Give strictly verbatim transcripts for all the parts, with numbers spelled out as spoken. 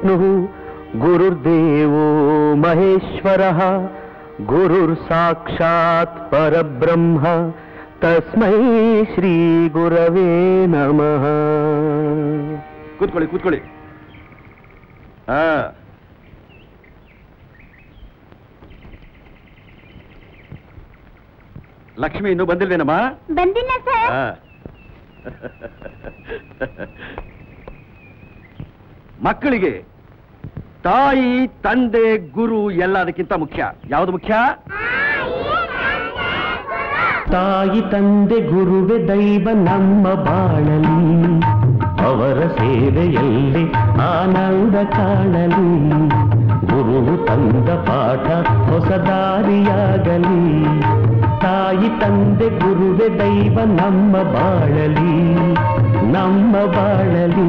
विष्णुः गुरुर्देवो महेश्वरः गुरुर्साक्षात् परब्रह्म तस्मै श्री गुरवे नमः। ಕೂತ್ಕೊಳ್ಳಿ ಕೂತ್ಕೊಳ್ಳಿ. ಆ ಲಕ್ಷ್ಮಿ ಇನ್ನೂ ಬಂದಿಲ್ವೇನಮ್ಮ? ಬಂದಿಲ್ಲ ಸರ್. ಮಕ್ಕಳಿಗೆ ತಾಯಿ ತಂದೆ ಗುರು ಎಲ್ಲದಕ್ಕಿಂತ ಮುಖ್ಯ. ಯಾವುದು ಮುಖ್ಯ? ತಾಯಿ ತಂದೆ ಗುರುವೆ ದೈವ ನಮ್ಮ ಬಾಳಲಿ, ಅವರ ಸೇವೆಯಲ್ಲಿ ಆನಂದ ಕಾಣಲಿ. ಗುರುವು ತಂದ ಪಾಠ ಹೊಸ ದಾರಿಯಾಗಲಿ. ತಾಯಿ ತಂದೆ ಗುರುವೆ ದೈವ ನಮ್ಮ ಬಾಳಲಿ, ನಮ್ಮ ಬಾಳಲಿ.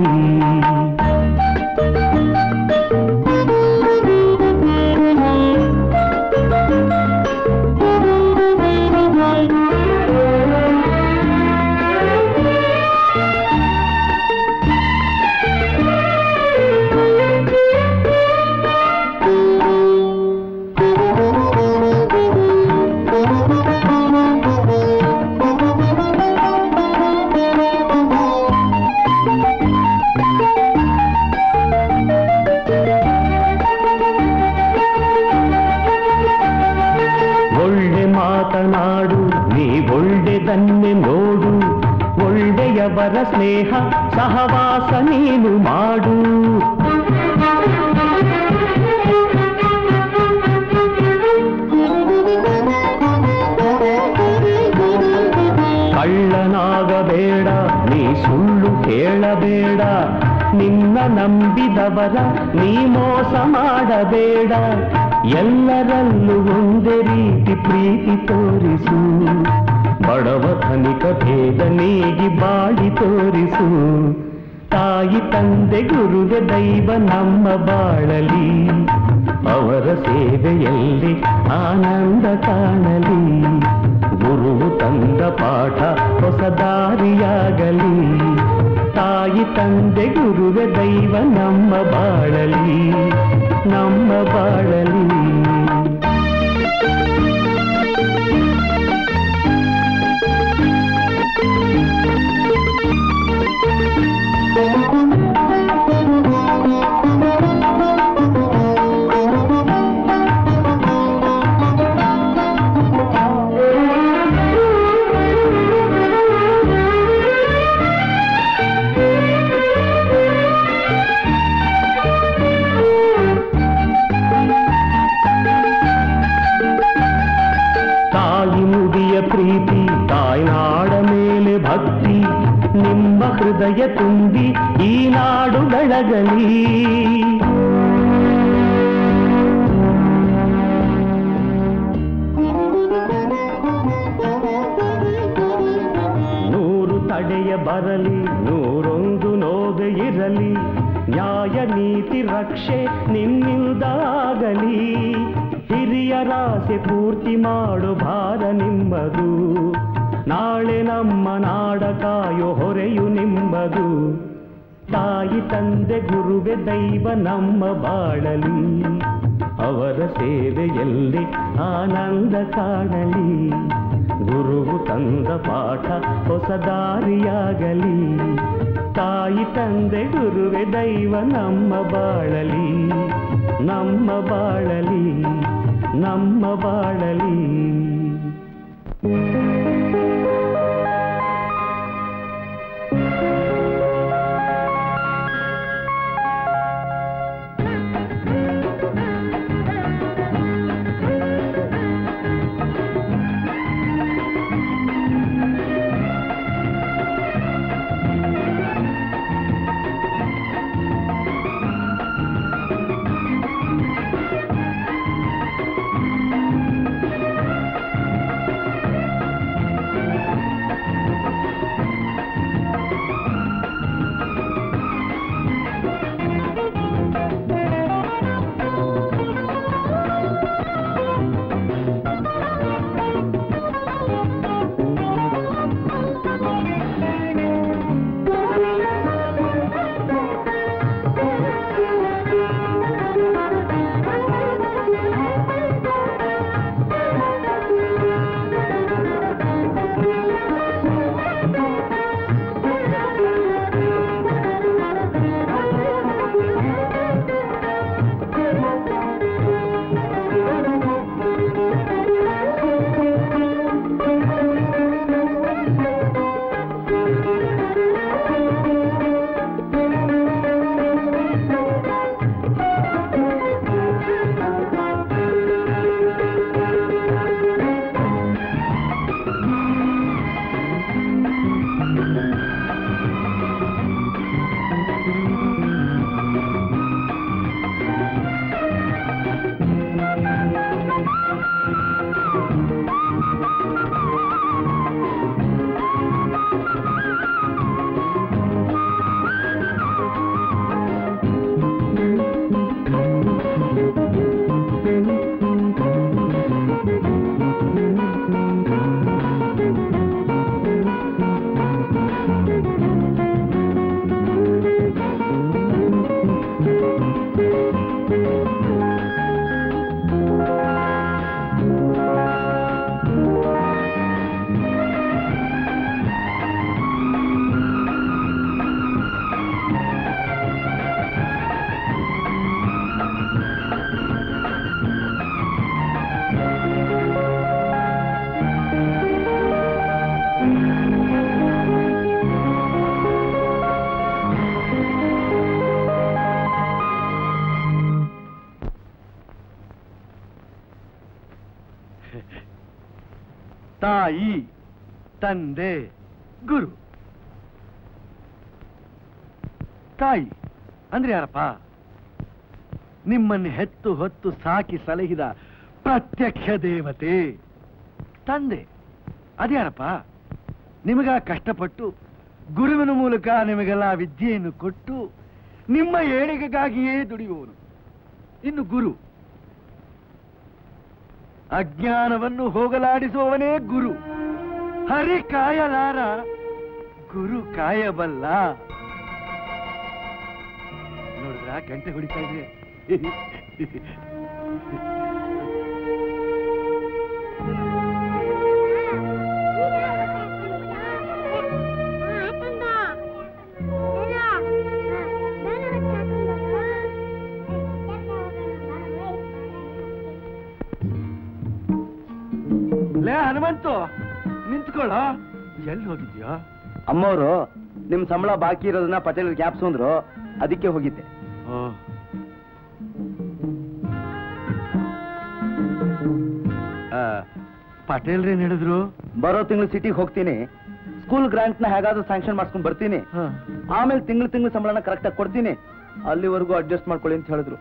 ನೋಡು ಒಳ್ಳೆಯವರ ಸ್ನೇಹ ಸಹವಾಸ ನೀನು ಮಾಡು. ಕಳ್ಳನಾಗಬೇಡ, ನೀ ಸುಳ್ಳು ಹೇಳಬೇಡ. ನಿನ್ನ ನಂಬಿದವರ ನೀ ಮೋಸ ಮಾಡಬೇಡ. ಎಲ್ಲರಲ್ಲೂ ಒಂದೇ ರೀತಿ ಪ್ರೀತಿ ತೋರಿಸು. ಬಡವ ಧನಿಕ ಭೇದ ನೀಗಿ ಬಾಳಿ ತೋರಿಸು. ತಾಯಿ ತಂದೆ ಗುರುವೆ ದೈವ ನಮ್ಮ ಬಾಳಲಿ, ಅವರ ಸೇವೆಯಲ್ಲಿ ಆನಂದ ಕಾಣಲಿ. ಗುರುವು ತಂದ ಪಾಠ ಹೊಸ ದಾರಿಯಾಗಲಿ. ತಾಯಿ ತಂದೆ ಗುರುವೆ ದೈವ ನಮ್ಮ ಬಾಳಲಿ, ನಮ್ಮ ಬಾಳಲಿ. ಪ್ರೀತಿ ತಾಯ್ನಾಡ ಮೇಲೆ ಭಕ್ತಿ ನಿಮ್ಮ ಹೃದಯ ತುಂಬಿ ಈ ನಾಡು ಬೆಳಗಲಿ. ನೂರು ತಡೆಯ ಬರಲಿ, ನೂರೊಂದು ನೋವೆ ಇರಲಿ. ನ್ಯಾಯ ನೀತಿ ರಕ್ಷೆ ನಿನ್ನಿಂದಾಗಲಿ. ಹಿರಿಯರಾಸೆ ಪೂರ್ತಿ ಮಾಡು ಭಾರ ನಿಮ್ಮದು. ನಾಳೆ ನಮ್ಮ ನಾಡ ಕಾಯೋ ಹೊರೆಯು ನಿಮ್ಮದು. ತಾಯಿ ತಂದೆ ಗುರುವೆ ದೈವ ನಮ್ಮ ಬಾಳಲಿ, ಅವರ ಸೇವೆಯಲ್ಲಿ ಆನಂದ ಕಾಣಲಿ. ಗುರುವು ತಂದ ಪಾಠ ಹೊಸ ದಾರಿಯಾಗಲಿ. ತಾಯಿ ತಂದೆ ಗುರುವೆ ದೈವ ನಮ್ಮ ಬಾಳಲಿ, ನಮ್ಮ ಬಾಳಲಿ, ನಮ್ಮ ಬಾಳಲಿ. ತಾಯಿ, ತಂದೆ, ಗುರು. ತಾಯಿ ಅಂದ್ರೆ ಯಾರಪ್ಪ? ನಿಮ್ಮನ್ನು ಹೆತ್ತು ಹೊತ್ತು ಸಾಕಿ ಸಲಹಿದ ಪ್ರತ್ಯಕ್ಷ ದೇವತೆ. ತಂದೆ ಅದ್ಯಾರಪ್ಪ? ನಿಮಗ ಕಷ್ಟಪಟ್ಟು ಗುರುವಿನ ಮೂಲಕ ನಿಮಗೆಲ್ಲ ವಿದ್ಯೆಯನ್ನು ಕೊಟ್ಟು ನಿಮ್ಮ ಏಳಿಗೆಗಾಗಿಯೇ ದುಡಿಯುವವನು. ಇನ್ನು ಗುರು, ಅಜ್ಞಾನವನ್ನು ಹೋಗಲಾಡಿಸುವವನೇ ಗುರು. ಹರಿ ಕಾಯಲಾರ, ಗುರು ಕಾಯಬಲ್ಲ. ನೋಡಿದ್ರ ಗಂಟೆ ಹೊಡಿತಾ ಇದೆ. ಲೇ ಹನುಮಂತು, ನಿಂತ್ಕೊಳ್ಳ. ಎಲ್ಲಿ ಹೋಗಿದ್ಯಾ? ಅಮ್ಮವರು ನಿಮ್ ಸಂಬಳ ಬಾಕಿ ಇರೋದನ್ನ ಪಟೇಲ್ ಕ್ಯಾಪ್ಸು ಅಂದ್ರು, ಅದಕ್ಕೆ ಹೋಗಿದ್ದೆ. ಪಟೇಲ್ರೇನ್ ಹೇಳಿದ್ರು? ಬರೋ ತಿಂಗಳು ಸಿಟಿಗೆ ಹೋಗ್ತೀನಿ, ಸ್ಕೂಲ್ ಗ್ರಾಂಟ್ ನ ಹೇಗಾದ್ರೂ ಸ್ಯಾಂಕ್ಷನ್ ಮಾಡ್ಸ್ಕೊಂಡ್ ಬರ್ತೀನಿ, ಆಮೇಲೆ ತಿಂಗಳು ತಿಂಗಳು ಸಂಬಳನ ಕರೆಕ್ಟ್ ಆಗಿ ಕೊಡ್ತೀನಿ, ಅಲ್ಲಿವರೆಗೂ ಅಡ್ಜಸ್ಟ್ ಮಾಡ್ಕೊಳ್ಳಿ ಅಂತ ಹೇಳಿದ್ರು.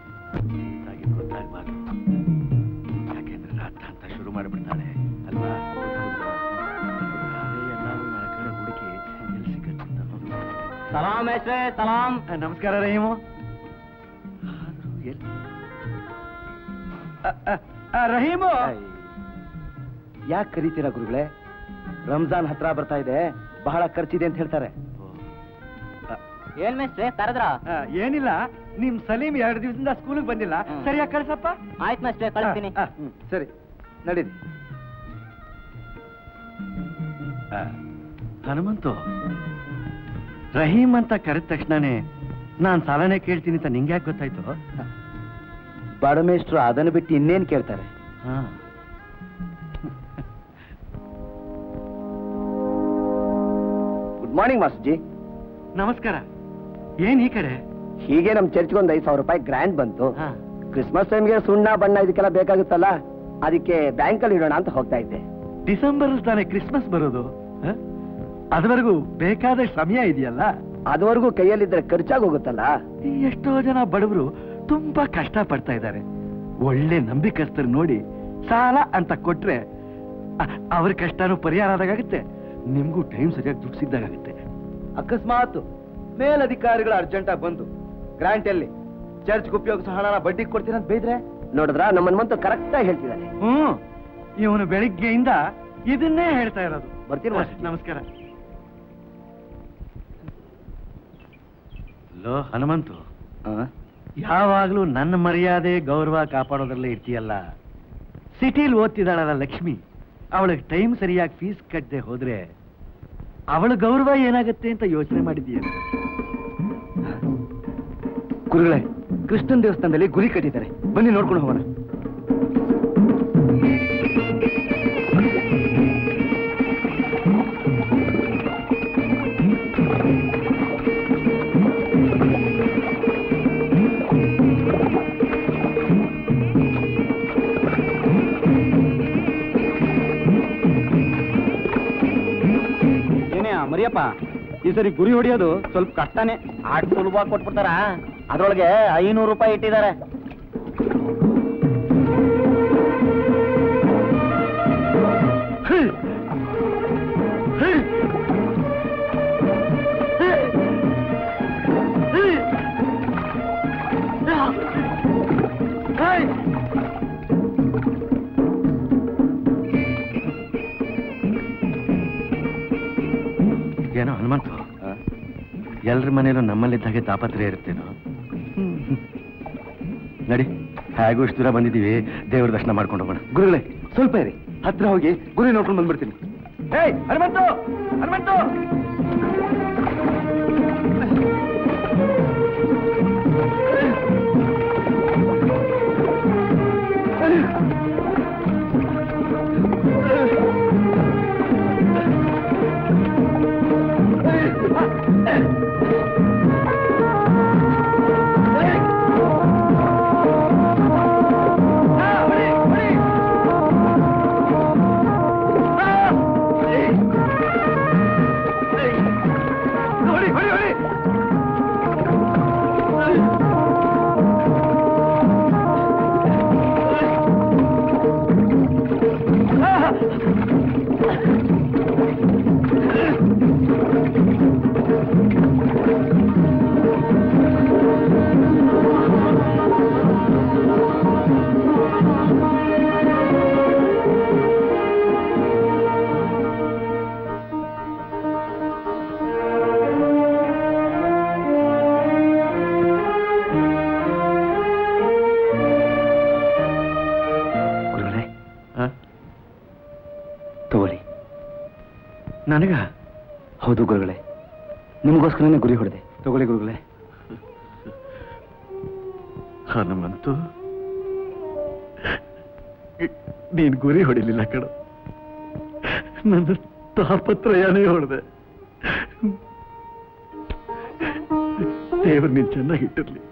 ಯಾಕೆಂದ್ರೆ ರಾತ್ರ ಅಂತ ಶುರು ಮಾಡಿಬಿಡ್ತಾಳೆ ಅಲ್ವಾ? ಹುಡುಕಿ ಎಲ್ಲಿ ಸಿಕ್ಕಂತ. ಸಲಾಂ ಮೇಷ್ಟ್ರೆ, ಸಲಾಂ. ನಮಸ್ಕಾರ ರಹೀಮು. ರಹೀಮು, ಯಾಕೆ ಕರೀತೀರಾ ಗುರುಗಳೇ? ರಂಜಾನ್ ಹತ್ರ ಬರ್ತಾ ಇದೆ, ಬಹಳ ಖರ್ಚಿದೆ ಅಂತ ಹೇಳ್ತಾರೆ. ಏನ್ ಮೇಷ್ಟ್ರೆ ಕರೆದ್ರ? ಏನಿಲ್ಲ, ನಿಮ್ ಸಲೀಂ ಎರಡು ದಿವಸದಿಂದ ಸ್ಕೂಲಿಗೆ ಬಂದಿಲ್ಲ, ಸರಿಯಾಗಿ ಕಳ್ಸಪ್ಪ. ಆಯ್ತು ಮೇಷ್ಟ್ರೆ, ಕಳಿಸ್ತೀನಿ. ಸರಿ, ನಡೀರಿ. ಹನುಮಂತು, ರಹೀಮ್ ಅಂತ ಕರೆದ ತಕ್ಷಣನೇ ನಾನ್ ಸಾಲನೆ ಕೇಳ್ತೀನಿ ಅಂತ ನಿಂಗೆ ಯಾಕೆ ಗೊತ್ತಾಯ್ತು? ಬಡಮೇಷ್ಟ್ರು ಅದನ್ನು ಬಿಟ್ಟು ಇನ್ನೇನ್ ಕೇಳ್ತಾರೆ? ಗುಡ್ ಮಾರ್ನಿಂಗ್ ಮಾಸ್ಟರ್ಜಿ. ನಮಸ್ಕಾರ. ಏನ್ ಈ ಕಡೆ? ಹೀಗೆ ನಮ್ ಚರ್ಚ್ಗೆ ಒಂದ್ ಐದು ಸಾವಿರ ರೂಪಾಯಿ ಗ್ರಾಂಟ್ ಬಂತು. ಕ್ರಿಸ್ಮಸ್ ಟೈಮ್ಗೆ ಸುಣ್ಣ ಬಣ್ಣ ಇದಕ್ಕೆಲ್ಲ ಬೇಕಾಗುತ್ತಲ್ಲ, ಅದಕ್ಕೆ ಬ್ಯಾಂಕಲ್ಲಿ ಇಡೋಣ ಅಂತ ಹೋಗ್ತಾ ಇದ್ದೆ. ಡಿಸೆಂಬರ್ ತಾನೇ ಕ್ರಿಸ್ಮಸ್ ಬರೋದು, ಅದುವರೆಗೂ ಬೇಕಾದಷ್ಟು ಸಮಯ ಇದೆಯಲ್ಲ. ಅದುವರೆಗೂ ಕೈಯಲ್ಲಿದ್ರೆ ಖರ್ಚಾಗಿ ಹೋಗುತ್ತಲ್ಲ. ಎಷ್ಟೋ ಜನ ಬಡವರು ತುಂಬಾ ಕಷ್ಟ ಪಡ್ತಾ ಇದ್ದಾರೆ. ಒಳ್ಳೆ ನಂಬಿಕಸ್ತರು ನೋಡಿ ಸಾಲ ಅಂತ ಕೊಟ್ರೆ ಅವ್ರ ಕಷ್ಟನೂ ಪರಿಹಾರ ಆದಾಗುತ್ತೆ, ನಿಮ್ಗೂ ಟೈಮ್ ಸರಿಯಾಗಿ ದುಡ್ಡು ಸಿಗ್ದಾಗುತ್ತೆ. ಅಕಸ್ಮಾತ್ ಮೇಲಧಿಕಾರಿಗಳು ಅರ್ಜೆಂಟ್ ಆಗಿ ಬಂದು ಗ್ರಾಂಟ್ ಅಲ್ಲಿ ಚರ್ಚ್ಗೆ ಉಪಯೋಗಿಸೋ ಹಣನ ಬಡ್ಡಿಗೆ ಕೊಡ್ತೀರ ಅಂತ ಬೈದ್ರೆ ನೋಡಿದ್ರ ನಮ್ಮನ್ಮಂತೂ ಕರೆಕ್ಟ್ ಆಗಿ ಹೇಳ್ತಿದ್ದಾನೆ. ಹ್ಮ್, ಇವನು ಬೆಳಿಗ್ಗೆಯಿಂದ ಇದನ್ನೇ ಹೇಳ್ತಾ ಇರೋದು. ಬರ್ತೀನಿ. ನಮಸ್ಕಾರ. ಲೋ ಹನುಮಂತು, ಯಾವಾಗ್ಲೂ ನನ್ನ ಮರ್ಯಾದೆ ಗೌರವ ಕಾಪಾಡೋದ್ರಲ್ಲೇ ಇರ್ತೀಯಲ್ಲ. ಸಿಟಿಲಿ ಓದ್ತಿದ್ದಾಳಲ್ಲ ಲಕ್ಷ್ಮಿ, ಅವಳಿಗೆ ಟೈಮ್ ಸರಿಯಾಗಿ ಫೀಸ್ ಕಟ್ಟದೆ ಹೋದ್ರೆ ಅವಳ ಗೌರವ ಏನಾಗುತ್ತೆ ಅಂತ ಯೋಚನೆ ಮಾಡಿದ್ದೀಯ? ಗುರುಗಳೇ, ಕೃಷ್ಣನ್ ದೇವಸ್ಥಾನದಲ್ಲಿ ಗುರಿ ಕಟ್ಟಿದ್ದಾರೆ, ಬನ್ನಿ ನೋಡ್ಕೊಂಡು ಹೋಗೋಣ. ಮರಿಯಪ್ಪ, ಈ ಸರಿ ಗುರಿ ಹೊಡಿಯೋದು ಸ್ವಲ್ಪ ಕಷ್ಟನೇ. ಆಟ ಸುಲಭವಾಗಿ ಕೊಟ್ಬಿಡ್ತಾರ, ಅದ್ರೊಳಗೆ ಐನೂರು ರೂಪಾಯಿ ಇಟ್ಟಿದ್ದಾರೆ. ಏನೋ ಹನುಮಂತು, ಎಲ್ರ ಮನೇಲೂ ನಮ್ಮಲ್ಲಿದ್ದಾಗೆ ತಾಪತ್ರೆ ಇರುತ್ತೇನೋ. ನಡಿ, ಹೇಗೂ ಇಷ್ಟು ದೂರ ಬಂದಿದ್ದೀವಿ, ದೇವ್ರ ದರ್ಶನ ಮಾಡ್ಕೊಂಡು ಹೋಗೋಣ. ಗುರುಗಳೇ, ಸ್ವಲ್ಪ ಇರಿ, ಹತ್ರ ಹೋಗಿ ಗುರಿ ನೋಡ್ಕೊಂಡು ಬಂದ್ಬಿಡ್ತೀನಿ. ಏಯ್ ಹನುಮಂತು, ಹನುಮಂತು! ನನಗ? ಹೌದು ಗುರುಗಳೇ, ನಿಮಗೋಸ್ಕರನೇ ಗುರಿ ಹೊಡೆದೆ. ತಗೊಳ್ಳಿ ಗುರುಗಳೇ. ಹನುಮಂತು, ನೀನ್ ಗುರಿ ಹೊಡಿಲಿಲ್ಲ ಕಣ, ನನ್ನ ತಾಪತ್ರಯನೇ ಹೊಡೆದೆ. ದೇವರು ನೀನ್ ಚೆನ್ನಾಗಿಟ್ಟಿರ್ಲಿ.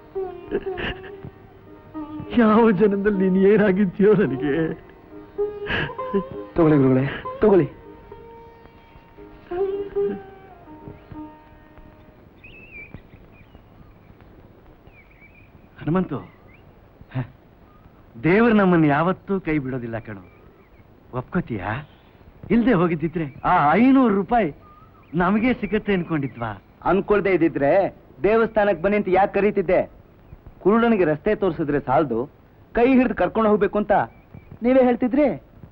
ಯಾವ ಜನದಲ್ಲಿ ನೀನ್ ಏನಾಗಿದ್ಯೋ ನನಗೆ. ತಗೊಳ್ಳಿ ಗುರುಗಳೇ, ತಗೊಳ್ಳಿ. ಹನುಮಂತು, ದೇವರು ನಮ್ಮನ್ನು ಯಾವತ್ತೂ ಕೈ ಬಿಡೋದಿಲ್ಲ ಕಣು. ಒಪ್ಕೋತೀಯಾ? ಇಲ್ದೆ ಹೋಗಿದ್ದಿದ್ರೆ ಆ ಐನೂರು ರೂಪಾಯಿ ನಮಗೆ ಸಿಗತ್ತೆ ಅನ್ಕೊಂಡಿದ್ವಾ? ಅನ್ಕೊಳ್ದೆ ಇದ್ದಿದ್ರೆ ದೇವಸ್ಥಾನಕ್ಕೆ ಬನ್ನಿ ಅಂತ ಯಾಕೆ ಕರೀತಿದ್ದೆ? ಕುರುಡನಿಗೆ ರಸ್ತೆ ತೋರಿಸಿದ್ರೆ ಸಾಲದು, ಕೈ ಹಿಡಿದು ಕರ್ಕೊಂಡು ಹೋಗ್ಬೇಕು ಅಂತ ನೀವೇ ಹೇಳ್ತಿದ್ರಿ.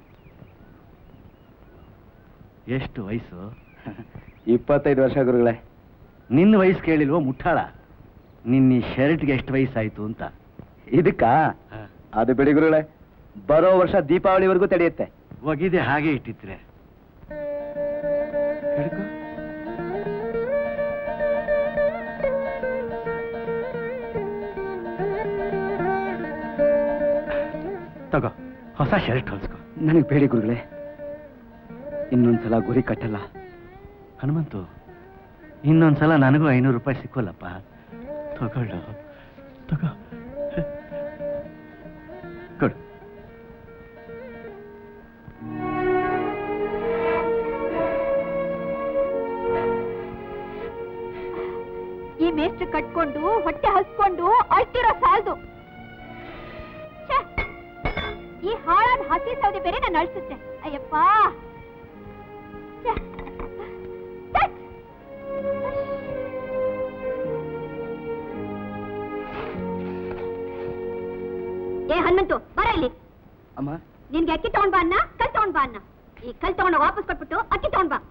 ಎಷ್ಟು ವಯಸ್ಸು? ಇಪ್ಪತ್ತೈದು ವರ್ಷ ಗುರುಗಳೇ. ನಿನ್ನ ವಯಸ್ಸು ಕೇಳಿಲ್ವೋ ಮುಟ್ಟಾಳ? ನಿನ್ನ ಈ ಶರ್ಟ್ಗೆ ಎಷ್ಟು ವಯಸ್ಸಾಯ್ತು ಅಂತ. ಇದಕ್ಕ ಅದು ಬಿಡಿ ಗುರುಗಳೇ, ಬರೋ ವರ್ಷ ದೀಪಾವಳಿವರೆಗೂ ತಡೆಯುತ್ತೆ. ಒಗಿದೆ ಹಾಗೆ ಇಟ್ಟಿದ್ರೆ. ಹಿಡ್ಕೊ. ತಗೋ, ಹೊಸ ಶರ್ಟ್ ಹೊಲ್ಸ್ಕೊ. ನನಗೆ ಬೇಡಿ ಗುರುಗಳೇ, ಇನ್ನೊಂದ್ಸಲ ಗುರಿ ಕಟ್ಟಲ್ಲ. ಹನುಮಂತು, ಇನ್ನೊಂದ್ಸಲ ನನಗೂ ಐನೂರು ರೂಪಾಯಿ ಸಿಕ್ಕೋಲ್ಲಪ್ಪ. ತಗೊಳ್ಳು, ತಗೋ, ಕೊಡು. ಈ ಮೇಸ್ಟ್ರು ಕಟ್ಕೊಂಡು ಹೊಟ್ಟೆ ಹಸ್ಕೊಂಡು ಅಳ್ತಿರೋ ಸಾಲದು. ಈ ಹಾಳಾದ ಹಸಿ ಸೌದೆ ಬೇರೆ ನಾನು ಅಳ್ಸುತ್ತೆ. ಅಯ್ಯಪ್ಪ, ಏ ಹನುಮಂತು, ಬರ ಇಲ್ಲಿ. ಅಮ್ಮ, ನಿನ್ಗೆ ಅಕ್ಕಿ ತಗೊಂಡ್ ಬಾ ಅನ್ನ, ಕಲ್ ತಗೊಂಡ್ ಬಾ ಅನ್ನ. ಈ ಕಲ್ ತಗೊಂಡು ವಾಪಸ್ ಕೊಟ್ಬಿಟ್ಟು ಅಕ್ಕಿ ತಗೊಂಡ್ ಬಾ.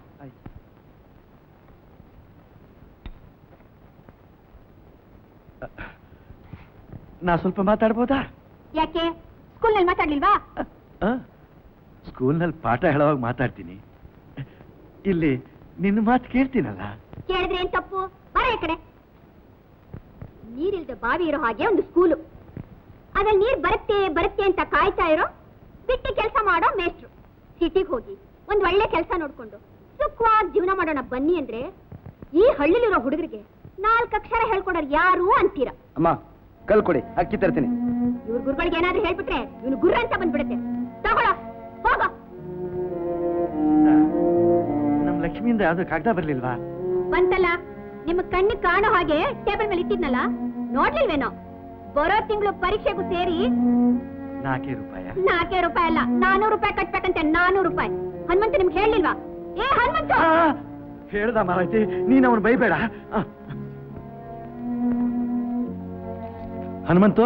ನಾ ಸ್ವಲ್ಪ ಮಾತಾಡ್ಬೋದಾ? ಯಾಕೆ, ಸ್ಕೂಲ್ನಲ್ಲಿ ಮಾತಾಡ್ಲಿಲ್ವಾ? ಸ್ಕೂಲ್ನಲ್ಲಿ ಪಾಠ ಹೇಳೋವಾಗ ಮಾತಾಡ್ತೀನಿ, ಇಲ್ಲಿ ನಿನ್ನ ಮಾತು ಕೇಳ್ತೀನಲ್ಲ. ಕೇಳಿದ್ರೆ ಏನ್ ತಪ್ಪು? ಬರ ಈ ಕಡೆ. ನೀರಿಲ್ದ ಬಾವಿ ಇರೋ ಹಾಗೆ ಒಂದು ಸ್ಕೂಲು, ಅದ್ರಲ್ಲಿ ನೀರ್ ಬರುತ್ತೆ ಬರುತ್ತೆ ಅಂತ ಕಾಯ್ತಾ ಇರೋ ಬಿಟ್ಟು ಕೆಲಸ ಮಾಡೋ ಮೇಷ್ಟ್ರು. ಸಿಟಿಗೆ ಹೋಗಿ ಒಂದ್ ಒಳ್ಳೆ ಕೆಲಸ ನೋಡ್ಕೊಂಡು ಸುಖವಾಗಿ ಜೀವನ ಮಾಡೋಣ ಬನ್ನಿ ಅಂದ್ರೆ ಈ ಹಳ್ಳಿಲಿರೋ ಹುಡುಗರಿಗೆ ನಾಲ್ಕು ಅಕ್ಷರ ಹೇಳ್ಕೊಡೋರು ಯಾರು ಅಂತೀರ? ಅಮ್ಮ, ಕಲ್ಕೊಡಿ, ಅಕ್ಕಿ ತರ್ತೀನಿ. ಇವ್ರ ಗುರುಗಳಿಗೆ ಏನಾದ್ರೂ ಹೇಳ್ಬಿಟ್ರೆ ಇವನು ಗುರು ಅಂತ ಬಂದ್ಬಿಡುತ್ತೆ. ತಗೊಳ, ಹೋಗ. ನಮ್ ಲಕ್ಷ್ಮಿಯಿಂದ ಯಾವ್ದು ಕಾಗದ ಬರ್ಲಿಲ್ವಾ? ಬಂತಲ್ಲ, ನಿಮ್ಮ ಕಣ್ಣಿಗೆ ಕಾಣೋ ಹಾಗೆ ಟೇಬಲ್ ಮೇಲೆ ಇಟ್ಟಿದ್ನಲ್ಲ, ನೋಡ್ಲಿಲ್ವೇನೋ? ಬರೋ ತಿಂಗಳು ಪರೀಕ್ಷೆಗೂ ಸೇರಿ ನಾಲ್ಕೇ ರೂಪಾಯ? ನಾಲ್ಕೇ ರೂಪಾಯಿ ಅಲ್ಲ, ನಾನೂರು ರೂಪಾಯಿ ಕಟ್ಬೇಕಂತೆ. ನಾನೂರು ರೂಪಾಯಿ. ಹನುಮಂತ ನಿಮ್ಗೆ ಹೇಳಿಲ್ವಾ? ಏ ಹನುಮಂತ! ಹೇಳ್ದ ಮಾವತಿ, ನೀನ್ ಅವನು ಬೈಬೇಡ. ಹನುಮಂತು,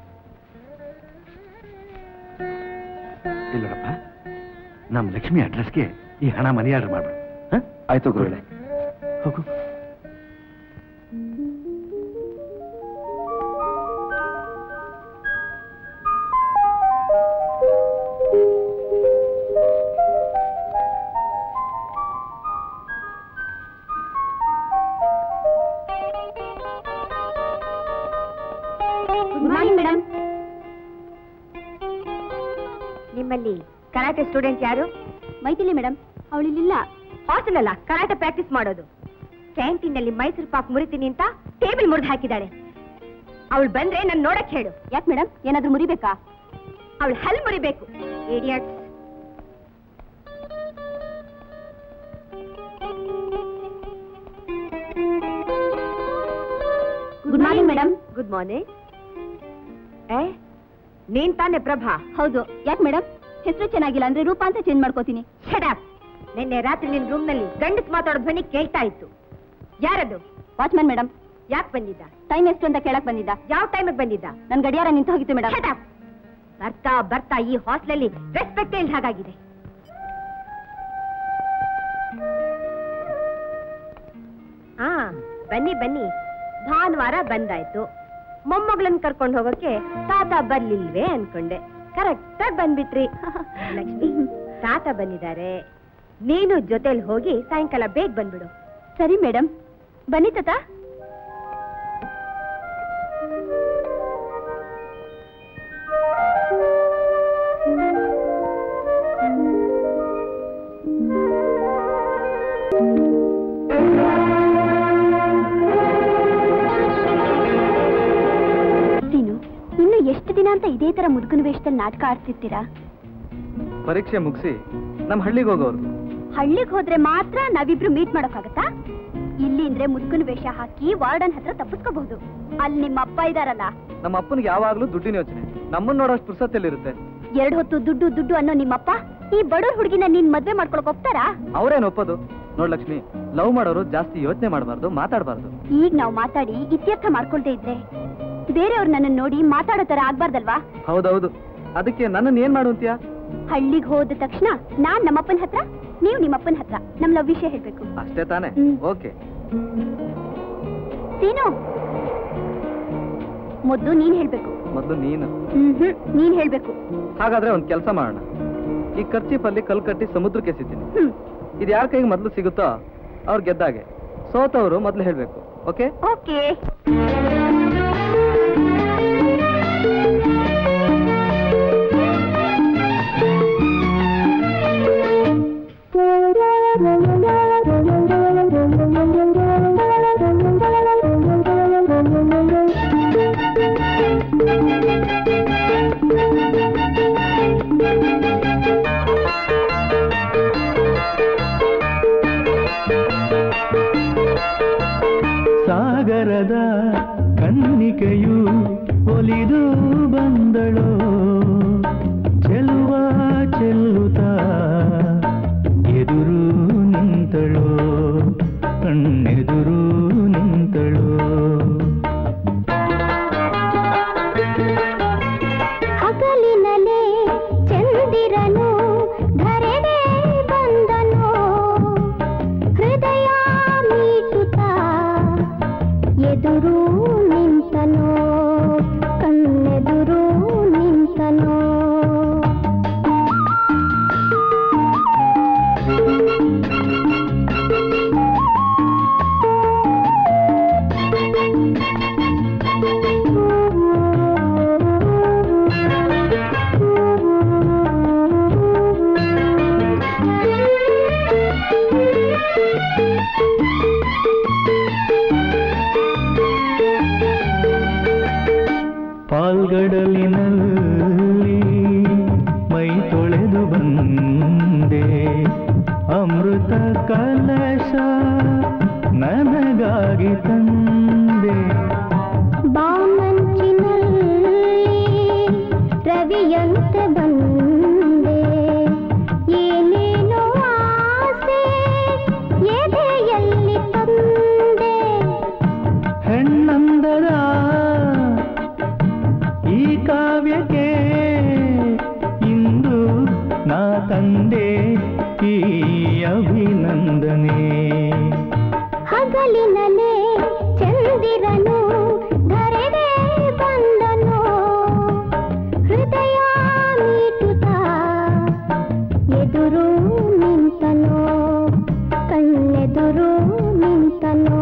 ಇಲ್ಲಪ್ಪ, ನಮ್ ಲಕ್ಷ್ಮಿ ಅಡ್ರೆಸ್ಗೆ ಈ ಹಣ ಮನಿ ಆರ್ಡರ್ ಮಾಡ್ಬಿಡು. ಆಯ್ತು ಗುರುಗಳೇ. ಹೋಗು. ಮೇಡಮ್, ನಿಮ್ಮಲ್ಲಿ ಕರಾಟೆ ಸ್ಟೂಡೆಂಟ್ ಯಾರು? ಮೈಥಿಲಿ ಮೇಡಮ್. ಅವಳಿಲ್ಲ. ಹಾಸ್ಟೆಲ್ ಅಲ್ಲ ಕರಾಟೆ ಪ್ರಾಕ್ಟೀಸ್ ಮಾಡೋದು. ಕ್ಯಾಂಟೀನ್ ನಲ್ಲಿ ಮೈಸೂರು ಪಾಕ್ ಮುರಿತೀನಿ ಅಂತ ಟೇಬಲ್ ಮುರಿದು ಹಾಕಿದ್ದಾಳೆ. ಅವಳು ಬಂದ್ರೆ ನಾನು ನೋಡಕ್ ಹೇಳು. ಯಾಕೆ ಮೇಡಮ್, ಏನಾದ್ರೂ ಮುರಿಬೇಕಾ? ಅವಳು ಹಲ್ ಮುರಿಬೇಕು. Idiots. Good morning madam. Good morning. ಏ, ನೀನ್ ತಾನೆ ಪ್ರಭಾ? ಹೌದು. ಯಾಕೆ ಮೇಡಮ್, ಹೆಸರು ಚೆನ್ನಾಗಿಲ್ಲ ಅಂದ್ರೆ ರೂಪ ಅಂತ ಚೇಂಜ್ ಮಾಡ್ಕೋತೀನಿ. Shut up. ನಿನ್ನೆ ರಾತ್ರಿ ನಿನ್ ರೂಮ್ ನಲ್ಲಿ ಗಂಡಸ್ ಮಾತಾಡೋ ಧ್ವನಿ ಕೇಳ್ತಾ ಇತ್ತು. ಯಾರದು? Watchman madam. ಯಾಕೆ ಬಂದಿದ್ದ? ಟೈಮ್ ಎಷ್ಟು ಅಂತ ಕೇಳಕ್ ಬಂದಿದ್ದ. ಯಾವ ಟೈಮಿಗೆ ಬಂದಿದ್ದ? ನನ್ ಗಡಿಯಾರ ನಿಂತು ಹೋಗಿತ್ತು ಮೇಡಮ್. Shut up. ಬರ್ತಾ ಬರ್ತಾ ಈ ಹಾಸ್ಟೆಲ್ ರೆಸ್ಪೆಕ್ಟ್ ಇಲ್ಲ ಹಾಗಾಗಿದೆ. ಹಾ, ಬನ್ನಿ ಬನ್ನಿ. ಭಾನುವಾರ ಬಂದಾಯ್ತು. ಮೊಮ್ಮಗಳನ್ನ ಕರ್ಕೊಂಡು ಹೋಗೋಕೆ ತಾತ ಬರ್ಲಿಲ್ವೇ ಅನ್ಕೊಂಡೆ. ಕರೆಕ್ಟ್ ಆಗಿ ಬಂದ್ಬಿಟ್ರಿ. ಲಕ್ಷ್ಮಿ, ತಾತ ಬಂದಿದ್ದಾರೆ. ನೀನು ಜೊತೆಲಿ ಹೋಗಿ ಸಾಯಂಕಾಲ ಬೇಗ ಬಂದ್ಬಿಡು. ಸರಿ ಮೇಡಮ್, ಬನ್ನಿ ತಾತ. ಇನ್ನು ಎಷ್ಟು ದಿನ ಅಂತ ಇದೇ ತರ ಮುದುಕನ ವೇಷದಲ್ಲಿ ನಾಟಕ ಆಡ್ತಿರ್ತೀರಾ? ಪರೀಕ್ಷೆ ಮುಗಿಸಿ ನಮ್ ಹಳ್ಳಿಗೆ ಹೋಗೋರು. ಹಳ್ಳಿಗೆ ಹೋದ್ರೆ ಮಾತ್ರ ನಾವಿಬ್ರು ಮೀಟ್ ಮಾಡೋಕ್ಕಾಗತ್ತಾ? ಇಲ್ಲಿ ಅಂದ್ರೆ ಮುದುಕನ ವೇಷ ಹಾಕಿ ವಾರ್ಡನ್ ಹತ್ರ ತಪ್ಪಿಸ್ಕೋಬಹುದು. ಅಲ್ಲಿ ನಿಮ್ಮ ಅಪ್ಪ ಇದಾರಲ್ಲ, ನಮ್ಮ ಅಪ್ಪನಿಗೆ ಯಾವಾಗ್ಲೂ ದುಡ್ಡಿನ ಯೋಚನೆ. ನಮ್ಮನ್ನ ನೋಡೋಷ್ಟು ಪುರ್ಸತ್ತಿರುತ್ತೆ. ಎರಡು ಹೊತ್ತು ದುಡ್ಡು ದುಡ್ಡು ಅನ್ನೋ ನಿಮ್ಮಪ್ಪ ಈ ಬಡವ್ರ ಹುಡುಗಿನ ನೀನ್ ಮದ್ವೆ ಮಾಡ್ಕೊಳಕ್ ಹೋಗ್ತಾರಾ? ಅವ್ರೇನ್ ಒಪ್ಪೋದು? ನೋಡ್ ಲಕ್ಷ್ಮಿ, ಲವ್ ಮಾಡೋರು ಜಾಸ್ತಿ ಯೋಚನೆ ಮಾಡಬಾರ್ದು, ಮಾತಾಡಬಾರ್ದು. ಈಗ ನಾವು ಮಾತಾಡಿ ಇತ್ಯರ್ಥ ಮಾಡ್ಕೊಳ್ದೇ ಇದ್ರೆ ಬೇರೆಯವ್ರು ನನ್ನ ನೋಡಿ ಮಾತಾಡೋ ತರ ಆಗ್ಬಾರ್ದಲ್ವಾ? ಹೌದೌದು, ಅದಕ್ಕೆ ನನ್ನನ್ನು ಏನ್ ಮಾಡುವಂತೀಯ? ಹಳ್ಳಿಗೆ ಹೋದ ತಕ್ಷಣ ನಾನ್ ನಮ್ಮಪ್ಪನ ಹತ್ರ, ನೀವು ನಿಮ್ಮಪ್ಪನ ಹತ್ರ ನಮ್ ಲವ್ ವಿಷಯ ಹೇಳ್ಬೇಕು. ಅಷ್ಟೇ ತಾನೆ? ಓಕೆ. ಸೀನು, ಮೊದ್ಲು ನೀನ್ ಹೇಳ್ಬೇಕು. ಮೊದ್ಲು ನೀನು? ಹ್ಮ್ ನೀನ್ ಹೇಳ್ಬೇಕು. ಹಾಗಾದ್ರೆ ಒಂದ್ ಕೆಲಸ ಮಾಡೋಣ. ಈ ಖರ್ಚಿಪಲ್ಲಿ ಕಲ್ ಕಟ್ಟಿ ಸಮುದ್ರಕ್ಕೆ ಎಸಿತೀನಿ. ಇದು ಯಾರ ಕೈಗೆ ಮೊದ್ಲು ಸಿಗುತ್ತೋ ಅವ್ರು ಗೆದ್ದಾಗೆ. ಸೋತವರು ಮೊದ್ಲು ಹೇಳ್ಬೇಕು. ಓಕೆ? ಓಕೆ. ಸಾಗರದ ಕನ್ನಿಕೆಯು ಒಲಿದು ಬಂದಳೋ, ಚೆಲುವ ಚೆಲ್ಲುತ್ತ ಎದುರು ನಿಂತಳೋ, ಕಣ್ಣೆದುರು ನಿಂತಳೋ. ಹಗಲಿನಲೇ ಚಂದಿರನು ಧರೆಗೆ ಬಂದನು, ಹೃದಯ ಮೀಟುತ್ತ ಎದುರು ನಿಂತನೋ, ಕಣ್ಣೆದುರು ನಿಂತನೋ. ಪಾಲ್ಗಡಲಿನಲ್ಲಿ ಮೈ ತೊಳೆದು ಬಂದೆ, ಅಮೃತ ಕಲಶ ನನಗಾಗಿ ತಂದೆ. ಬಾಮಂಚಿನಲ್ಲಿ ರವಿಯಂತೆ ಬಂದೆ, ಏನೇನೋ ಆಸೆ ಎದೆಯಲ್ಲಿ ತಂದೆ. ಹೆಣ್ಣಂದರ ಈ ಕಾವ್ಯಕ್ಕೆ ಇಂದು ನಾ ತಂದೆ ಈ ಅಭಿನಂದನೆ. ಹಗಲಿನಲೇ ಚಂದಿರನು ಧರೆಗೆ ಬಂದನು, ಹೃದಯ ಮೀಟುತ್ತ ಎದುರು ನಿಂತನೋ, ಕಣ್ಣೆದುರು ನಿಂತನೋ.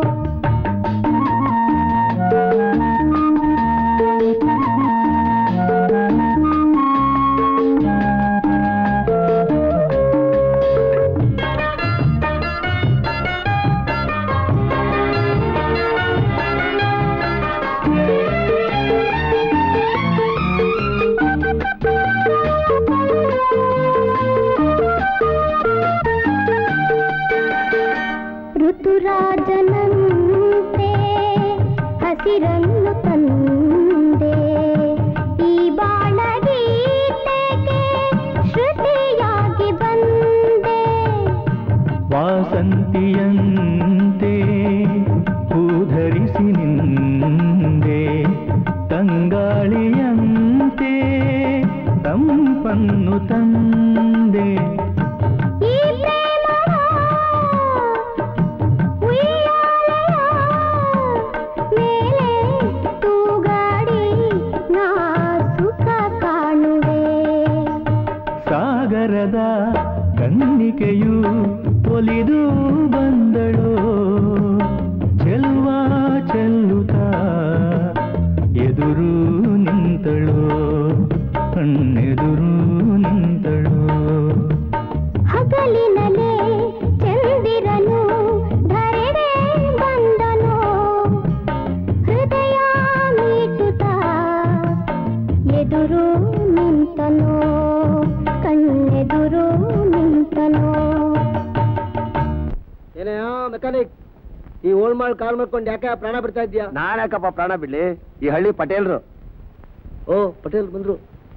ಋತುರಾಜನಂತೆ ಹಸಿರನ್ನು ತಂದೆ, ಈ ಬಾಳಗೀತೆಗೆ ಶ್ರುತಿಯಾಗಿ ಬಂದೆ. ವಾಸಂತಿಯಂತೆ ಹೂಧರಿಸಿ ನಿಂದೆ, ತಂಗಾಳಿಯಂತೆ ತಂಪನ್ನು ತಂದೆ. ಈ ಪ್ರೇಮವ ಉಯ್ಯಾಲೆಯ ಮೇಲೆ ತೂಗಾಡಿ ನಾ ಸುಖ ಕಾಣುವೆ. ಸಾಗರದ ಕನ್ನಿಕೆಯು ಒಲಿದು ಬಂದಳೋ ಚೆಲುವ ಚೆಲ್ಲುತ್ತ ಎದುರು ನಿಂತಳೋ ಕಣ್ಣೆದುರು ನಿಂತಳೋ ಹಗಲಿನಲೇ ಚಂದಿರನು ಧರೆಗೆ ಬಂದನು ಹೃದಯ ಮೀಟುತ್ತ ಎದುರು ನಿಂತನು ಕಣ್ಣೆದುರು ನಿಂತನು. ಏನೇಯ ಮೆಕ್ಯಾನಿಕ್, ಈ ಓಲ್ಮಾಳ್ ಕಾಲ್ ಮಾಡ್ಕೊಂಡು ಯಾಕೆ ಪ್ರಾಣ ಬಿಡ್ತಾ ಇದ್ಯಾ? ನಾನ್ಯಾಕಪ್ಪ ಪ್ರಾಣ ಬಿಡ್ಲಿ, ಈ ಹಳ್ಳಿ ಪಟೇಲ್ರು. ಓ ಪಟೇಲ್ ಬಂದ್ರು.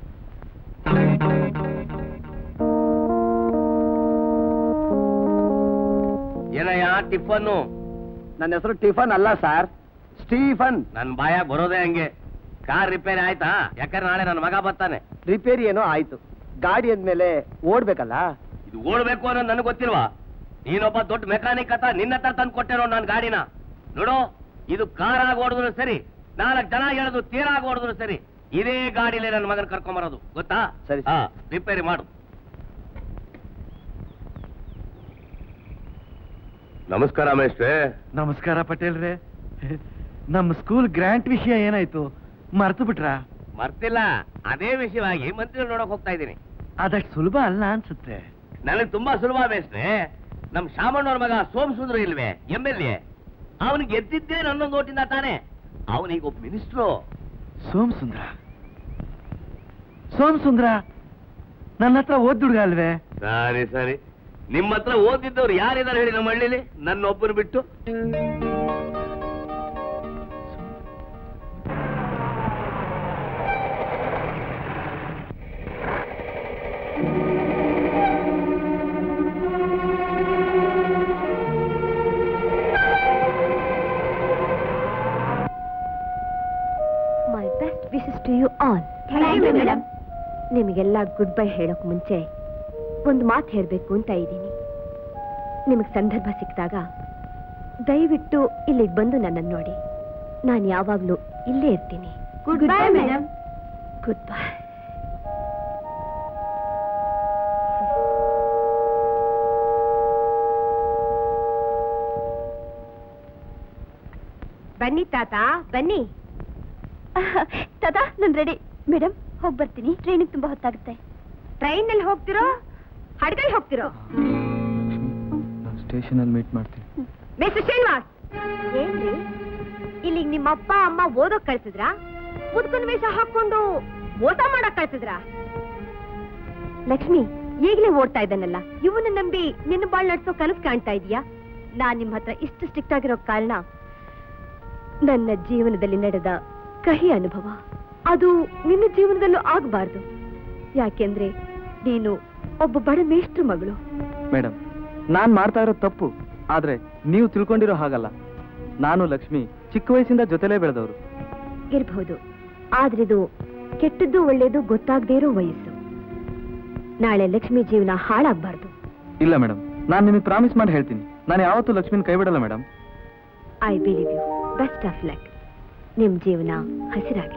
ಏನಯ್ಯ ಟಿಫನ್ನು? ನನ್ನ ಹೆಸರು ಟಿಫನ್ ಅಲ್ಲ ಸರ್, ಸ್ಟೀಫನ್. ನನ್ ಬಾಯ ಬರೋದೇ ಹಂಗೆ. ಕಾರ್ ರಿಪೇರಿ ಆಯ್ತಾ? ಯಾಕಂದ್ರೆ ನಾಳೆ ನನ್ನ ಮಗ ಬರ್ತಾನೆ. ರಿಪೇರಿ ಏನೋ ಆಯ್ತು, ಗಾಡಿ ಅಂದ್ಮೇಲೆ ಓಡ್ಬೇಕಲ್ಲ. ಇದು ಓಡ್ಬೇಕು ಅನ್ನೋದು ನನಗೆ ಗೊತ್ತಿಲ್ವಾ? ನೀನೊಬ್ಬ ದೊಡ್ಡ ಮೆಕ್ಯಾನಿಕ್ ಅಂತ ನಿನ್ನ ಹತ್ರ ತಂದು ಕೊಟ್ಟೆನೋ ನನ್ನ ಗಾಡಿನ. ನೋಡು, ಇದು ಕಾರಾಗಿ ಓಡಿದ್ರು ಸರಿ, ನಾಲ್ಕು ಜನ ಹೇಳೋದು ತೀರಾಗಿ ಓಡಿದ್ರು ಸರಿ, ಇದೇ ಗಾಡಿಲೇ ನನ್ನ ಮಗನ ಕರ್ಕೊಂಬರೋದು, ಗೊತ್ತಾ? ಸರಿ. ಹಾ, ರಿಪೇರಿ ಮಾಡು. ನಮಸ್ಕಾರ ಮೇಷ್ಟ್ರೆ. ನಮಸ್ಕಾರ ಪಟೇಲ್ರೆ. ನಮ್ಮ ಸ್ಕೂಲ್ ಗ್ರಾಂಟ್ ವಿಷಯ ಏನಾಯ್ತು, ಮರ್ತು ಬಿಟ್ರಾ? ಮರ್ತಿಲ್ಲ, ಅದೇ ವಿಷಯವಾಗಿ ಮಂತ್ರಿ ನೋಡಕ್ ಹೋಗ್ತಾ ಇದ್ದೀನಿ. ಅದಷ್ಟು ಸುಲಭ ಅಲ್ಲ ಅನ್ಸುತ್ತೆ. ನನಗೆ ತುಂಬಾ ಸುಲಭ ಮೇಷ್ಟ್ರೆ. ನಮ್ ಶಾಮಣ್ಣವ್ರ ಮಗ ಸೋಮ್ ಸುಂದ್ರ ಇಲ್ವೇ, ಎಂ ಎಲ್ ಎ, ಅವನಿಗೆ ಗೆದ್ದಿದ್ದೇ ನನ್ನೊಂದು ಓಟಿಂದ ತಾನೆ. ಅವನಿಗೆ ಒಬ್ಬ ಮಿನಿಸ್ಟ್ರು. ಸೋಮ್ ಸುಂದ್ರ ಸೋಮ್ ಸುಂದ್ರ ನನ್ನ ಹತ್ರ ಓದ್ ಹುಡುಗ ಅಲ್ವೇ? ಸರಿ ಸರಿ, ನಿಮ್ಮ ಹತ್ರ ಓದಿದ್ದವ್ರು ಯಾರಿದ್ದಾರೆ ಹೇಳಿ ನಮ್ಮ ಹಳ್ಳಿಲಿ, ನನ್ನ ಒಬ್ಬರು ಬಿಟ್ಟು? My best wishes to you all. Madam, ನಿಮಗೆಲ್ಲ ಗುಡ್ ಬೈ ಹೇಳೋಕ್ ಮುಂಚೆ ಒಂದು ಮಾತು ಹೇಳಬೇಕು ಅಂತ ಇದ್ದೀನಿ. ನಿಮಗೆ ಸಂದರ್ಭ ಸಿಕ್ಕಿದಾಗ ದಯವಿಟ್ಟು ಇಲ್ಲಿಗೆ ಬಂದು ನನ್ನನ್ನು ನೋಡಿ. ನಾನು ಯಾವಾಗಲೂ ಇಲ್ಲೇ ಇರ್ತೀನಿ. Good bye madam. Good bye. ಬನ್ನಿ ತಾತ, ಬನ್ನಿ. ತಾತ, ನಾನು ರೆಡಿ. ಮೇಡಮ್, ಹೋಗಿ ಬರ್ತೀನಿ, ಟ್ರೈನಿಗೆ ತುಂಬಾ ಹೊತ್ತಾಗುತ್ತೆ. ಟ್ರೈನಲ್ಲಿ ಹೋಗ್ತಿರೋ ಹಡಗಲ್ಲಿ ಹೋಗ್ತಿರೋ? ಸ್ಟೇಷನ್ ಅಲ್ಲಿ ಮೀಟ್ ಮಾಡ್ತೀನಿ. ಮಿಸ್ಟರ್ ಶ್ರೀನಿವಾಸ್, ಏನ್ರಿ ಇಲ್ಲಿಗೆ ನಿಮ್ಮ ಅಪ್ಪ ಅಮ್ಮ ಓದೋಕ್ ಕಳ್ಸಿದ್ರಾ? ಮುದ್ಕನ್ ವೇಷ ಹಾಕೊಂಡು ಮೋಸ ಮಾಡಕ್ ಕಳ್ಸಿದ್ರಾ? ಲಕ್ಷ್ಮಿ ಈಗಲೇ ಓಡ್ತಾ ಇದ್ದಾನಲ್ಲ, ಇವನ್ನ ನಂಬಿ ನಿನ್ನ ಬಾಳ್ ನಡ್ಸೋ ಕನಸು ಕಾಣ್ತಾ ಇದೀಯಾ? ನಾನ್ ನಿಮ್ ಹತ್ರ ಇಷ್ಟು ಸ್ಟ್ರಿಕ್ಟ್ ಆಗಿರೋ ಕಾರಣ ನನ್ನ ಜೀವನದಲ್ಲಿ ನಡೆದ ಕಹಿ ಅನುಭವ ಅದು ನಿನ್ನ ಜೀವನದಲ್ಲೂ ಆಗಬಾರ್ದು. ಯಾಕೆಂದ್ರೆ ನೀನು ಒಬ್ಬ ಬಡ ಮೇಷ್ಟ್ರ ಮಗಳು. ಮೇಡಮ್, ನಾನ್ ಮಾಡ್ತಾ ಇರೋ ತಪ್ಪು, ಆದ್ರೆ ನೀವು ತಿಳ್ಕೊಂಡಿರೋ ಹಾಗಲ್ಲ. ನಾನು ಲಕ್ಷ್ಮಿ ಚಿಕ್ಕ ವಯಸ್ಸಿಂದ ಜೊತೆಲೇ ಬೆಳೆದವರು. ಇರಬಹುದು, ಆದ್ರಿದು ಕೆಟ್ಟದ್ದು ಒಳ್ಳೇದು ಗೊತ್ತಾಗದೇ ಇರೋ ವಯಸ್ಸು. ನಾಳೆ ಲಕ್ಷ್ಮಿ ಜೀವನ ಹಾಳಾಗಬಾರ್ದು. ಇಲ್ಲ ಮೇಡಮ್, ನಾನು ನಿಮಗೆ ಪ್ರಾಮಿಸ್ ಮಾಡಿ ಹೇಳ್ತೀನಿ, ನಾನು ಯಾವತ್ತೂ ಲಕ್ಷ್ಮಿನ ಕೈ ಬಿಡಲ್ಲ madam. I believe you. Best of luck. ನಿಮ್ ಜೀವನ ಹಸಿರಾಗಲಿ.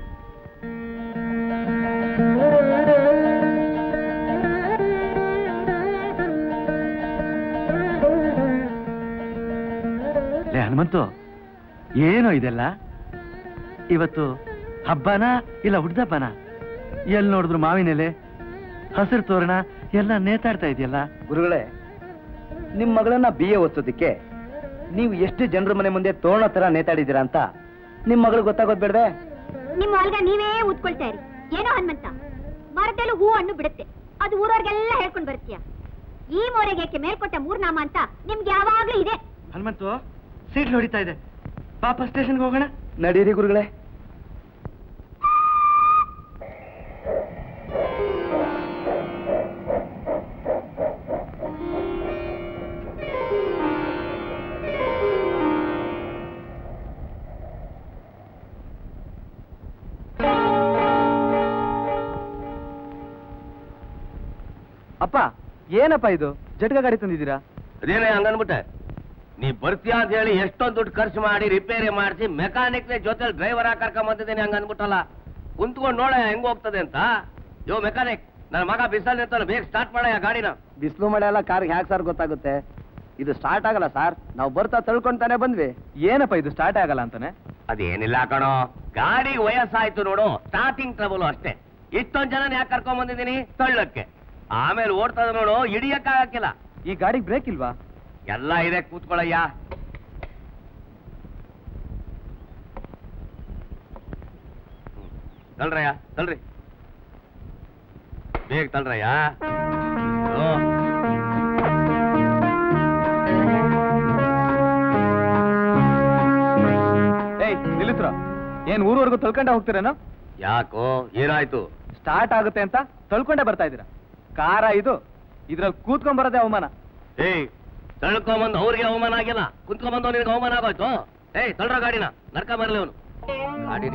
ಹನುಮಂತು, ಏನೋ ಇದೆಲ್ಲ? ಇವತ್ತು ಹಬ್ಬನ ಇಲ್ಲ ಹುಡ್ದಬ್ಬನ? ಎಲ್ಲಿ ನೋಡಿದ್ರು ಮಾವಿನೆಲೆ, ಹಸಿರು ತೋರಣ ಎಲ್ಲ ನೇತಾಡ್ತಾ ಇದೆಯಲ್ಲ. ಗುರುಗಳೇ, ನಿಮ್ ಮಗಳನ್ನ ಬಿ ಎ ಓದಿಸೋದಕ್ಕೆ ನೀವು ಎಷ್ಟು ಜನರ ಮನೆ ಮುಂದೆ ತೋರಣ ತರ ನೇತಾಡಿದ್ದೀರಾ ಅಂತ ನಿಮ್ ಮಗಳು ಗೊತ್ತಾಗೋದ್ ಬೇಡವೆ? ನಿಮ್ಮ ಹೊಲ್ಗ ನೀವೇ ಊದ್ಕೊಳ್ತಾ ಇರಿ. ಏನೋ ಹನುಮಂತ, ಮರದಲ್ಲೂ ಹೂ ಹಣ್ಣು ಬಿಡುತ್ತೆ, ಅದು ಊರವ್ರಿಗೆಲ್ಲ ಹೇಳ್ಕೊಂಡ್ ಬರ್ತೀಯ. ಈ ಮೋರೆಗೆ ಮೇಲ್ಕೊಟ್ಟ ಮೂರ್ನಾಮ ಅಂತ ನಿಮ್ಗೆ ಯಾವಾಗ್ಲೂ ಇದೆ. ಹನುಮಂತು, ಸೀಟ್ ಹೊಡಿತಾ ಇದೆ, ಪಾಪ ಸ್ಟೇಷನ್ಗೆ ಹೋಗೋಣ. ನಡೀರಿ ಗುರುಗಳೇ. ಅಪ್ಪ, ಏನಪ್ಪ ಇದು ಜಟ್ಕ ಗಾಡಿ ತಂದಿದ್ದೀರಾ? ಅದೇನೇ ಹಂಗನ್ಬಿಟ್ಟೆ? ನೀ ಬರ್ತೀಯ ಅಂತ ಹೇಳಿ ಎಷ್ಟೊಂದು ದುಡ್ಡು ಖರ್ಚು ಮಾಡಿ ರಿಪೇರಿ ಮಾಡಿಸಿ ಮೆಕ್ಯಾನಿಕ್ ಜೊತೆ ಡ್ರೈವರ್ ಕರ್ಕೊಂಡ್ ಬಂದಿದ್ದೇನೆ ಹಂಗ ಅನ್ಬಿಟ್ಟಲ್ಲ. ಕುಂತ್ಕೊಂಡು ನೋಡ ಹೆಂಗ್ ಹೋಗ್ತದೆ ಅಂತ. ಯೋ ಮೆಕ್ಯಾನಿಕ್, ನನ್ನ ಮಗ ಬಿಸಿಲು ನಿಂತಾನೆ, ಬೇಗ ಸ್ಟಾರ್ಟ್ ಮಾಡಯ್ಯ ಗಾಡಿನ. ಬಿಸಿಲು ಮಳೆ ಎಲ್ಲ ಕಾರ್ಗೆ ಹ್ಯಾಕ್ ಸರ್ ಗೊತ್ತಾಗುತ್ತೆ? ಇದು ಸ್ಟಾರ್ಟ್ ಆಗಲ್ಲ ಸರ್, ನಾವು ಬರ್ತಾ ತಳ್ಕೊಂತಾನೆ ಬಂದ್ವಿ. ಏನಪ್ಪ ಇದು ಸ್ಟಾರ್ಟ್ ಆಗಲ್ಲ ಅಂತಾನೆ? ಅದೇನಿಲ್ಲ ಕಣೋ, ಗಾಡಿಗೆ ವಯಸ್ಸಾಯ್ತು ನೋಡು, ಸ್ಟಾರ್ಟಿಂಗ್ ಟ್ರಬಲ್ ಅಷ್ಟೇ. ಇಷ್ಟೊಂದ್ ಜನ ಯಾಕೆ ಕರ್ಕೊಂಡ್ ಬಂದಿದ್ದೀನಿ ತಳ್ಳಕ್ಕೆ, ಆಮೇಲೆ ಓಡ್ತದ ನೋಡು, ಹಿಡಿಯಕ್ಕಾಗಕ್ಕಿಲ್ಲ. ಈ ಗಾಡಿಗೆ ಬ್ರೇಕ್ ಇಲ್ವಾ? ಎಲ್ಲ ಇದೆ, ಕೂತ್ಕೊಳ್ಳಯ್ಯ. ತಳ್ರಯ್ಯ, ತಳ್ರಿ, ಬೇಗ ತಳ್ರಯ್ಯ. ಏಯ್ ನಿಲ್ಲಿಸ್ರ, ಏನ್ ಊರವರೆಗೂ ತಳ್ಕೊಂಡೆ ಹೋಗ್ತೀರೇನೋ? ಯಾಕೋ, ಏನಾಯ್ತು? ಸ್ಟಾರ್ಟ್ ಆಗುತ್ತೆ ಅಂತ ತಳ್ಕೊಂಡೆ ಬರ್ತಾ ಇದ್ದೀರಾ? ಕಾರ ಇದು, ಇದ್ರಲ್ಲಿ ಕೂತ್ಕೊಂಡ್ ಬರೋದೇ ಅವಮಾನ. ಏಯ್, ತಳ್ಕೊಂಬಂದು ಅವ್ರಿಗೆ ಅವಮಾನ ಆಗಿಲ್ಲ, ಕುಂತ್ಕೊಂಬಂದು ನಿನಗೆ ಅವಮಾನ ಆಗೋಯ್ತು. ಏಯ್ ತಳ್ರ ಗಾಡಿನ, ನರ್ಕ ಬರಲಿ ಅವನು. ಗಾಡಿ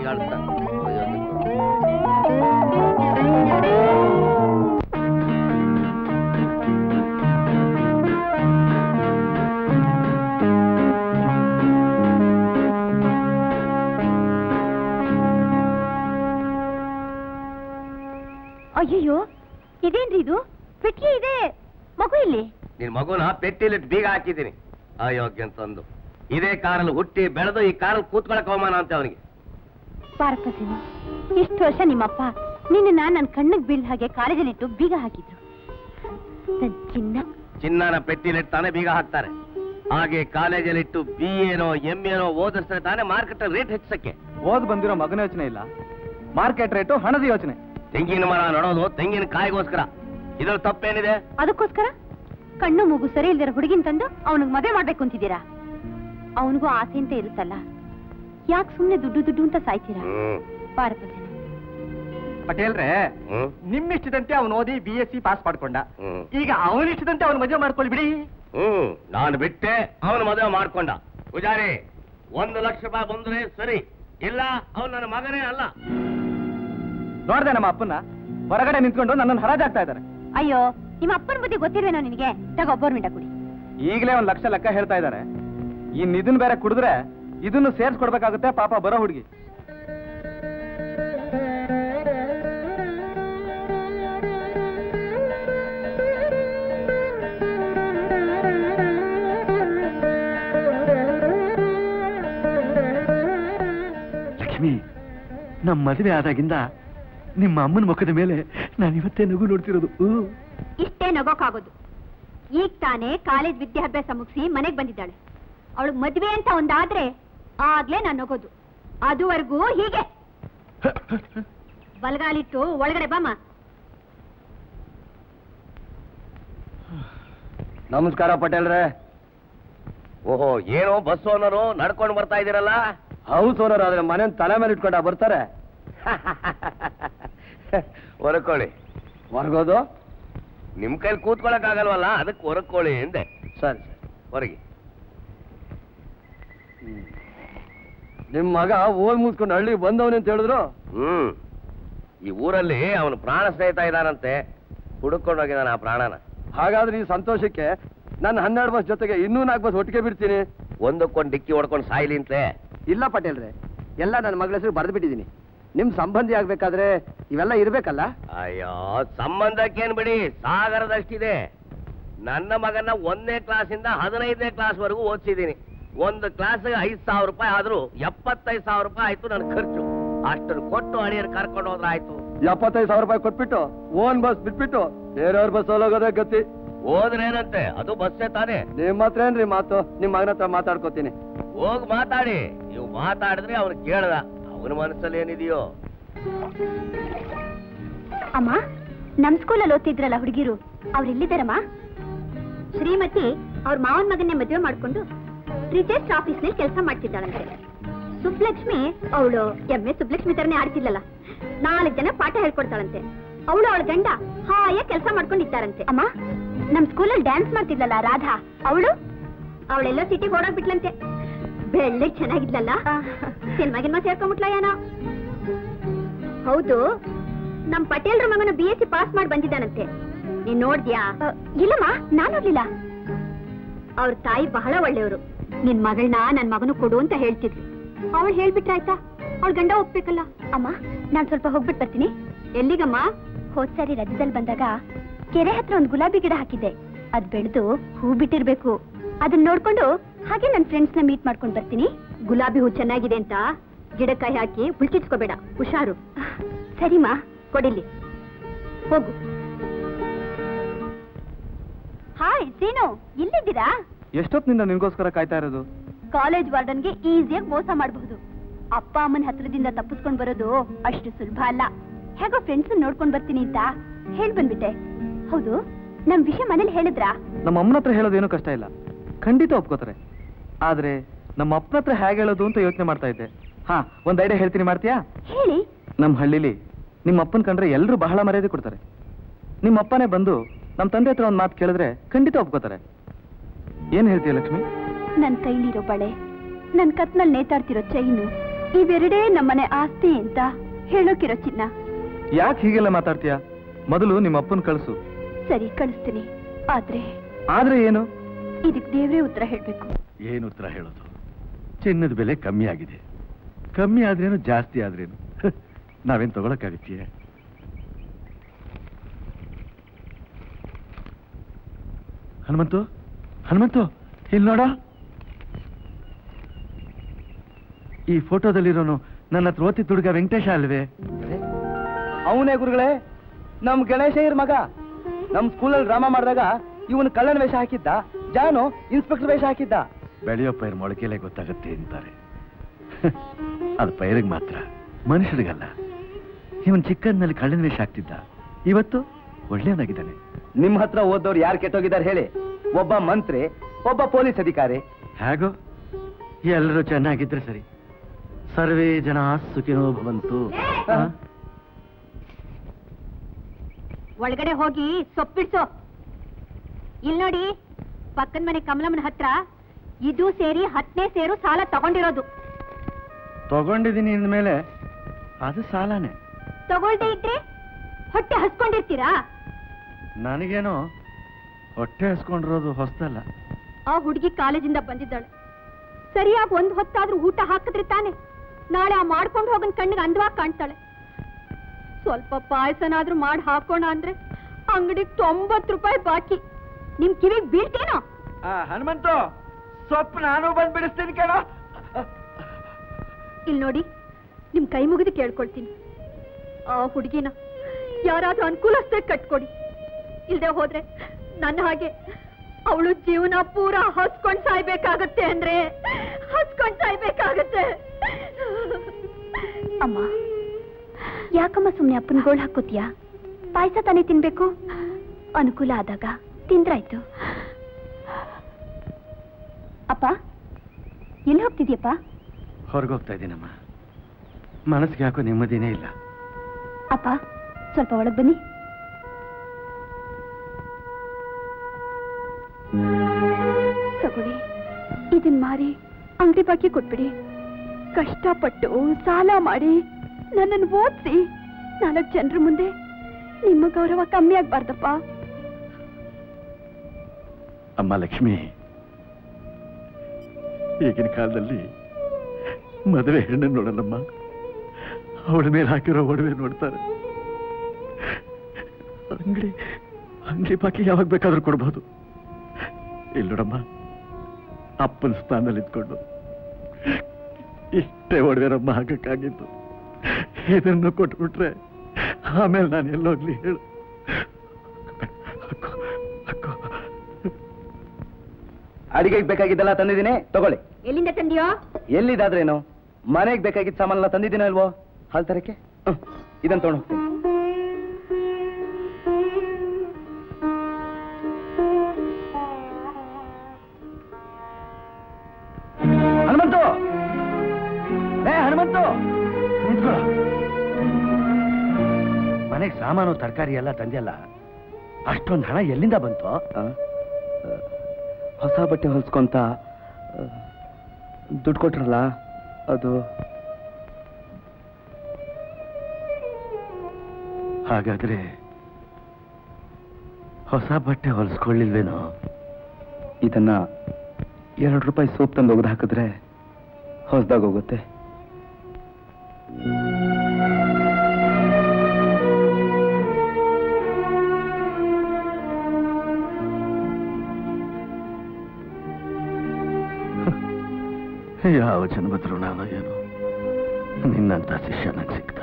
ಅಯ್ಯಯ್ಯೋ, ಇದೇನ್ರಿ ಇದು? ಪೆಟ್ಟಿಗೆ ಇದೆ, ಮಗು ಇಲ್ಲಿ. ನಿನ್ ಮಗುನ ಪೆಟ್ಟಿಲಿಟ್ಟು ಬೀಗ ಹಾಕಿದ್ದೀನಿ, ಅಯೋಗ್ಯ ಅಂತಂದು. ಇದೇ ಕಾರಲ್ಲಿ ಹುಟ್ಟಿ ಬೆಳೆದು ಈ ಕಾರಲ್ಲಿ ಕೂತ್ಕೊಳಕ್ ಅವಮಾನ ಅಂತ ಅವನಿಗೆ. ಪಾರ್ಪಸಿನ, ಇಷ್ಟು ವರ್ಷ ನಿಮ್ಮಪ್ಪ ನಿನ್ನ ನನ್ನ ಕಣ್ಣಿಗೆ ಬೀಳ್ ಹಾಗೆ ಕಾಲೇಜಲ್ಲಿಟ್ಟು ಬೀಗ ಹಾಕಿದ್ರು. ನನ್ ಚಿನ್ನ ಚಿನ್ನನ ಪೆಟ್ಟಿಲಿಟ್ಟು ತಾನೇ ಬೀಗ ಹಾಕ್ತಾರೆ. ಹಾಗೆ ಕಾಲೇಜಲ್ಲಿಟ್ಟು ಬಿ ಏನೋ ಎಂ ಏನೋ ಓದಿಸ್ತಾರೆ ತಾನೇ ಮಾರ್ಕೆಟ್ ರೇಟ್ ಹೆಚ್ಚಕ್ಕೆ. ಓದ್ ಬಂದಿರೋ ಮಗನ ಯೋಚನೆ ಇಲ್ಲ, ಮಾರ್ಕೆಟ್ ರೇಟು ಹಣದ ಯೋಚನೆ. ತೆಂಗಿನ ಮರ ನೋಡೋದು ತೆಂಗಿನ ಕಾಯಿಗೋಸ್ಕರ, ಇದ್ರಲ್ಲಿ ತಪ್ಪೇನಿದೆ? ಅದಕ್ಕೋಸ್ಕರ ಕಣ್ಣು ಮೂಗು ಸರಿ ಇಲ್ದಿರ ಹುಡುಗಿನ ತಂದು ಅವನಿಗೆ ಮದುವೆ ಮಾಡ್ಬೇಕು ಅಂತಿದ್ದೀರಾ? ಅವನಿಗೂ ಆಸೆ ಅಂತ ಇರುತ್ತಲ್ಲ, ಯಾಕೆ ಸುಮ್ನೆ ದುಡ್ಡು ದುಡ್ಡು ಅಂತ ಸಾಯ್ತೀರಾ? ಪಾರ್ಪಸಿನ ಪಟೇಲ್ರೆ, ನಿಮ್ಮಿಷ್ಟದಂತೆ ಅವನು ಓದಿ ಬಿ ಎಸ್ ಸಿ ಪಾಸ್ ಮಾಡ್ಕೊಂಡ, ಈಗ ಅವನಿಷ್ಟದಂತೆ ಅವನು ಮದುವೆ ಮಾಡ್ಕೊಳ್ಳಿ ಬಿಡಿ. ಹ್ಮ್, ನಾನು ಬಿಟ್ಟೆ, ಅವನು ಮದುವೆ ಮಾಡ್ಕೊಂಡ. ಪೂಜಾರಿ, ಒಂದು ಲಕ್ಷ ರೂಪಾಯಿ ಬಂದ್ರೆ ಸರಿ, ಇಲ್ಲ ಅವನು ನನ್ನ ಮಗನೇ ಅಲ್ಲ. ನೋಡ್ದೆ ನಮ್ಮ ಅಪ್ಪನ ಹೊರಗಡೆ ನಿಂತ್ಕೊಂಡು ನನ್ನನ್ನು ಹರಾಜಾಗ್ತಾ ಇದ್ದಾರೆ. ಅಯ್ಯೋ, ನಿಮ್ಮ ಅಪ್ಪನ ಬುದ್ಧಿ ಗೊತ್ತಿರ್ವೇನೋ ನಿನಗೆ? ತಗೋ ಬೋರ್ಮಿಂಟ ಕುಡಿ. ಈಗಲೇ ಒಂದ್ ಲಕ್ಷ ಲೆಕ್ಕ ಹೇಳ್ತಾ ಇದ್ದಾರೆ, ಇನ್ ಇದನ್ ಬೇರೆ ಕುಡಿದ್ರೆ ಇದನ್ನು ಸೇರ್ಸ್ಕೊಡ್ಬೇಕಾಗುತ್ತೆ ಪಾಪ ಬರೋ ಹುಡುಗಿ. ಲಕ್ಷ್ಮಿ, ನಮ್ಮ ಮದುವೆ ಆದಾಗಿಂದ ನಿಮ್ಮ ಅಮ್ಮನ ಮುಖದ ಮೇಲೆ ನಾನು ಇವತ್ತೇ ನಗು ನೋಡ್ತಿರೋದು. ಇಷ್ಟೇ ನಗೋಕಾಗೋದು. ಈಗ ತಾನೇ ಕಾಲೇಜ್ ವಿದ್ಯಾಭ್ಯಾಸ ಮುಗಿಸಿ ಮನೆಗೆ ಬಂದಿದ್ದಾಳೆ. ಅವಳು ಮದ್ವೆ ಅಂತ ಒಂದಾದ್ರೆ ಆಗ್ಲೇ ನಾನು ನಗೋದು. ಅದುವರೆಗೂ ಹೀಗೆ ಬಲಗಾಲಿಟ್ಟು ಒಳಗಡೆ ಬಾಮ. ನಮಸ್ಕಾರ ಪಟೇಲ್ರೆ. ಓಹೋ, ಏನೋ ಬಸ್ ಓನರು ನಡ್ಕೊಂಡು ಬರ್ತಾ ಇದ್ದೀರಲ್ಲ? ಹೌಸ್ ಓನರ್ ಆದ್ರೆ ಮನೆ ತಲೆ ಮೇಲೆ ಇಟ್ಕೊಂಡ ಬರ್ತಾರೆ. ಹೊರಕೊಳ್ಳಿ. ಹೊರಗೋದು ನಿಮ್ ಕೈಲಿ ಕೂತ್ಕೊಳಕ್ ಆಗಲ್ವಲ್ಲ, ಅದಕ್ಕೆ ಹೊರಕೊಳ್ಳಿ ಎಂದೆ. ಸರಿ ಸರಿ, ಹೊರಗೆ. ನಿಮ್ ಮಗ ಓದ್ ಮುಗಿಸ್ಕೊಂಡು ಹಳ್ಳಿಗೆ ಬಂದವನೇ ಅಂತ ಹೇಳಿದ್ರು. ಹ್ಮ್, ಈ ಊರಲ್ಲಿ ಅವನು ಪ್ರಾಣ ಸ್ನೇಹಿತ ಇದ್ದಾನಂತೆ, ಹುಡುಕೊಂಡು ಹೋಗಿದ್ದಾನೆ ಆ ಪ್ರಾಣನ. ಹಾಗಾದ್ರೆ ಈ ಸಂತೋಷಕ್ಕೆ ನನ್ನ ಹನ್ನೆರಡು ಬಸ್ ಜೊತೆಗೆ ಇನ್ನೂ ನಾಲ್ಕು ಬಸ್ ಒಟ್ಟಿಗೆ ಬಿಡ್ತೀನಿ. ಒಂದಕ್ಕೊಂದು ಡಿಕ್ಕಿ ಹೊಡ್ಕೊಂಡು ಸಾಯ್ಲಿ ಅಂತಲೇ? ಇಲ್ಲ ಪಟೇಲ್ರೆ, ಎಲ್ಲ ನನ್ನ ಮಗಳ ಹೆಸರು ಬರೆದು ಬಿಟ್ಟಿದ್ದೀನಿ. ನಿಮ್ ಸಂಬಂಧಿ ಆಗ್ಬೇಕಾದ್ರೆ ಇವೆಲ್ಲ ಇರ್ಬೇಕಲ್ಲ? ಅಯ್ಯೋ, ಸಂಬಂಧಕ್ಕೇನ್ ಬಿಡಿ, ಸಾಗರದಷ್ಟಿದೆ. ನನ್ನ ಮಗನ ಒಂದನೇ ಕ್ಲಾಸಿಂದ ಹದಿನೈದನೇ ಕ್ಲಾಸ್ ವರೆಗೂ ಓದಿಸಿದ್ದೀನಿ. ಒಂದು ಕ್ಲಾಸ್ಗೆ ಐದ್ ಸಾವಿರ ರೂಪಾಯಿ ಆದ್ರೂ ಎಪ್ಪತ್ತೈದು ಸಾವಿರ ರೂಪಾಯಿ ಆಯ್ತು ನನ್ನ ಖರ್ಚು. ಅಷ್ಟನ್ನು ಕೊಟ್ಟು ಅಳಿಯರ್ ಕರ್ಕೊಂಡು ಹೋದ್ರ ಆಯ್ತು. ಎಪ್ಪತ್ತೈದು ಸಾವಿರ ರೂಪಾಯಿ ಕೊಟ್ಬಿಟ್ಟು ಓನ್ ಬಸ್ ಬಿಟ್ಬಿಟ್ಟು ಬೇರೆಯವ್ರ ಬಸ್ ಹೋಗೋದೇ ಗತಿ. ಹೋದ್ರೇನಂತೆ, ಅದು ಬಸ್ಸೇ ತಾನೇ. ನಿಮ್ಮ ಹತ್ರ ಏನ್ರಿ ಮಾತು? ನಿಮ್ ಮಗನ ಹತ್ರ ಮಾತಾಡ್ಕೋತೀನಿ. ಹೋಗ್ ಮಾತಾಡಿ. ನೀವು ಮಾತಾಡಿದ್ರೆ ಅವ್ನು ಕೇಳ್ದ, ಅವನ ಮನಸ್ಸಲ್ಲಿ ಏನಿದೆಯೋ. ಅಮ್ಮ, ನಮ್ ಸ್ಕೂಲಲ್ಲಿ ಓದ್ತಿದ್ರಲ್ಲ ಹುಡುಗಿರು, ಅವ್ರು ಎಲ್ಲಿದ್ದಾರಮ್ಮ? ಶ್ರೀಮತಿ ಅವ್ರ ಮಾವನ್ ಮಗನ್ನೇ ಮದುವೆ ಮಾಡ್ಕೊಂಡು ರಿಜಿಸ್ಟರ್ ಆಫೀಸ್ ನಲ್ಲಿ ಕೆಲಸ ಮಾಡ್ತಿದ್ದಾಳಂತೆ. ಸುಬ್ಲಕ್ಷ್ಮಿ ಅವಳು ಎಂ ಎ ಸುಬ್ಲಕ್ಷ್ಮಿ ತರನೇ ಆಡ್ತಿಲ್ಲಲ್ಲ, ನಾಲ್ಕು ಜನ ಪಾಠ ಹೇಳ್ಕೊಡ್ತಾಳಂತೆ. ಅವಳು ಅವಳ ಗಂಡ ಹಾಯ ಕೆಲಸ ಮಾಡ್ಕೊಂಡಿದ್ದಾರಂತೆ. ಅಮ್ಮ, ನಮ್ ಸ್ಕೂಲಲ್ಲಿ ಡ್ಯಾನ್ಸ್ ಮಾಡ್ತಿದ್ಲಲ್ಲ ರಾಧಾ, ಅವಳು ಅವಳೆಲ್ಲೋ ಸಿಟಿಗೆ ಓಡೋಗ್ಬಿಟ್ಲಂತೆ. ಬೆಳ್ಳಿಗೆ ಚೆನ್ನಾಗಿದ್ಲಲ್ಲ, ಸಿನಿಮಾಗಿನ್ಮ ಸೇರ್ಕೊಂಡ್ಬಿಟ್ಲ ಏನೋ. ಹೌದು, ನಮ್ ಪಟೇಲ್ರ ಮಗನ ಬಿ ಎಸ್ ಸಿ ಪಾಸ್ ಮಾಡಿ ಬಂದಿದ್ದಾನಂತೆ. ನೀನ್ ನೋಡ್ದ್ಯಾ? ಇಲ್ಲಮ್ಮ, ನಾನ್ ನೋಡ್ಲಿಲ್ಲ. ಅವ್ರ ತಾಯಿ ಬಹಳ ಒಳ್ಳೆಯವರು. ನಿನ್ ಮಗಳನ್ನ ನನ್ ಮಗನು ಕೊಡು ಅಂತ ಹೇಳ್ತಿದ್ಲು. ಅವಳು ಹೇಳ್ಬಿಟ್ರಾಯ್ತಾ? ಅವಳ ಗಂಡ ಒಪ್ಬೇಕಲ್ಲ. ಅಮ್ಮ, ನಾನ್ ಸ್ವಲ್ಪ ಹೋಗ್ಬಿಟ್ಟು ಬರ್ತೀನಿ. ಎಲ್ಲಿಗಮ್ಮ? ಹೋದ್ ಸಾರಿ ರಜದಲ್ಲಿ ಬಂದಾಗ ಕೆರೆ ಹತ್ರ ಒಂದು ಗುಲಾಬಿ ಗಿಡ ಹಾಕಿದ್ದೆ. ಅದ್ ಬೆಳೆದು ಹೂ ಬಿಟ್ಟಿರ್ಬೇಕು. ಅದನ್ನ ನೋಡ್ಕೊಂಡು ಹಾಗೆ ನನ್ನ ಫ್ರೆಂಡ್ಸ್ ನ ಮೀಟ್ ಮಾಡ್ಕೊಂಡು ಬರ್ತೀನಿ. ಗುಲಾಬಿ ಹೂ ಚೆನ್ನಾಗಿದೆ ಅಂತ ಗಿಡಕ್ಕಾಯಿ ಹಾಕಿ ಉಳ್ಕಿಸ್ಕೋಬೇಡ, ಹುಷಾರು. ಸರಿಮಾ, ಕೊಡಿಲಿ, ಹೋಗು. ಹಾಯ್ ಸೀನು, ಇಲ್ಲಿದ್ದೀರಾ? ಎಷ್ಟೊತ್ತಿನಿಂದ ನಿನ್ಗೋಸ್ಕರ ಕಾಯ್ತಾ ಇರೋದು. ಕಾಲೇಜ್ ವಾರ್ಡನ್ಗೆ ಈಸಿಯಾಗಿ ಮೋಸ ಮಾಡಬಹುದು. ಅಪ್ಪ ಅಮ್ಮನ ಹತ್ರದಿಂದ ತಪ್ಪಿಸ್ಕೊಂಡ್ ಬರೋದು ಅಷ್ಟು ಸುಲಭ ಅಲ್ಲ. ಹೇಗೋ ಫ್ರೆಂಡ್ಸ್ ನೋಡ್ಕೊಂಡ್ ಬರ್ತೀನಿ ಅಂತ ಹೇಳ್ ಬಂದ್ಬಿಟ್ಟೆ. ಹೌದು, ನಮ್ ವಿಷಯ ಮನೇಲಿ ಹೇಳಿದ್ರಾ? ನಮ್ಮ ಅಮ್ಮನ ಹತ್ರ ಹೇಳೋದೇನು ಕಷ್ಟ ಇಲ್ಲ, ಖಂಡಿತ ಒಪ್ಕೋತಾರೆ. ಆದ್ರೆ ನಮ್ಮ ಅಪ್ಪನ ಹತ್ರ ಹೇಗೆ ಹೇಳೋದು ಅಂತ ಯೋಚನೆ ಮಾಡ್ತಾ ಇದ್ದೆ. ಹಾ, ಒಂದ್ ಐಡಿಯಾ ಹೇಳ್ತೀನಿ, ಮಾಡ್ತೀಯಾ? ಹೇಳಿ. ನಮ್ಮ ಹಳ್ಳಿಲಿ ನಿಮ್ಮ ಅಪ್ಪನ ಕಂಡ್ರೆ ಎಲ್ಲರೂ ಬಹಳ ಮರ್ಯಾದೆ ಕೊಡ್ತಾರೆ. ನಿಮ್ಮ ಅಪ್ಪನೇ ಬಂದು ನಮ್ಮ ತಂದೆ ಹತ್ರ ಒಂದ್ ಮಾತು ಕೇಳಿದ್ರೆ ಖಂಡಿತ ಒಪ್ಕೋತಾರೆ. ಏನ್ ಹೇಳ್ತೀಯ ಲಕ್ಷ್ಮಿ? ನನ್ ಕೈಲಿರೋ ಬಳೆ, ನನ್ ಕತ್ನಲ್ಲಿ ನೇತಾಡ್ತಿರೋ ಚೈನು, ಇವೆರಡೇ ನಮ್ಮನೆ ಆಸ್ತಿ ಅಂತ ಹೇಳೋಕಿರೋ ಚಿನ್ನ. ಯಾಕೆ ಹೀಗೆಲ್ಲ ಮಾತಾಡ್ತೀಯಾ? ಮೊದಲು ನಿಮ್ಮ ಅಪ್ಪನ ಕಳಿಸು. ಸರಿ, ಕಳಿಸ್ತೀನಿ. ಆದ್ರೆ ಆದ್ರೆ ಏನು? ಇದಕ್ ದೇವ್ರೇ ಉತ್ತರ ಹೇಳ್ಬೇಕು. ಏನು ಉತ್ತರ ಹೇಳೋದು? ಚಿನ್ನದ ಬೆಲೆ ಕಮ್ಮಿ ಆಗಿದೆ. ಕಮ್ಮಿ ಆದ್ರೇನು, ಜಾಸ್ತಿ ಆದ್ರೇನು, ನಾವೇನ್ ತಗೊಳಕ್ಕಾಗತ್ತೀಯ? ಹನುಮಂತು, ಹನುಮಂತು, ಇಲ್ಲಿ ನೋಡ. ಈ ಫೋಟೋದಲ್ಲಿರೋನು ನನ್ನ ಹತ್ರ ಓದ್ತಿ ತುಡುಗ ವೆಂಕಟೇಶ ಅಲ್ವೇ? ಅವನೇ ಗುರುಗಳೇ, ನಮ್ ಗಣೇಶಯ್ಯರ್ ಮಗ. ನಮ್ ಸ್ಕೂಲಲ್ಲಿ ಡ್ರಾಮಾ ಮಾಡಿದಾಗ ಇವನು ಕಳ್ಳನ ವೇಷ ಹಾಕಿದ್ದ, ಜಾನು ಇನ್ಸ್ಪೆಕ್ಟರ್ ವೇಷ ಹಾಕಿದ್ದ. ಬೆಳೆಯೋ ಪೈರ್ ಮೊಳಕೆಲೆ ಗೊತ್ತಾಗತ್ತೆ ಅಂತಾರೆ. ಅದು ಪೈರಿಗೆ ಮಾತ್ರ, ಮನುಷ್ಯರಿಗಲ್ಲ. ಇವನ್ ಚಿಕ್ಕಂದಿನಲ್ಲಿ ಕಳ್ಳನ ವೇಷ ಹಾಕ್ತಿದ್ದ, ಇವತ್ತು ಒಳ್ಳೆಯವನಾಗಿದ್ದಾನೆ. ನಿಮ್ ಹತ್ರ ಓದೋರು ಯಾರು ಕೆಟ್ಟೋಗಿದ್ದಾರೆ ಹೇಳಿ? ಒಬ್ಬ ಮಂತ್ರಿ, ಒಬ್ಬ ಪೊಲೀಸ್ ಅಧಿಕಾರಿ. ಹೇಗೋ ಎಲ್ಲರೂ ಚೆನ್ನಾಗಿದ್ರೆ ಸರಿ. ಸರ್ವೇ ಜನ ಸುಖಿನೋ ಭವಂತು. ಆ? ಒಳಗಡೆ ಹೋಗಿ ಸೊಪ್ಪಿಡ್ಸೋ. ಇಲ್ ನೋಡಿ, ಪಕ್ಕದ ಮನೆ ಕಮಲಮ್ಮನ ಹತ್ರ ಇದು ಸೇರಿ ಹತ್ತನೇ ಸೇರು ಸಾಲ ತಗೊಂಡಿರೋದು. ತಗೊಂಡಿದ್ದೀನಿ ಅಂದ್ಮೇಲೆ ಅದು ಸಾಲನೇ. ತಗೊಳ್ದೇ ಇದ್ರೆ ಹೊಟ್ಟೆ ಹಸ್ಕೊಂಡಿರ್ತೀರಾ? ನನಗೇನೋ ಹೊಟ್ಟೆ ಹಸ್ಕೊಂಡಿರೋದು ಹೊಸ್ತಲ್ಲ. ಆ ಹುಡುಗಿ ಕಾಲೇಜಿಂದ ಬಂದಿದ್ದಾಳೆ. ಸರಿಯಾಗಿ ಒಂದ್ ಹೊತ್ತಾದ್ರೂ ಊಟ ಹಾಕಿದ್ರೆ ತಾನೆ ನಾಳೆ ಆ ಮಾಡ್ಕೊಂಡು ಹೋಗನ್ ಕಣ್ಣಿಗೆ ಅಂದವಾಗಿ ಕಾಣ್ತಾಳೆ. ಸ್ವಲ್ಪ ಪಾಯಸನಾದ್ರೂ ಮಾಡಿ ಹಾಕೋಣ ಅಂದ್ರೆ ಅಂಗಡಿಗೆ ತೊಂಬತ್ತು ರೂಪಾಯಿ ಬಾಕಿ. ನಿಮ್ ಕಿವಿಗೆ ಬೀಳ್ತೇನೋ? ಹನುಮಂತು, ಸೊಪ್ಪು ನಾನು ಬಂದ್ ಬಿಡಿಸ್ತೀನಿ ಕೇಳೋ. ಇಲ್ ನೋಡಿ, ನಿಮ್ ಕೈ ಮುಗಿದು ಕೇಳ್ಕೊಳ್ತೀನಿ, ಆ ಹುಡುಗಿನ ಯಾರಾದ್ರೂ ಅನುಕೂಲಸ್ಥೆ ಕಟ್ಕೊಡಿ. ಇಲ್ದೆ ಹೋದ್ರೆ ನನ್ನ ಹಾಗೆ ಅವಳು ಜೀವನ ಪೂರ ಹಸ್ಕೊಂಡ್ ಸಾಯ್ಬೇಕಾಗತ್ತೆ. ಅಂದ್ರೆ ಹಸ್ಕೊಂಡ್ ಸಾಯ್ಬೇಕಾಗತ್ತೆ. ಅಮ್ಮ, ಯಾಕಮ್ಮ ಸುಮ್ನೆ ಅಪ್ಪನ ಗೋಳ್ ಹಾಕೋತೀಯಾ? ಪಾಯಸ ತಾನೇ ತಿನ್ಬೇಕು. ಅನುಕೂಲ ಆದಾಗ ತಿಂದ್ರಾಯ್ತು. ಅಪ್ಪ, ಎಲ್ಲಿ ಹೋಗ್ತಿದ್ಯಪ್ಪ? ಹೊರಗೋಗ್ತಾ ಇದ್ದೀನಮ್ಮ. ಮನಸ್ಸಿಗೆ ಯಾಕೋ ನೆಮ್ಮದಿನೇ ಇಲ್ಲ. ಅಪ್ಪ, ಸ್ವಲ್ಪ ಒಳಗ್ ಬನ್ನಿ. ತಗೊಳ್ಳಿ, ಇದನ್ ಮಾರಿ ಅಂಗಡಿ ಬಾಕಿ ಕೊಟ್ಬಿಡಿ. ಕಷ್ಟಪಟ್ಟು ಸಾಲ ಮಾಡಿ ನನ್ನನ್ನು ಓದಿಸಿ ನಾಲ್ಕು ಜನರ ಮುಂದೆ ನಿಮ್ಮ ಗೌರವ ಕಮ್ಮಿ ಆಗ್ಬಾರ್ದಪ್ಪ. ಅಮ್ಮ ಲಕ್ಷ್ಮಿ, ಈಗಿನ ಕಾಲದಲ್ಲಿ ಮದುವೆ ಹೆಣ್ಣನ್ನು ನೋಡಲ್ಲಮ್ಮ, ಅವಳ ಮೇಲೆ ಹಾಕಿರೋ ಒಡವೆ ನೋಡ್ತಾರೆ. ಅಂಗಡಿ ಅಂಗಡಿ ಬಾಕಿ ಯಾವಾಗ ಬೇಕಾದ್ರೂ ಕೊಡ್ಬೋದು. ಇಲ್ಲಿ ನೋಡಮ್ಮ, ಅಪ್ಪನ ಸ್ಥಾನದಲ್ಲಿ ಇದ್ಕೊಂಡು ಇಷ್ಟೇ ಒಡವೆರಮ್ಮ ಹಾಕಕ್ಕಾಗಿತ್ತು. ಇದನ್ನು ಕೊಟ್ಬಿಟ್ರೆ ಆಮೇಲೆ ನಾನು ಎಲ್ಲೋಗ್ಲಿ ಹೇಳು. ಅಡಿಗೆಗೆ ಬೇಕಾಗಿದ್ದೆಲ್ಲ ತಂದಿದ್ದೀನಿ, ತಗೊಳ್ಳಿ. ಎಲ್ಲಿಂದ ತಂದಿಯೋ? ಎಲ್ಲಿದಾದ್ರೇನು, ಮನೆಗೆ ಬೇಕಾಗಿದ್ದ ಸಾಮಾನೆಲ್ಲ ತಂದಿದ್ದೀನ ಅಲ್ವೋ? ಹಾಲ್ ತರಕ್ಕೆ ಇದನ್ನ ತಗೊಂಡು ಹೋಗ್ತೀನಿ. ಹನುಮಂತು, ಏ ಹನುಮಂತು, ನಿಂತ್ಕೊಳ್ಳ. ಮನೆಗೆ ಸಾಮಾನು ತರಕಾರಿ ಎಲ್ಲ ತಂದೆಯಲ್ಲ, ಅಷ್ಟೊಂದು ಹಣ ಎಲ್ಲಿಂದ ಬಂತು? ಹೊಸ ಬಟ್ಟೆ ಹೊಲ್ಸ್ಕೊಂತ ದುಡ್ಡು ಕೊಟ್ರಲ್ಲ, ಅದು. ಹಾಗಾದ್ರೆ ಹೊಸ ಬಟ್ಟೆ ಹೊಲಿಸ್ಕೊಳ್ಳಿಲ್ವೇನೋ? ಇದನ್ನ ಎರಡು ರೂಪಾಯಿ ಸೋಪ್ ತಂದು ಒಗೆದು ಹಾಕಿದ್ರೆ ಹೊಸದಾಗ ಹೋಗುತ್ತೆ. ಯಾವ ಜನ್ಮದ ಋಣನೋ ಏನೋ ನಿನ್ನಂತ ಶಿಷ್ಯ ನಂಗೆ ಸಿಕ್ತ.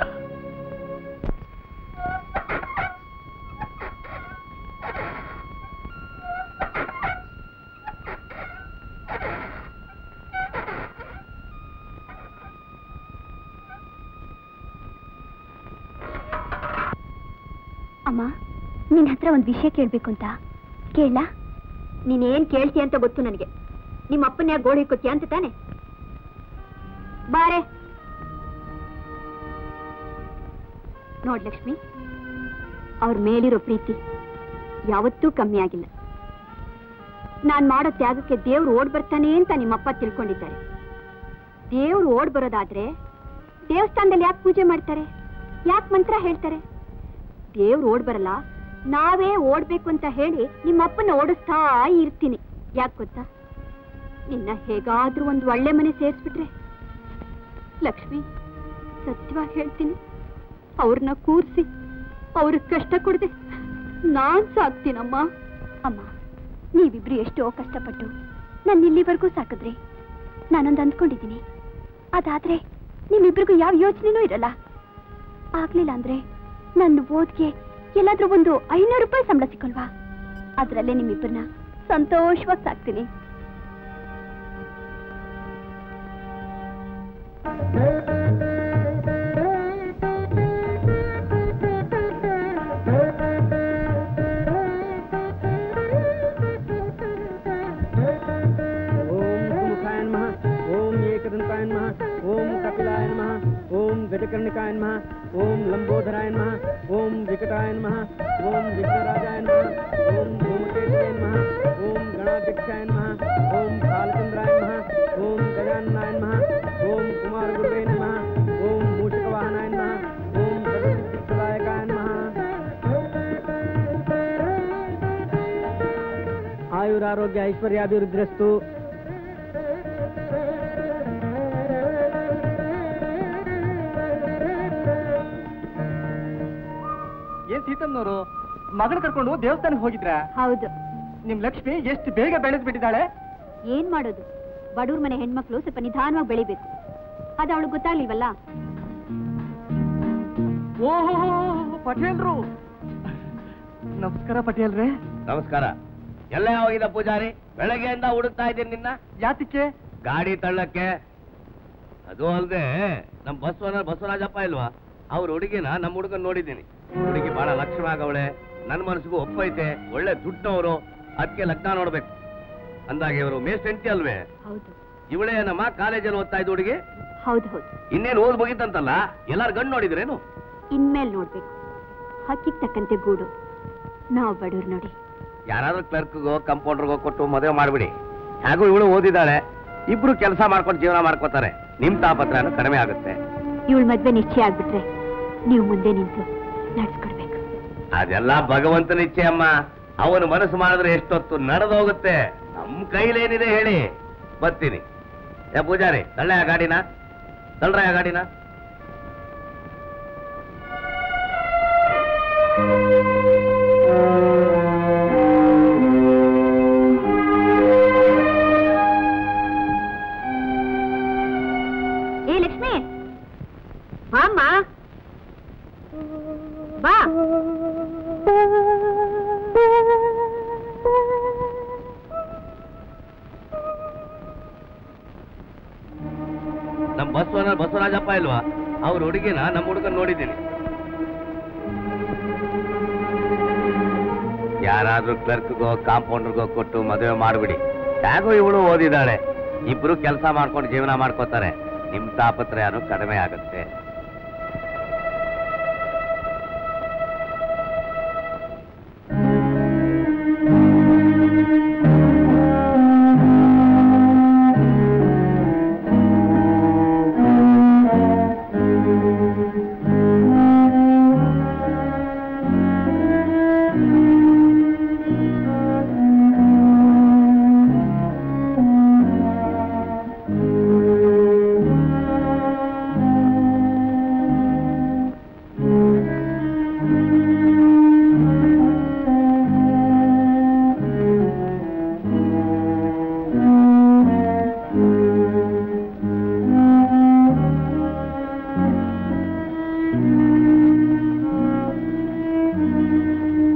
ಅಮ್ಮ, ನಿನ್ನ ಹತ್ರ ಒಂದು ವಿಷಯ ಕೇಳಬೇಕು ಅಂತ. ಕೇಳ? ನೀನೇನ್ ಕೇಳ್ತೀಯ ಅಂತ ಗೊತ್ತು ನನಗೆ. ನಿಮ್ಮ ಅಪ್ಪನ ಯಾಕೆ ಗೋಳಿ ಕೊತ್ತೀಯ ಅಂತ ತಾನೆ? ಬಾರೆ. ನೋಡ್ ಲಕ್ಷ್ಮಿ, ಅವ್ರ ಮೇಲಿರೋ ಪ್ರೀತಿ ಯಾವತ್ತೂ ಕಮ್ಮಿ ಆಗಿಲ್ಲ. ನಾನ್ ಮಾಡೋ ತ್ಯಾಗಕ್ಕೆ ದೇವ್ರು ಓಡ್ ಬರ್ತಾನೆ ಅಂತ ನಿಮ್ಮಪ್ಪ ತಿಳ್ಕೊಂಡಿದ್ದಾರೆ. ದೇವ್ರು ಓಡ್ ಬರೋದಾದ್ರೆ ದೇವಸ್ಥಾನದಲ್ಲಿ ಯಾಕೆ ಪೂಜೆ ಮಾಡ್ತಾರೆ, ಯಾಕೆ ಮಂತ್ರ ಹೇಳ್ತಾರೆ? ದೇವ್ರು ಓಡ್ ಬರಲ್ಲ, ನಾವೇ ಓಡ್ಬೇಕು ಅಂತ ಹೇಳಿ ನಿಮ್ಮಪ್ಪನ ಓಡಿಸ್ತಾ ಇರ್ತೀನಿ. ಯಾಕೆ ಗೊತ್ತಾ? ನಿನ್ನ ಹೇಗಾದ್ರೂ ಒಂದು ಒಳ್ಳೆ ಮನೆ ಸೇರಿಸ್ಬಿಟ್ರೆ ಲಕ್ಷ್ಮಿ, ಸತ್ಯವಾಗಿ ಹೇಳ್ತೀನಿ, ಅವ್ರನ್ನ ಕೂರ್ಸಿ ಅವ್ರಿಗೆ ಕಷ್ಟ ಕೊಡದೆ ನಾನ್ ಸಾಕ್ತೀನಮ್ಮ. ಅಮ್ಮ, ನೀವಿಬ್ರು ಎಷ್ಟೋ ಕಷ್ಟಪಟ್ಟು ನನ್ನ ಇಲ್ಲಿವರೆಗೂ ಸಾಕಿದ್ರಿ. ನಾನೊಂದು ಅಂದ್ಕೊಂಡಿದ್ದೀನಿ, ಅದಾದ್ರೆ ನಿಮ್ಮಿಬ್ರಿಗೂ ಯಾವ ಯೋಚನೆನೂ ಇರಲ್ಲ. ಆಗ್ಲಿಲ್ಲ ಅಂದ್ರೆ ನನ್ನ ಓದ್ಗೆ ಎಲ್ಲಾದ್ರೂ ಒಂದು ಐನೂರು ರೂಪಾಯಿ ಸಂಬಳ ಸಿಕ್ಕಲ್ವಾ? ಅದ್ರಲ್ಲೇ ನಿಮ್ಮಿಬ್ಬರನ್ನ ಸಂತೋಷವಾಗಿ ಸಾಕ್ತೀನಿ. गजकर्णिकाय नमः, ओम लंबोदराय नमः, ओम विकटाय नमः, ओम विघ्नराजाय नमः, ओम धूमकेतुवे नमः, ओम गणाध्यक्षाय नमः, ओम कालचंद्राय नमः, ओम गजाननाय नमः, ओम कुमारगुरुवे नमः, ओम मूषकवाहनाय नमः, ओम सर्वसिद्धिप्रदायकाय नमः। आयुरारोग्य ऐश्वर्याभिवृद्धिरस्तु। ಸೀತಮ್ಮನವರು ಮಗಳ ಕರ್ಕೊಂಡು ದೇವಸ್ಥಾನಕ್ಕೆ ಹೋಗಿದ್ರ? ಹೌದು. ನಿಮ್ ಲಕ್ಷ್ಮಿ ಎಷ್ಟು ಬೇಗ ಬೆಳೆದ್ ಬಿಟ್ಟಿದ್ದಾಳೆ. ಏನ್ ಮಾಡೋದು, ಬಡವ್ರ ಮನೆ ಹೆಣ್ಮಕ್ಳು ಸ್ವಲ್ಪ ನಿಧಾನವಾಗಿ ಬೆಳಿಬೇಕು. ಅದು ಅವಳು ಗೊತ್ತಾಗ್ಲಿಲ್ವಲ್ಲ. ಓಹೋ, ಪಟೇಲ್ರು. ನಮಸ್ಕಾರ ಪಟೇಲ್ರೇ. ನಮಸ್ಕಾರ. ಎಲ್ಲ ಹೋಗಿದ ಪೂಜಾರಿ? ಬೆಳಗ್ಗೆಯಿಂದ ಹುಡುಕ್ತಾ ಇದ್ದೀನಿ ನಿನ್ನ. ಯಾತಕ್ಕೆ? ಗಾಡಿ ತಳ್ಳಕ್ಕೆ. ಅದು ಅಲ್ದೆ ನಮ್ ಬಸವನ ಬಸವರಾಜಪ್ಪ ಇಲ್ವಾ, ಅವ್ರ ಹುಡುಗಿನ ನಮ್ಮ ಹುಡುಗನ್ ನೋಡಿದ್ದೀನಿ. ಹುಡುಗಿ ಬಹಳ ಲಕ್ಷಣವಾಗವಳೆ, ನನ್ನ ಮನಸ್ಸಿಗೂ ಒಪ್ಪೈತೆ, ಒಳ್ಳೆ ದುಡ್ಡವರು, ಅದಕ್ಕೆ ಲಗ್ನ ನೋಡ್ಬೇಕು ಅಂದಾಗ ಇವರು ಮೇಸ್ಟೆಂಟಿ ಅಲ್ವೇ? ಹೌದು. ಇವಳೇ ನಮ್ಮ ಕಾಲೇಜಲ್ಲಿ ಓದ್ತಾ ಇದ್ದ ಹುಡುಗಿ. ಹೌದು ಹೌದು. ಇನ್ನೇನು ಓದ್ ಮುಗಿತಂತಲ್ಲ, ಎಲ್ಲಾರು ಗಂಡು ನೋಡಿದ್ರೇನು? ಇನ್ಮೇಲೆ ನೋಡ್ಬೇಕು. ಹಕ್ಕಿಗೆ ತಕ್ಕಂತೆ ಗೂಡು. ನಾವು ಬಡವ್ರು ನೋಡಿ. ಯಾರಾದ್ರೂ ಕ್ಲರ್ಕ್ಗೋ ಕಂಪೌಂಡರ್ಗೋ ಕೊಟ್ಟು ಮದುವೆ ಮಾಡ್ಬಿಡಿ. ಹಾಗೂ ಇವಳು ಓದಿದ್ದಾಳೆ, ಇಬ್ರು ಕೆಲಸ ಮಾಡ್ಕೊಂಡು ಜೀವನ ಮಾಡ್ಕೋತಾರೆ. ನಿಮ್ ತಾಪತ್ರನೂ ಕಡಿಮೆ ಆಗುತ್ತೆ. ಇವಳು ಮದ್ವೆ ನಿಶ್ಚಯ ಆಗ್ಬಿಟ್ರೆ ನೀವು ಮುಂದೆ ನಿಂತು ನಡ್ಸ್ಕೊಡ್ಬೇಕು. ಅದೆಲ್ಲ ಭಗವಂತನ ಇಚ್ಛೆ ಅಮ್ಮ. ಅವನು ಮನಸ್ಸು ಮಾಡಿದ್ರೆ ಎಷ್ಟೊತ್ತು ನಡೆದೋಗುತ್ತೆ. ನಮ್ ಕೈಲೇನಿದೆ ಹೇಳಿ. ಬರ್ತೀನಿ. ಯಾ ಪೂಜಾರಿ, ತಳ್ಳ ಗಾಡಿನ ತಳ್ರ ಗಾಡಿನ. ಏ ಲಕ್ಷ್ಮಿ, ಅಮ್ಮ ಬಾ. ನಮ್ ಬಸವನ ಬಸವರಾಜಪ್ಪ ಇಲ್ವಾ, ಅವ್ರ ಹುಡುಗಿನ ನಮ್ಮ ಹುಡುಗನ್ ನೋಡಿದ್ದೀನಿ. ಯಾರಾದ್ರೂ ಕ್ಲರ್ಕ್ಗೋ ಕಾಂಪೌಂಡರ್ಗೋ ಕೊಟ್ಟು ಮದುವೆ ಮಾಡ್ಬಿಡಿ. ಹೇಗೋ ಇವಳು ಓದಿದ್ದಾಳೆ, ಇಬ್ರು ಕೆಲಸ ಮಾಡ್ಕೊಂಡು ಜೀವನ ಮಾಡ್ಕೋತಾರೆ. ನಿಮ್ ತಾಪತ್ರಯನೂ ಕಡಿಮೆ ಆಗುತ್ತೆ.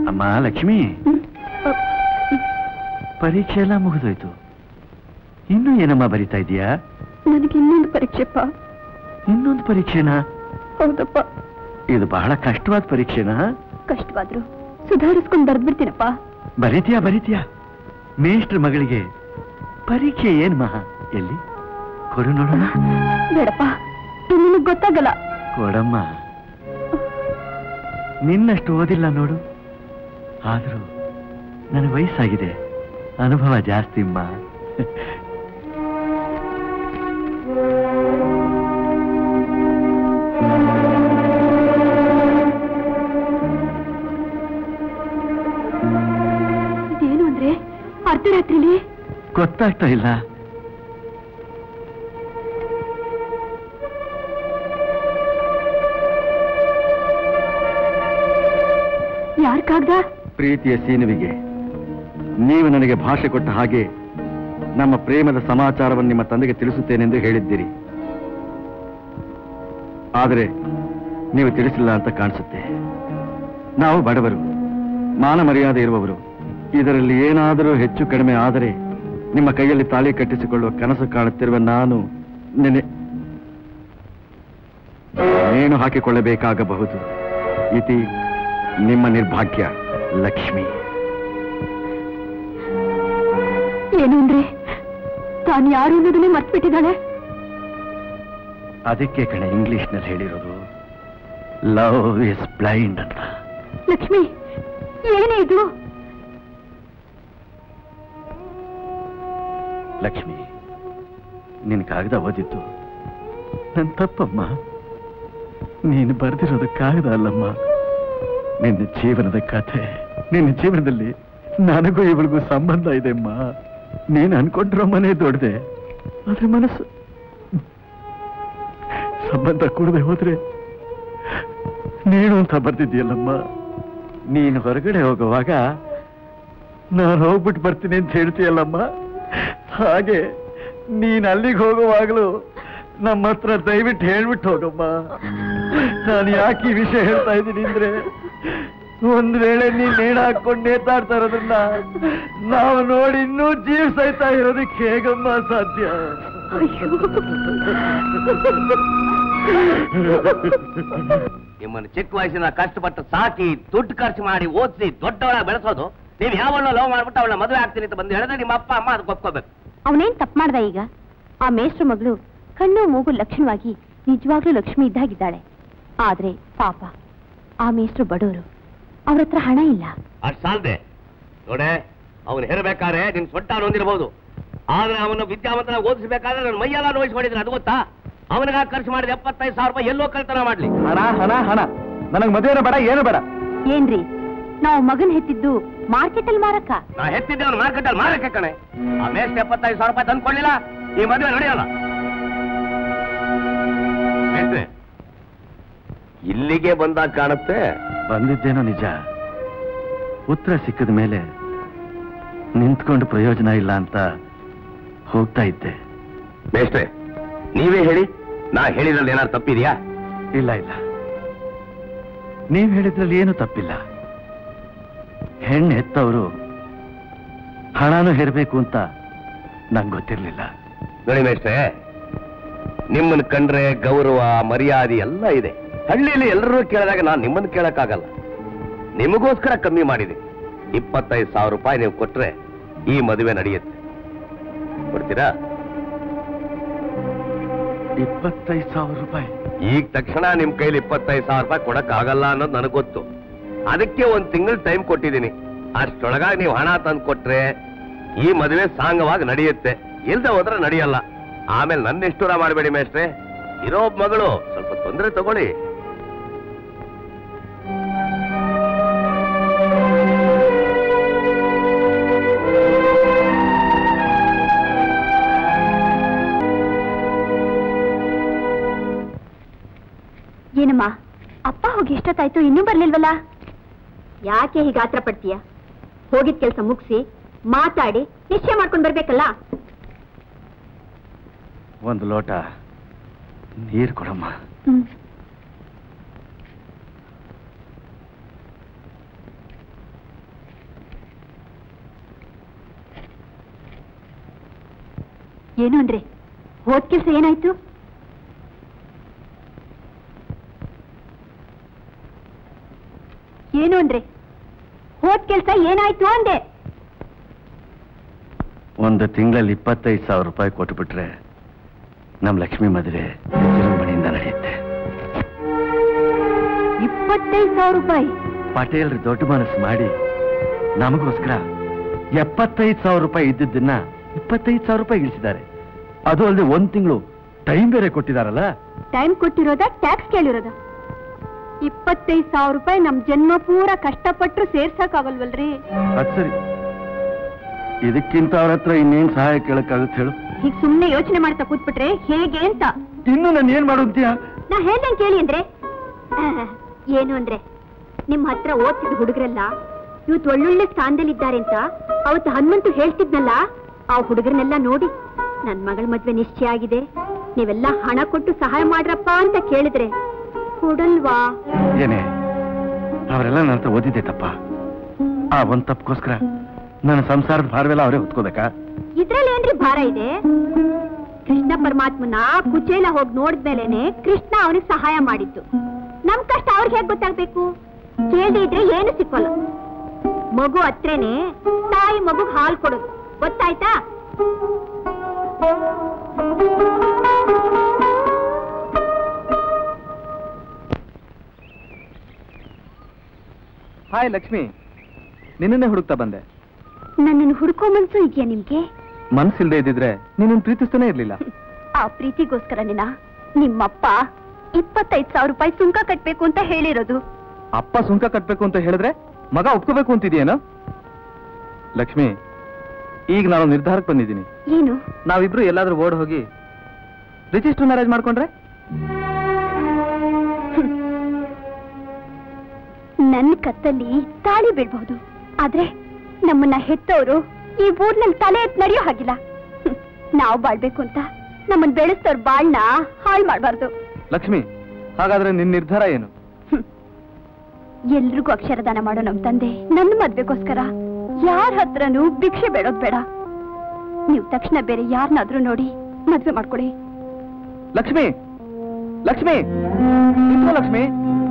ಅಮ್ಮ ಲಕ್ಷ್ಮಿ, ಪರೀಕ್ಷೆ ಎಲ್ಲ ಮುಗಿದೋಯ್ತು, ಇನ್ನು ಏನಮ್ಮ ಬರಿತಾ ಇದೀಯಾ? ನನಗೆ ಇನ್ನೊಂದು ಪರೀಕ್ಷೆಪ್ಪ. ಇನ್ನೊಂದು ಪರೀಕ್ಷೆನಾ? ಹೌದಪ್ಪ. ಇದು ಬಹಳ ಕಷ್ಟವಾದ ಪರೀಕ್ಷೆನಾ? ಕಷ್ಟವಾದ್ರು ಸುಧಾರಿಸ್ಕೊಂಡು ಬರ್ದ್ಬಿಡ್ತೀನಪ್ಪ. ಬರೀತೀಯಾ ಬರೀತೀಯಾ? ಮೇಷ್ಟ್ರ ಮಗಳಿಗೆ ಪರೀಕ್ಷೆ ಏನ್ ಮಹಾ? ಎಲ್ಲಿ ಕೊಡು ನೋಡೋಣ. ಬೇಡಪ್ಪ, ನಿನಗೆ ಗೊತ್ತಾಗಲ್ಲ. ಕೊಡಮ್ಮ. ನಿನ್ನಷ್ಟು ಓದಿಲ್ಲ ನೋಡು, ಆದ್ರೂ ನನಗೆ ವಯಸ್ಸಾಗಿದೆ, ಅನುಭವ ಜಾಸ್ತಿ ಅಮ್ಮ. ಇದೇನು ಅಂದ್ರೆ ಅರ್ಧರಾತ್ರಿಲಿ? ಗೊತ್ತಾಗ್ತಾ ಇಲ್ಲ. ಯಾರ ಕಾಗ್ದ? ಪ್ರೀತಿಯ ಸೀನುವಿಗೆ ನೀವು ನನಗೆ ಭಾಷೆ ಕೊಟ್ಟ ಹಾಗೆ ನಮ್ಮ ಪ್ರೇಮದ ಸಮಾಚಾರವನ್ನು ನಿಮ್ಮ ತಂದೆಗೆ ತಿಳಿಸುತ್ತೇನೆಂದು ಹೇಳಿದ್ದೀರಿ. ಆದರೆ ನೀವು ತಿಳಿಸಿಲ್ಲ ಅಂತ ಕಾಣಿಸುತ್ತೆ. ನಾವು ಬಡವರು, ಮಾನ ಮರ್ಯಾದೆ ಇರುವವರು. ಇದರಲ್ಲಿ ಏನಾದರೂ ಹೆಚ್ಚು ಕಡಿಮೆ ಆದರೆ ನಿಮ್ಮ ಕೈಯಲ್ಲಿ ತಾಳಿ ಕಟ್ಟಿಸಿಕೊಳ್ಳುವ ಕನಸು ಕಾಣುತ್ತಿರುವ ನಾನು ನೆನೆ ನೇಣು ಹಾಕಿಕೊಳ್ಳಬೇಕಾಗಬಹುದು. ಇತಿ ನಿಮ್ಮ ನಿರ್ಭಾಗ್ಯ ಲಕ್ಷ್ಮಿ. ಏನು ಅಂದ್ರೆ ತಾನು ಯಾರು ಅನ್ನೋದನ್ನೇ ಮರ್ತ್ಬಿಟ್ಟಿದ್ದಾಳೆ. ಅದಕ್ಕೆ ಕಣೆ ಇಂಗ್ಲಿಷ್ನಲ್ಲಿ ಹೇಳಿರೋದು ಲವ್ ಇಸ್ ಬ್ಲೈಂಡ್ ಅಂತ. ಲಕ್ಷ್ಮಿ, ಏನೇ ಇದು? ಲಕ್ಷ್ಮಿ, ನಿನ್ ಕಾಗದ ಓದಿದ್ದು ನನ್ ತಪ್ಪಮ್ಮ. ನೀನು ಬರೆದಿರೋದು ಕಾಗದ ಅಲ್ಲಮ್ಮ, ನಿನ್ನ ಜೀವನದ ಕಥೆ. ನಿನ್ನ ಜೀವನದಲ್ಲಿ ನನಗೂ ಇವಳಿಗೂ ಸಂಬಂಧ ಇದೆ ಅಮ್ಮ. ನೀನು ಅನ್ಕೊಂಡಿರೋ ಮನೆ ದೊಡ್ಡದೆ, ಆದ್ರೆ ಮನಸ್ಸು ಸಂಬಂಧ ಕೂಡದೆ ಹೋದ್ರೆ ನೀನು ಅಂತ ಬರ್ತಿದ್ದೀಯಲ್ಲಮ್ಮ. ನೀನು ಹೊರಗಡೆ ಹೋಗುವಾಗ ನಾನು ಹೋಗ್ಬಿಟ್ಟು ಬರ್ತೀನಿ ಅಂತ ಹೇಳ್ತೀಯಲ್ಲಮ್ಮ, ಹಾಗೆ ನೀನ್ ಅಲ್ಲಿಗೆ ಹೋಗುವಾಗಲೂ ನಮ್ಮ ಹತ್ರ ದಯವಿಟ್ಟು ಹೇಳ್ಬಿಟ್ಟು ಹೋಗಮ್ಮ. ನಾನು ಯಾಕೆ ಈ ವಿಷಯ ಹೇಳ್ತಾ ಇದ್ದೀನಿ ಅಂದ್ರೆ, ಒಂದ್ ವೇಳೆ ನೀನ್ ನೇಣ ಹಾಕೊಂಡು ನೇತಾಡ್ತಾ ಇರೋದನ್ನ ನಾವು ನೋಡಿ ಇನ್ನೂ ಜೀವ ಸಹಿತಾ ಇರೋದಕ್ಕೆ ಹೇಗಮ್ಮ ಸಾಧ್ಯ? ನಿಮ್ಮನ್ನು ಚಿಕ್ಕ ವಯಸ್ಸಿನ ಕಷ್ಟಪಟ್ಟು ಸಾಕಿ ದುಡ್ಡು ಖರ್ಚು ಮಾಡಿ ಓದಿಸಿ ದೊಡ್ಡವಳ ಬೆಳೆಸೋದು, ನೀವು ಯಾವನ್ನ ಲವ್ ಮಾಡ್ಬಿಟ್ಟು ಅವಳ ಮದುವೆ ಆಗ್ತೀನಿ ಅಂತ ಬಂದು ಹೇಳಿದ್ರೆ ನಿಮ್ಮ ಅಪ್ಪ ಅಮ್ಮ ಅದಕ್ಕೆ ಒಪ್ಕೋಬೇಕು. ಅವನೇನ್ ತಪ್ಪು ಮಾಡ್ದ? ಈಗ ಆ ಮೇಷ್ಟ್ರ ಮಗಳು ಕಣ್ಣು ಮೂಗು ಲಕ್ಷಣವಾಗಿ ನಿಜವಾಗ್ಲೂ ಲಕ್ಷ್ಮಿ ಇದ್ದಾಗಿದ್ದಾಳೆ. ಆದ್ರೆ ಪಾಪ ಆ ಮೇಷ್ಟ್ರು ಬಡವರು, ಅವ್ರ ಹತ್ರ ಹಣ ಇಲ್ಲ. ಅಷ್ಟು ಸಾಲದೆ ನೋಡೆ, ಅವನು ಹೇರಬೇಕಾದ್ರೆ ನಿನ್ ಸೊಟ್ಟ ನೊಂದಿರಬಹುದು, ಆದ್ರೆ ಅವನು ವಿದ್ಯಾವಂತನ ಓದಿಸಬೇಕಾದ್ರೆ ನನ್ನ ಮೈಯೆಲ್ಲ ನೋಯಿಸಿ ಮಾಡಿದ್ರೆ ಅದು ಗೊತ್ತಾ? ಅವನಿಗ ಖರ್ಚು ಮಾಡಿದ ಎಪ್ಪತ್ತೈದು ಸಾವಿರ ರೂಪಾಯಿ ಎಲ್ಲೋ ಕಳ್ತನ ಮಾಡ್ಲಿ. ಹಣ ಹಣ ಹಣ ನನಗ್ ಮದುವೆನೂ ಬೇಡ, ಏನು ಬೇಡ. ಏನ್ರಿ, ನಾವು ಮಗನ್ ಹೆತ್ತಿದ್ದು ಮಾರ್ಕೆಟ್ ಅಲ್ಲಿ ಮಾರಕ್ಕ? ನಾ ಹೆತ್ತಿದ್ದೆ ಅವ್ನು ಮಾರ್ಕೆಟ್ ಅಲ್ಲಿ ಮಾರಕ್ಕೆ ಕಣೆ. ಆ ಮೇಷ್ಟ್ರು ಎಪ್ಪತ್ತೈದು ಸಾವಿರ ರೂಪಾಯಿ ತಂದ್ಕೊಳ್ಳಿಲ್ಲ, ಈ ಮದುವೆ ನಡೆಯಲ್ಲ. ಇಲ್ಲಿಗೆ ಬಂದಾಗ ಕಾಣುತ್ತೆ. ಬಂದಿದ್ದೇನೋ ನಿಜ, ಉತ್ತರ ಸಿಕ್ಕಿದ ಮೇಲೆ ನಿಂತ್ಕೊಂಡು ಪ್ರಯೋಜನ ಇಲ್ಲ ಅಂತ ಹೋಗ್ತಾ ಇದ್ದೆ. ಮೇಷ್ಟ್ರೆ, ನೀವೇ ಹೇಳಿ, ನಾ ಹೇಳಿದ್ರಲ್ಲಿ ಏನಾದ್ರು ತಪ್ಪಿದ್ಯಾ? ಇಲ್ಲ ಇಲ್ಲ, ನೀವ್ ಹೇಳಿದ್ರಲ್ಲಿ ಏನು ತಪ್ಪಿಲ್ಲ. ಹೆಣ್ಣು ಹೆತ್ತವರು ಹಣನೂ ಹೇರಬೇಕು ಅಂತ ನಂಗೆ ಗೊತ್ತಿರ್ಲಿಲ್ಲ. ನೋಡಿ ಮೇಷ್ಟ್ರೆ, ನಿಮ್ಮನ್ನು ಕಂಡ್ರೆ ಗೌರವ ಮರ್ಯಾದೆ ಎಲ್ಲ ಇದೆ. ಹಳ್ಳಿಯಲ್ಲಿ ಎಲ್ಲರೂ ಕೇಳಿದಾಗ ನಾನು ನಿಮ್ಮನ್ನು ಕೇಳಕ್ಕಾಗಲ್ಲ. ನಿಮಗೋಸ್ಕರ ಕಮ್ಮಿ ಮಾಡಿದೆ. ಇಪ್ಪತ್ತೈದು ಸಾವಿರ ರೂಪಾಯಿ ನೀವು ಕೊಟ್ರೆ ಈ ಮದುವೆ ನಡೆಯುತ್ತೆ. ಕೊಡ್ತೀರಾ? ಇಪ್ಪತ್ತೈದು ಸಾವಿರ ರೂಪಾಯಿ ಈಗ ತಕ್ಷಣ ನಿಮ್ ಕೈಲಿ ಇಪ್ಪತ್ತೈದು ಸಾವಿರ ರೂಪಾಯಿ ಕೊಡಕ್ ಆಗಲ್ಲ ಅನ್ನೋದು ನನಗೆ ಗೊತ್ತು. ಅದಕ್ಕೆ ಒಂದ್ ತಿಂಗಳು ಟೈಮ್ ಕೊಟ್ಟಿದ್ದೀನಿ. ಅಷ್ಟೊಳಗಾಗಿ ನೀವು ಹಣ ತಂದು ಕೊಟ್ರೆ ಈ ಮದುವೆ ಸಾಂಗವಾಗಿ ನಡೆಯುತ್ತೆ, ಇಲ್ದ ಹೋದ್ರೆ ನಡೆಯಲ್ಲ. ಆಮೇಲೆ ನನ್ನ ನಿಷ್ಠೂರ ಮಾಡಬೇಡಿ ಮೇಷ್ಟ್ರೆ. ಇರೋ ಮಗಳು ಸ್ವಲ್ಪ ತೊಂದರೆ ತಗೊಳ್ಳಿ. ಏನಮ್ಮ, ಅಪ್ಪ ಹೋಗಿ ಎಷ್ಟೊತ್ತಾಯ್ತು, ಇನ್ನೂ ಬರ್ಲಿಲ್ವಲ್ಲ? ಯಾಕೆ ಹೀಗೆ ಆತ್ರ ಪಡ್ತೀಯ? ಹೋಗಿದ್ ಕೆಲಸ ಮುಗಿಸಿ ಮಾತಾಡಿ ನಿಶ್ಚಯ ಮಾಡ್ಕೊಂಡು ಬರ್ಬೇಕಲ್ಲ. ಒಂದು ಲೋಟ ನೀರು ಕೊಡಮ್ಮ. ಏನು ಅಂದ್ರೆ ಹೋದ್ ಕೆಲ್ಸ ಏನಾಯ್ತು? ಏನು ಅಂದ್ರೆ ಹೋದ್ ಕೆಲ್ಸ ಏನಾಯ್ತು ಅಂದೆ. ಒಂದು ತಿಂಗಳಲ್ಲಿ ಇಪ್ಪತ್ತೈದು ಸಾವಿರ ರೂಪಾಯಿ ಕೊಟ್ಟುಬಿಟ್ರೆ ನಮ್ಮ ಲಕ್ಷ್ಮಿ ಮದುವೆ ವಿಜೃಂಭಣೆಯಿಂದ ನಡೆಯುತ್ತೆ. ಇಪ್ಪತ್ತೈದು ಸಾವಿರ ರೂಪಾಯಿ? ಪಟೇಲ್ರು ದೊಡ್ಡ ಮನಸ್ಸು ಮಾಡಿ ನಮಗೋಸ್ಕರ ಎಪ್ಪತ್ತೈದು ಸಾವಿರ ರೂಪಾಯಿ ಇದ್ದಿದ್ದನ್ನ ಇಪ್ಪತ್ತೈದು ಸಾವಿರ ರೂಪಾಯಿ ಇಳಿಸಿದ್ದಾರೆ. ಅದು ಅಲ್ಲದೆ ಒಂದ್ ತಿಂಗಳು ಟೈಮ್ ಬೇರೆ ಕೊಟ್ಟಿದಾರಲ್ಲ. Time ಕೊಟ್ಟಿರೋದ tax ಕೇಳಿರೋದ? ಇಪ್ಪತ್ತೈದು ಸಾವಿರ ರೂಪಾಯಿ ನಮ್ ಜನ್ಮ ಪೂರ ಕಷ್ಟಪಟ್ಟರು ಸೇರ್ಸಕ್ಕಾಗಲ್ವಲ್ರಿ? ಅದ್ ಸರಿ, ಇದಕ್ಕಿಂತ ಅವ್ರ ಹತ್ರ ಇನ್ನೇನ್ ಸಹಾಯ ಕೇಳಕ್ಕಾಗುತ್ತೆ ಹೇಳು? ಹೀಗ್ ಸುಮ್ನೆ ಯೋಚನೆ ಮಾಡ್ತಾ ಕೂತ್ಬಿಟ್ರೆ ಹೇಗೆ ಅಂತ. ಇನ್ನು ನಾನು ಏನ್ ಮಾಡು ಅಂತೀಯ? ನಾ ಹೇಳ್ದಂಗೆ ಕೇಳಿ ಅಂದ್ರೆ ಏನು ಅಂದ್ರೆ ನಿಮ್ ಹತ್ರ ಓದ್ತಿದ್ ಹುಡುಗರೆಲ್ಲ ಇವತ್ತು ಒಳ್ಳೊಳ್ಳೆ ಸ್ಥಾನದಲ್ಲಿದ್ದಾರೆ ಅಂತ ಅವತ್ತು ಹನುಮಂತು ಹೇಳ್ತಿದ್ನಲ್ಲ, ಆ ಹುಡುಗರನ್ನೆಲ್ಲ ನೋಡಿ ನನ್ ಮಗಳ ಮದ್ವೆ ನಿಶ್ಚಯ ಆಗಿದೆ, ನೀವೆಲ್ಲ ಹಣ ಕೊಟ್ಟು ಸಹಾಯ ಮಾಡ್ರಪ್ಪ ಅಂತ ಕೇಳಿದ್ರೆ ಕೊಡಲ್ವಾ? ಏನೇ ಅವರೆಲ್ಲ ನನ್ನ ಹತ್ರ ಓದಿದ್ದೆ ತಪ್ಪ. ಆ ಒಂದ್ ತಪ್ಪಗೋಸ್ಕರ ನನ್ನ ಸಂಸಾರದ ಭಾರವೆಲ್ಲ ಅವರೇ ಹೊತ್ಕೋಬೇಕಾ? ಇದ್ರಲ್ಲಿ ಏನ್ರಿ ಭಾರ ಇದೆ? ಕೃಷ್ಣ ಪರಮಾತ್ಮನ ಕುಚೇಲ ಹೋಗಿ ನೋಡಿದ್ಮೇಲೆನೆ ಕೃಷ್ಣ ಅವನಿಗೆ ಸಹಾಯ ಮಾಡಿದ್ದು. ನಮ್ ಕಷ್ಟ ಅವ್ರಿಗೆ ಹೇಗ್ ಗೊತ್ತಾಗ್ಬೇಕು? ಕೇಳಿ ಇದ್ರೆ ಏನು ಸಿಕ್ಕೋಲ್ಲ. ಮಗು ಹತ್ರೇನೆ ತಾಯಿ ಮಗು ಹಾಲು ಕೊಡೋದು, ಗೊತ್ತಾಯ್ತಾ? ಹಾಯ್ ಲಕ್ಷ್ಮಿ, ನಿನ್ನನ್ನೇ ಹುಡುಕ್ತಾ ಬಂದೆ. ನನ್ನನ್ನು ಹುಡುಕೋ ಮನ್ಸು ಇದೆಯಾ ನಿಮ್ಗೆ? ಮನ್ಸಿಲ್ದೇ ಇದ್ದಿದ್ರೆ ನೀನು ಪ್ರೀತಿಸ್ತಾನೆ ಇರ್ಲಿಲ್ಲ. ಆ ಪ್ರೀತಿಗೋಸ್ಕರ ನಿನ್ನ ನಿಮ್ಮಪ್ಪ ಇಪ್ಪತ್ತೈದು ಸಾವಿರ ರೂಪಾಯಿ ಸುಂಕ ಕಟ್ಬೇಕು ಅಂತ ಹೇಳಿರೋದು. ಅಪ್ಪ ಸುಂಕ ಕಟ್ಬೇಕು ಅಂತ ಹೇಳಿದ್ರೆ ಮಗ ಒಪ್ಕೋಬೇಕು ಅಂತಿದೆಯೇನೋ? ಲಕ್ಷ್ಮಿ, ಈಗ ನಾನು ನಿರ್ಧಾರಕ್ಕೆ ಬಂದಿದ್ದೀನಿ. ಏನು? ನಾವಿಬ್ರು ಎಲ್ಲಾದ್ರೂ ಓಡ್ ಹೋಗಿ ರಿಜಿಸ್ಟರ್ ಮ್ಯಾರೇಜ್ ಮಾಡ್ಕೊಂಡ್ರೆ? ನನ್ನ ಕತ್ತಲ್ಲಿ ತಾಳಿ ಬೀಳ್ಬಹುದು, ಆದ್ರೆ ನಮ್ಮನ್ನ ಹೆತ್ತವರು ಈ ಊರ್ನಲ್ಲಿ ತಲೆ ಎತ್ತಿ ನಡೆಯೋ ಹಾಗಿಲ್ಲ. ನಾವು ಬಾಳ್ಬೇಕು ಅಂತ ನಮ್ಮನ್ನ ಬೆಳೆಸ್ತವ್ರ ಬಾಳ್ನ ಹಾಳು ಮಾಡಬಾರ್ದು. ಲಕ್ಷ್ಮಿ, ಹಾಗಾದ್ರೆ ನಿನ್ನ ನಿರ್ಧಾರ ಏನು? ಎಲ್ರಿಗೂ ಅಕ್ಷರದಾನ ಮಾಡೋ ನಮ್ ತಂದೆ ನನ್ನ ಮದ್ವೆಗೋಸ್ಕರ ಯಾರ ಹತ್ರನೂ ಭಿಕ್ಷೆ ಬೇಡೋದ್ ಬೇಡ. ನೀವು ತಕ್ಷಣ ಬೇರೆ ಯಾರನ್ನಾದ್ರೂ ನೋಡಿ ಮದ್ವೆ ಮಾಡ್ಕೊಳ್ಳಿ. ಲಕ್ಷ್ಮಿ, ಲಕ್ಷ್ಮಿ, ಲಕ್ಷ್ಮಿ.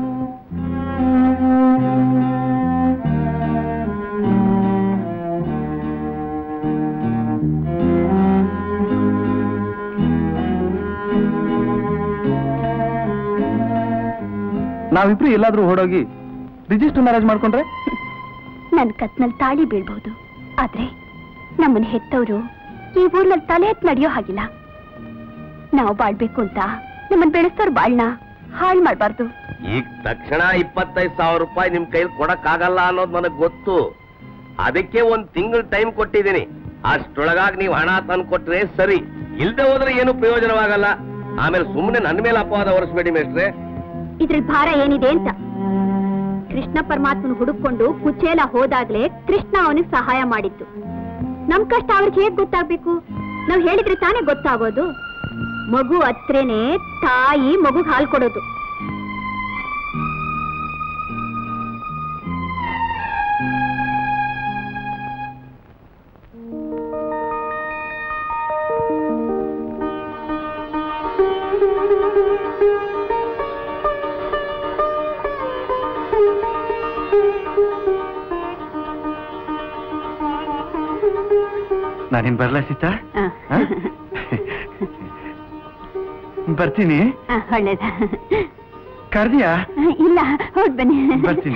ನಾವಿಬ್ರು ಎಲ್ಲಾದ್ರೂ ಓಡೋಗಿ ರಿಜಿಸ್ಟರ್ ಮ್ಯಾರೇಜ್ ಮಾಡ್ಕೊಂಡ್ರೆ? ನನ್ ಕತ್ನಲ್ಲಿ ತಾಳಿ ಬೀಳ್ಬಹುದು, ಆದ್ರೆ ನಮ್ಮನ್ನ ಹೆತ್ತವರು ಈ ಊರ್ನಲ್ಲಿ ತಲೆ ಎತ್ತಿ ನಡೆಯೋ ಹಾಗಿಲ್ಲ. ನಾವು ಬಾಳ್ಬೇಕು ಅಂತ ನಮ್ಮನ್ನ ಬೆಳೆಸ್ತವ್ರ ಬಾಳ್ನ ಹಾಳು ಮಾಡ್ಬಾರ್ದು. ಈಗ ತಕ್ಷಣ ಇಪ್ಪತ್ತೈದು ಸಾವಿರ ರೂಪಾಯಿ ನಿಮ್ ಕೈಲಿ ಕೊಡಕ್ ಆಗಲ್ಲ ಅನ್ನೋದು ನನಗ್ ಗೊತ್ತು. ಅದಕ್ಕೆ ಒಂದ್ ತಿಂಗಳ ಟೈಮ್ ಕೊಟ್ಟಿದ್ದೀನಿ. ಅಷ್ಟೊಳಗಾಗಿ ನೀವು ಹಣ ತಂದು ಕೊಟ್ರೆ ಸರಿ, ಇಲ್ದೆ ಹೋದ್ರೆ ಏನು ಪ್ರಯೋಜನವಾಗಲ್ಲ. ಆಮೇಲೆ ಸುಮ್ಮನೆ ನನ್ನ ಮೇಲೆ ಅಪವಾದ ಹೊರಿಸ್ಬೇಡಿ ಮೇಷ್ಟ್ರೆ. ಇದ್ರಲ್ಲಿ ಭಾರ ಏನಿದೆ ಅಂತ. ಕೃಷ್ಣ ಪರಮಾತ್ಮನ ಹುಡುಕೊಂಡು ಕುಚೇಲ ಹೋದಾಗ್ಲೇ ಕೃಷ್ಣ ಅವನಿಗೆ ಸಹಾಯ ಮಾಡಿತ್ತು. ನಮ್ ಕಷ್ಟ ಅವ್ರಿಗೆ ಹೇಗ್ ಗೊತ್ತಾಗ್ಬೇಕು? ನಾವ್ ಹೇಳಿದ್ರೆ ತಾನೇ ಗೊತ್ತಾಗೋದು. ಮಗು ಹತ್ರೇನೆ ತಾಯಿ ಮಗು ಹಾಲು ಕೊಡೋದು. ನಾನಿನ್ ಬರ್ಲಾ ಸೀತಾ? ಬರ್ತೀನಿ. ಒಳ್ಳೇದ. ಕರ್ದಿಯಾ? ಇಲ್ಲ, ಹೋಗ್ ಬನ್ನಿ. ಬರ್ತೀನಿ.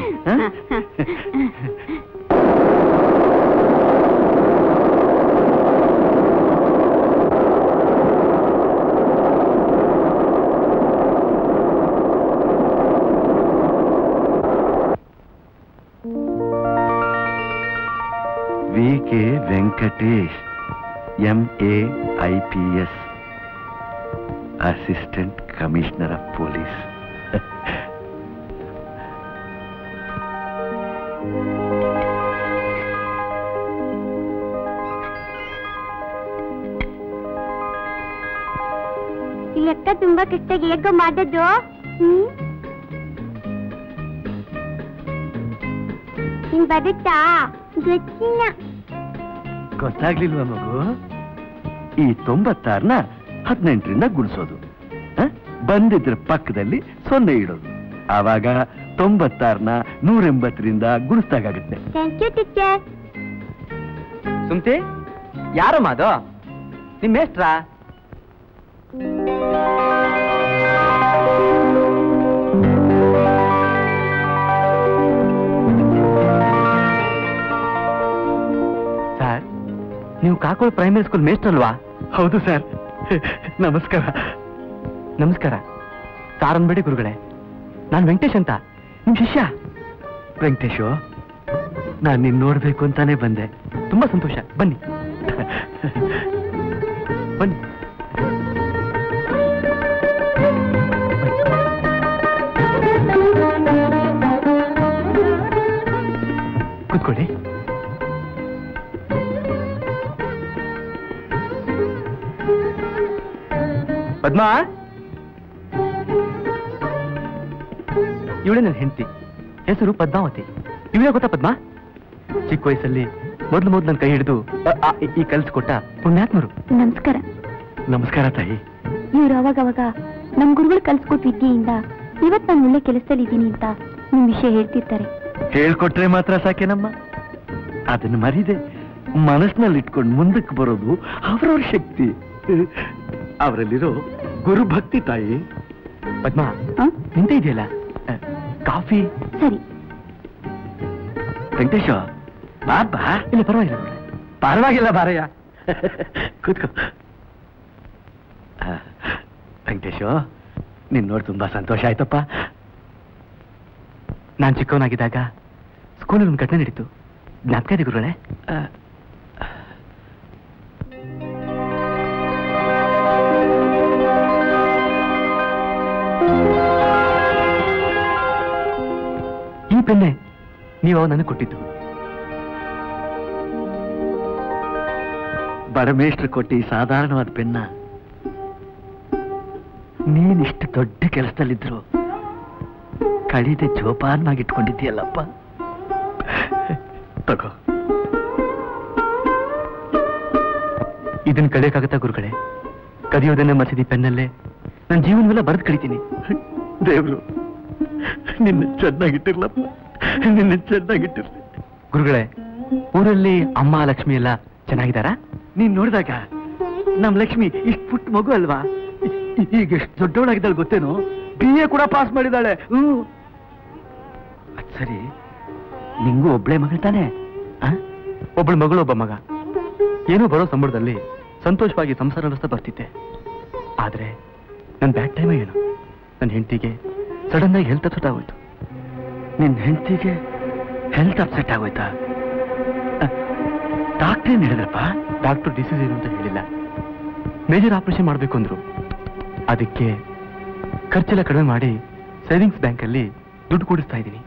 V K Venkatesh, M A I P S, assistant commissioner of police. ಈ ಲೆಕ್ಕ ತುಂಬಾ ಕಷ್ಟಾಗಿ ಹೇಗೋ ಮಾಡಿದ್ದು. ನಿನ್ ಬರುತ್ತಾ? ಗೊತ್ತಿಲ್ಲ. ಗೊತ್ತಾಗ್ಲಿಲ್ವಾ ಮಗು? ಈ ತೊಂಬತ್ತಾರನ ಹದಿನೆಂಟರಿಂದ ಗುಣಿಸೋದು, ಬಂದಿದ್ರ ಪಕ್ಕದಲ್ಲಿ ಸೊನ್ನೆ ಇಡೋದು. ಆವಾಗ ತೊಂಬತ್ತಾರನ ನೂರ ಎಂಬತ್ತರಿಂದ ಗುಣಿಸ್ದಾಗುತ್ತೆ. Thank you teacher. ಸುಮ್ತಿ, ಯಾರಮ್ಮ ಅದು? ನಿಮ್ಮ ಮೇಸ್ಟ್ರಾ? ಸರ್, ನೀವು ಕಾಕೋಳ್ ಪ್ರೈಮರಿ ಸ್ಕೂಲ್ ಮೇಸ್ಟ್ರ್ ಅಲ್ವಾ? ಹೌದು ಸರ್. ನಮಸ್ಕಾರ. ನಮಸ್ಕಾರ. ಸಾರ್ ಅನ್ಬೇಡಿ ಗುರುಗಳೇ, ನಾನು ವೆಂಕಟೇಶ್ ಅಂತ, ನಿಮ್ ಶಿಷ್ಯ. ವೆಂಕಟೇಶು, ನಾನು ನಿನ್ ನೋಡ್ಬೇಕು ಅಂತಾನೆ ಬಂದೆ. ತುಂಬಾ ಸಂತೋಷ. ಬನ್ನಿ ಬನ್ನಿ. ಕೂತ್ಕೊಳ್ಳಿ. ಪದ್ಮಾ, ಇವಳೇ ನನ್ನ ಹೆಂಡತಿ. ಹೆಸರು ಪದ್ಮಾವತಿ. ಇವಳೇ ಗೊತ್ತಾ ಪದ್ಮಾ? ಚಿಕ್ಕ ವಯಸ್ಸಲ್ಲಿ ಮೊದ್ಲು ಮೊದ್ಲು ನನ್ನ ಕೈ ಹಿಡಿದು ಈ ಕಲ್ಸ್ಕೊಟ್ಟ ಪುಣ್ಯಾತ್ಮರು. ನಮಸ್ಕಾರ. ನಮಸ್ಕಾರ ತಾಯಿ. ಇವ್ರು ಅವಾಗ ಅವಾಗ ನಮ್ ಗುರುಗಳು ಕಲ್ಸ್ಕೊಟ್ ವಿದ್ಯೆಯಿಂದ ಇವತ್ ನಾನು ಒಳ್ಳೆ ಕೆಲಸದಲ್ಲಿ ಇದ್ದೀನಿ ಅಂತ ನಿಮ್ ವಿಷಯ ಹೇಳ್ತಿರ್ತಾರೆ. ಹೇಳ್ಕೊಟ್ರೆ ಮಾತ್ರ ಸಾಕೇನಮ್ಮ, ಅದನ್ನ ಮರಿದೆ ಮನಸ್ಸಿನಲ್ಲಿ ಇಟ್ಕೊಂಡು ಮುಂದಕ್ಕೆ ಬರೋದು ಅವರವ್ರ ಶಕ್ತಿ, ಅವರಲ್ಲಿರೋ ಗುರುಭಕ್ತಿ ತಾಯಿ. ಪದ್ಮಾ, ನಿಂತ ಇದೆಯಲ್ಲ, ಕಾಫಿ? ಸರಿ. ವೆಂಕಟೇಶ, ಬಾಬಾ. ಇಲ್ಲ ಪರವಾಗಿಲ್ಲ. ಪರವಾಗಿಲ್ಲ ಬಾರಯ್ಯ, ಕೂತ್ಕೋ. ವೆಂಕಟೇಶ, ನಿನ್ ನೋಡಿ ತುಂಬಾ ಸಂತೋಷ ಆಯ್ತಪ್ಪ. ನಾನ್ ಚಿಕ್ಕವನಾಗಿದ್ದಾಗ ಸ್ಕೂಲಲ್ಲಿ ಒಂದು ಘಟನೆ ನಡೀತು, ಜ್ಞಾಪಕ ಇದೆ ಗುರುಗಳೇ? ಈ ಪೆನ್ನೆ ನೀವು ನನಗೆ ಕೊಟ್ಟಿದ್ದು. ಬಡಮೇಷ್ಟ್ರು ಕೊಟ್ಟಿ ಸಾಧಾರಣವಾದ ಪೆನ್ನ ನೀನಿಷ್ಟು ದೊಡ್ಡ ಕೆಲಸದಲ್ಲಿದ್ರು ಕಳಿದೆ ಜೋಪಾನವಾಗಿ ಇಟ್ಕೊಂಡಿದ್ದೀಯಲ್ಲಪ್ಪ. ತಗೋ. ಇದನ್ನ ಕಳಿಯಕ್ಕಾಗತ್ತಾ ಗುರುಗಳೇ? ಕದಿಯೋದನ್ನ ಮಸೀದಿ ಪೆನ್ನಲ್ಲೇ ನನ್ನ ಜೀವನವೆಲ್ಲ ಬರೆದು ಕಳಿತೀನಿ. ದೇವ್ರು ನಿನ್ನ ಚೆನ್ನಾಗಿಟ್ಟಿರ್ಲಪ್ಪ, ನಿನ್ನ ಚೆನ್ನಾಗಿಟ್ಟಿರ್ಲಿ. ಗುರುಗಳೇ, ಊರಲ್ಲಿ ಅಮ್ಮ ಲಕ್ಷ್ಮಿ ಎಲ್ಲ ಚೆನ್ನಾಗಿದ್ದಾರಾ? ನೀನ್ ನೋಡಿದಾಗ ನಮ್ ಲಕ್ಷ್ಮಿ ಇಷ್ಟು ಪುಟ್ಟ ಮಗು ಅಲ್ವಾ, ಈಗ ಎಷ್ಟು ದೊಡ್ಡವಳಾಗಿದ್ದಾಳೆ ಗೊತ್ತೇನು? ಬಿ ಎ ಕೂಡ ಪಾಸ್ ಮಾಡಿದ್ದಾಳೆ. ಹ್ಮ್, ಅದ್ ಸರಿ, ನಿಂಗೂ ಒಬ್ಳೆ ಮಗಳು ತಾನೆ? ಒಬ್ಬಳು ಮಗಳು, ಒಬ್ಬ ಮಗ. ಏನೋ ಬರೋ ಸಂಬಳದಲ್ಲಿ ಸಂತೋಷವಾಗಿ ಸಂಸಾರ ನಡೆಸ್ತಾ ಬರ್ತಿದ್ದೆ. ಆದ್ರೆ ನನ್ನ ಬ್ಯಾಡ್ ಟೈಮ್ ಏನು, ನನ್ನ ಹೆಂಡತಿಗೆ ಸಡನ್ ಆಗಿ ಹೆಲ್ತ್ ಅಪ್ಸೆಟ್ ಆಗೋಯ್ತು. ನಿನ್ ಹೆಂಡತಿಗೆ ಹೆಲ್ತ್ ಅಪ್ಸೆಟ್ ಆಗೋಯ್ತಾ? ಡಾಕ್ಟರ್ ಏನ್ ಹೇಳಿದ್ರಪ್ಪ? ಡಾಕ್ಟರ್ ಡಿಸೀಸ್ ಏನು ಅಂತ ಹೇಳಿಲ್ಲ, ಮೇಜರ್ ಆಪರೇಷನ್ ಮಾಡಬೇಕು ಅಂದ್ರು. ಅದಕ್ಕೆ ಖರ್ಚೆಲ್ಲ ಕಡಿಮೆ ಮಾಡಿ ಸೇವಿಂಗ್ಸ್ ಬ್ಯಾಂಕ್ ಅಲ್ಲಿ ದುಡ್ಡು ಕೂಡಿಸ್ತಾ ಇದ್ದೀನಿ.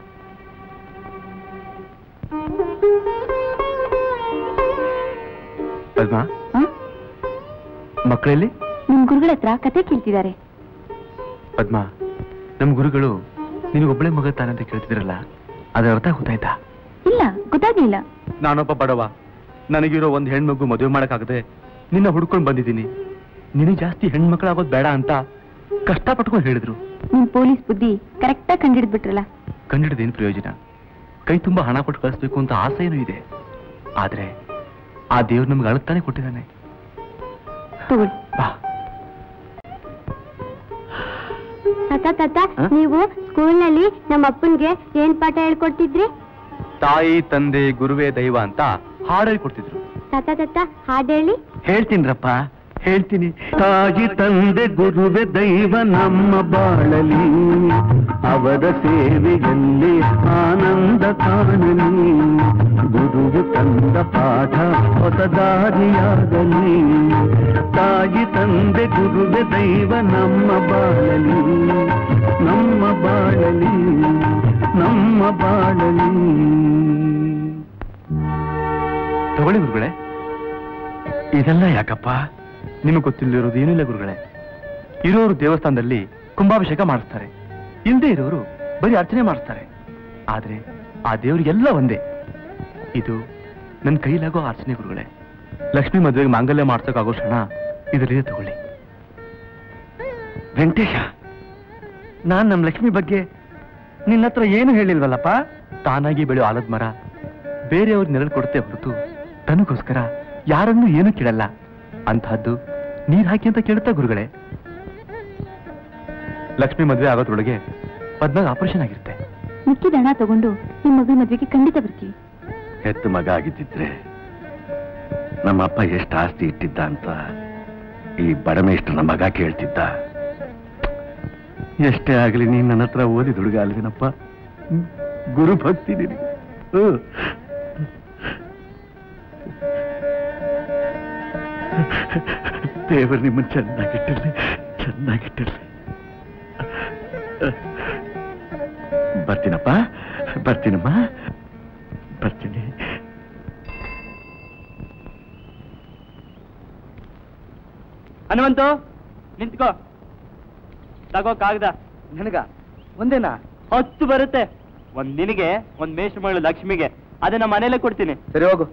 ಪದ್ಮಾ, ಮಕ್ಕಳಲ್ಲಿ? ನಿಮ್ ಗುರುಗಳ ಹತ್ರ ಕತೆ ಕೇಳ್ತಿದ್ದಾರೆ. ಪದ್ಮಾ, ನಮ್ ಗುರುಗಳು ನಿನಗೊಬ್ಬಳೆ ಮಗ ತಾನಂತ ಕೇಳ್ತಿದ್ರಲ್ಲ, ಅದರ ಅರ್ಥ ಗೊತ್ತಾಯ್ತಾ? ಇಲ್ಲ, ಗೊತ್ತಾಗ್ಲಿಲ್ಲ. ನಾನೊಬ್ಬ ಬಡವ, ನನಗಿರೋ ಒಂದ್ ಹೆಣ್ಮಗು ಮದುವೆ ಮಾಡಕ್ಕಾಗದೆ ನಿನ್ನ ಹುಡ್ಕೊಂಡು ಬಂದಿದ್ದೀನಿ. ನಿನಗೆ ಜಾಸ್ತಿ ಹೆಣ್ಮಕ್ಳಾಗೋದು ಬೇಡ ಅಂತ ಕಷ್ಟಪಟ್ಕೊಂಡು ಹೇಳಿದ್ರು. ನಿಮ್ ಪೊಲೀಸ್ ಬುದ್ಧಿ ಕರೆಕ್ಟಾಗಿ ಕಂಡಿಡ್ಬಿಟ್ರಲ್ಲ. ಕಂಡಿಡ್ದೇನು ಪ್ರಯೋಜನ? ಕೈ ತುಂಬಾ ಹಣ ಕೊಟ್ಟು ಕಳಿಸ್ಬೇಕು ಅಂತ ಆಸೆನೂ ಇದೆ. ಆದ್ರೆ ಆ ದೇವ್ರು ನಮ್ಗೆ ಅಳತಾನೆ ಕೊಟ್ಟಿದ್ದಾನೆ. ತಗೊಳ್ಳಿ. ಬಾ. ತಾತ ತಾತ, ನೀವು ಸ್ಕೂಲ್ನಲ್ಲಿ ನಮ್ಮ ಅಪ್ಪನ್ಗೆ ಏನ್ ಪಾಠ ಹೇಳ್ಕೊಡ್ತಿದ್ರಿ? ತಾಯಿ ತಂದೆ ಗುರುವೇ ದೈವ ಅಂತ ಹಾಡು ಹೇಳ್ಕೊಡ್ತಿದ್ರು. ತಾತ ತಾತ, ಹಾಡು ಹೇಳಿ. ಹೇಳ್ತೀನ್ರಪ್ಪ, ಹೇಳ್ತೀನಿ. ತಾಯಿ ತಂದೆ ಗುರುವೆ ದೈವ ನಮ್ಮ ಬಾಳಲಿ, ಅವರ ಸೇವೆಯಲ್ಲಿ ಆನಂದ ಕಾಣಲಿ. ಗುರುವು ತಂದ ಪಾಠ ಹೊಸ ದಾರಿಯಾಗಲಿ. ತಾಯಿ ತಂದೆ ಗುರುವೆ ದೈವ ನಮ್ಮ ಬಾಳಲಿ, ನಮ್ಮ ಬಾಳಲಿ, ನಮ್ಮ ಬಾಳಲಿ. ತಗೊಳ್ಳಿ ಗುರುಗಳೇ. ಇದೆಲ್ಲ ಯಾಕಪ್ಪ? ನಿಮಗೆ ಗೊತ್ತಿಲ್ಲದಿರೋದು ಏನಿಲ್ಲ ಗುರುಗಳೇ. ಇರೋರು ದೇವಸ್ಥಾನದಲ್ಲಿ ಕುಂಭಾಭಿಷೇಕ ಮಾಡಿಸ್ತಾರೆ, ಇಲ್ಲದೆ ಇರೋರು ಬರೀ ಅರ್ಚನೆ ಮಾಡಿಸ್ತಾರೆ. ಆದ್ರೆ ಆ ದೇವರಿಗೆಲ್ಲ ಒಂದೇ. ಇದು ನನ್ನ ಕೈಲಾಗೋ ಅರ್ಚನೆ ಗುರುಗಳೇ. ಲಕ್ಷ್ಮಿ ಮದುವೆಗೆ ಮಾಂಗಲ್ಯ ಮಾಡ್ಸೋಕಾಗೋ ಕ್ಷಣ ಇದರಿಂದ ತಗೊಳ್ಳಿ. ವೆಂಕಟೇಶ, ನಾನ್ ನಮ್ಮ ಲಕ್ಷ್ಮಿ ಬಗ್ಗೆ ನಿನ್ನ ಹತ್ರ ಏನು ಹೇಳಿಲ್ವಲ್ಲಪ್ಪ? ತಾನಾಗಿ ಬೆಳೆಯೋ ಆಲದ ಮರ ಬೇರೆಯವ್ರ ನೆರಳು ಕೊಡುತ್ತೆ ಹೊರತು ತನಗೋಸ್ಕರ ಯಾರನ್ನೂ ಏನೂ ಕೇಳಲ್ಲ. ಅಂತಹದ್ದು ನೀರ್ ಹಾಕಿ ಅಂತ ಕೇಳುತ್ತಾ ಗುರುಗಳೇ. ಲಕ್ಷ್ಮಿ ಮದುವೆ ಆಗೋದ್ರೊಳಗೆ ಪದ್ಮಾಗ ಆಪರೇಷನ್ ಆಗಿರುತ್ತೆ. ಮಿಕ್ಕಿದ ಹಣ ತಗೊಂಡು ನಿಮ್ಮ ಮಗಳ ಮದುವೆಗೆ ಖಂಡಿತ ಬರ್ತೀವಿ. ಹೆತ್ತು ಮಗ ಆಗಿದ್ದಿದ್ರೆ ನಮ್ಮಪ್ಪ ಎಷ್ಟು ಆಸ್ತಿ ಇಟ್ಟಿದ್ದ ಅಂತ ಈ ಬಡಮೇಷ್ಟ್ರನ ಮಗ ಕೇಳ್ತಿದ್ದ. ಎಷ್ಟೇ ಆಗಲಿ ನೀನ್ ನನ್ನ ಹತ್ರ ಓದಿ ಹುಡುಗ ಅಲ್ವೇನಪ್ಪ. ಗುರು ಭಕ್ತಿ ನಿನಗೆ. ದೇವರು ನಿಮ್ಮನ್ನು ಚೆನ್ನಾಗಿಟ್ಟಿರ್ಲಿ, ಚೆನ್ನಾಗಿಟ್ಟಿರ್ಲಿ. ಬರ್ತೀನಪ್ಪ, ಬರ್ತೀನಮ್ಮ, ಬರ್ತೀನಿ. ಹನುಮಂತು, ನಿಂತ್ಕೋ. ತಗೋ ಕಾಗದ. ನನಗ ಒಂದೇನಾ? ಹತ್ತು ಬರುತ್ತೆ. ಒಂದ್ ನಿನಗೆ, ಒಂದ್ ಮೇಷ್ಟ್ರ ಮಗಳು ಲಕ್ಷ್ಮಿಗೆ. ಅದನ್ನ ಮನೇಲೆ ಕೊಡ್ತೀನಿ. ಸರಿ ಹೋಗು.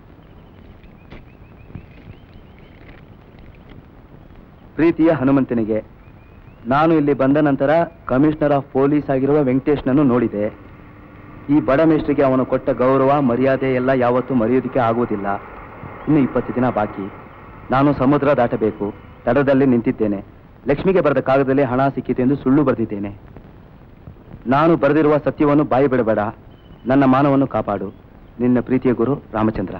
ಪ್ರೀತಿಯ ಹನುಮಂತನಿಗೆ, ನಾನು ಇಲ್ಲಿ ಬಂದ ನಂತರ ಕಮಿಷನರ್ ಆಫ್ ಪೊಲೀಸ್ ಆಗಿರುವ ವೆಂಕಟೇಶ್ನನ್ನು ನೋಡಿದೆ. ಈ ಬಡ ಮೇಷ್ಟ್ರಿಗೆ ಅವನು ಕೊಟ್ಟ ಗೌರವ ಮರ್ಯಾದೆ ಎಲ್ಲ ಯಾವತ್ತೂ ಮರೆಯೋದಕ್ಕೆ ಆಗುವುದಿಲ್ಲ. ಇನ್ನು ಇಪ್ಪತ್ತು ದಿನ ಬಾಕಿ. ನಾನು ಸಮುದ್ರ ದಾಟಬೇಕು. ತಡದಲ್ಲಿ ನಿಂತಿದ್ದೇನೆ. ಲಕ್ಷ್ಮಿಗೆ ಬರೆದ ಕಾಗದದಲ್ಲಿ ಹಣ ಸಿಕ್ಕಿದೆ ಎಂದು ಸುಳ್ಳು ಬರೆದಿದ್ದೇನೆ. ನಾನು ಬರೆದಿರುವ ಸತ್ಯವನ್ನು ಬಾಯಿ ಬಿಡಬೇಡ. ನನ್ನ ಮಾನವನ್ನು ಕಾಪಾಡು. ನಿನ್ನ ಪ್ರೀತಿಯ ಗುರು ರಾಮಚಂದ್ರ.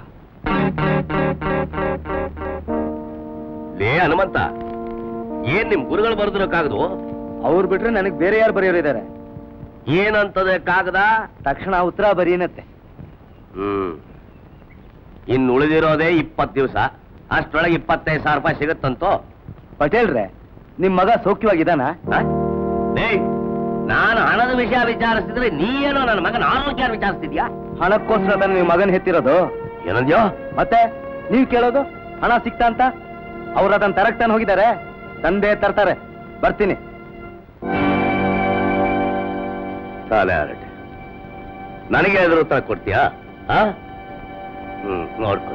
ಲೇ ಹನುಮಂತ, ಏನ್ ನಿಮ್ ಗುರುಗಳು ಬರೆದಿರೋ ಕಾಗದು? ಅವ್ರು ಬಿಟ್ರೆ ನನಗೆ ಬೇರೆ ಯಾರು ಬರೆಯೋರಿದ್ದಾರೆ? ಏನಂತದೆ ಕಾಗದ? ತಕ್ಷಣ ಉತ್ತರ ಬರೀನತ್ತೆ. ಹ್ಮ್ ಇನ್ನು ಉಳಿದಿರೋದೇ ಇಪ್ಪತ್ತು ದಿವಸ. ಅಷ್ಟೊಳಗೆ ಇಪ್ಪತ್ತೈದು ಸಾವಿರ ರೂಪಾಯಿ ಸಿಗುತ್ತಂತೋ. ಪಟೇಲ್ರೆ, ನಿಮ್ ಮಗ ಸೌಖ್ಯವಾಗಿದ್ದಾನ? ನಾನು ಹಣದ ವಿಷಯ ವಿಚಾರಿಸಿದ್ರೆ ನೀ ಏನೋ ನನ್ನ ಮಗನ ಆರೋಗ್ಯ ವಿಚಾರಿಸ್ತಿದ್ಯಾ? ಹಣಕ್ಕೋಸ್ಕರ ತಾನೆ ನೀವು ಮಗನ್ ಹೆತ್ತಿರೋದು? ಏನಂದ್ಯೋ? ಮತ್ತೆ ನೀವ್ ಕೇಳೋದು ಹಣ ಸಿಕ್ತಾ ಅಂತ? ಅವ್ರು ಅದನ್ನ ತರಕ್ತಾನೆ ಹೋಗಿದ್ದಾರೆ. ತಂದೆ ತರ್ತಾರೆ. ಬರ್ತೀನಿ. ಸಾಲೆ ಆರಟೆ, ನನಗೆ ಎದುರು ಉತ್ತರ ಕೊಡ್ತೀಯಾ? ಹ್ಮ್ ನೋಡ್ಕೊ.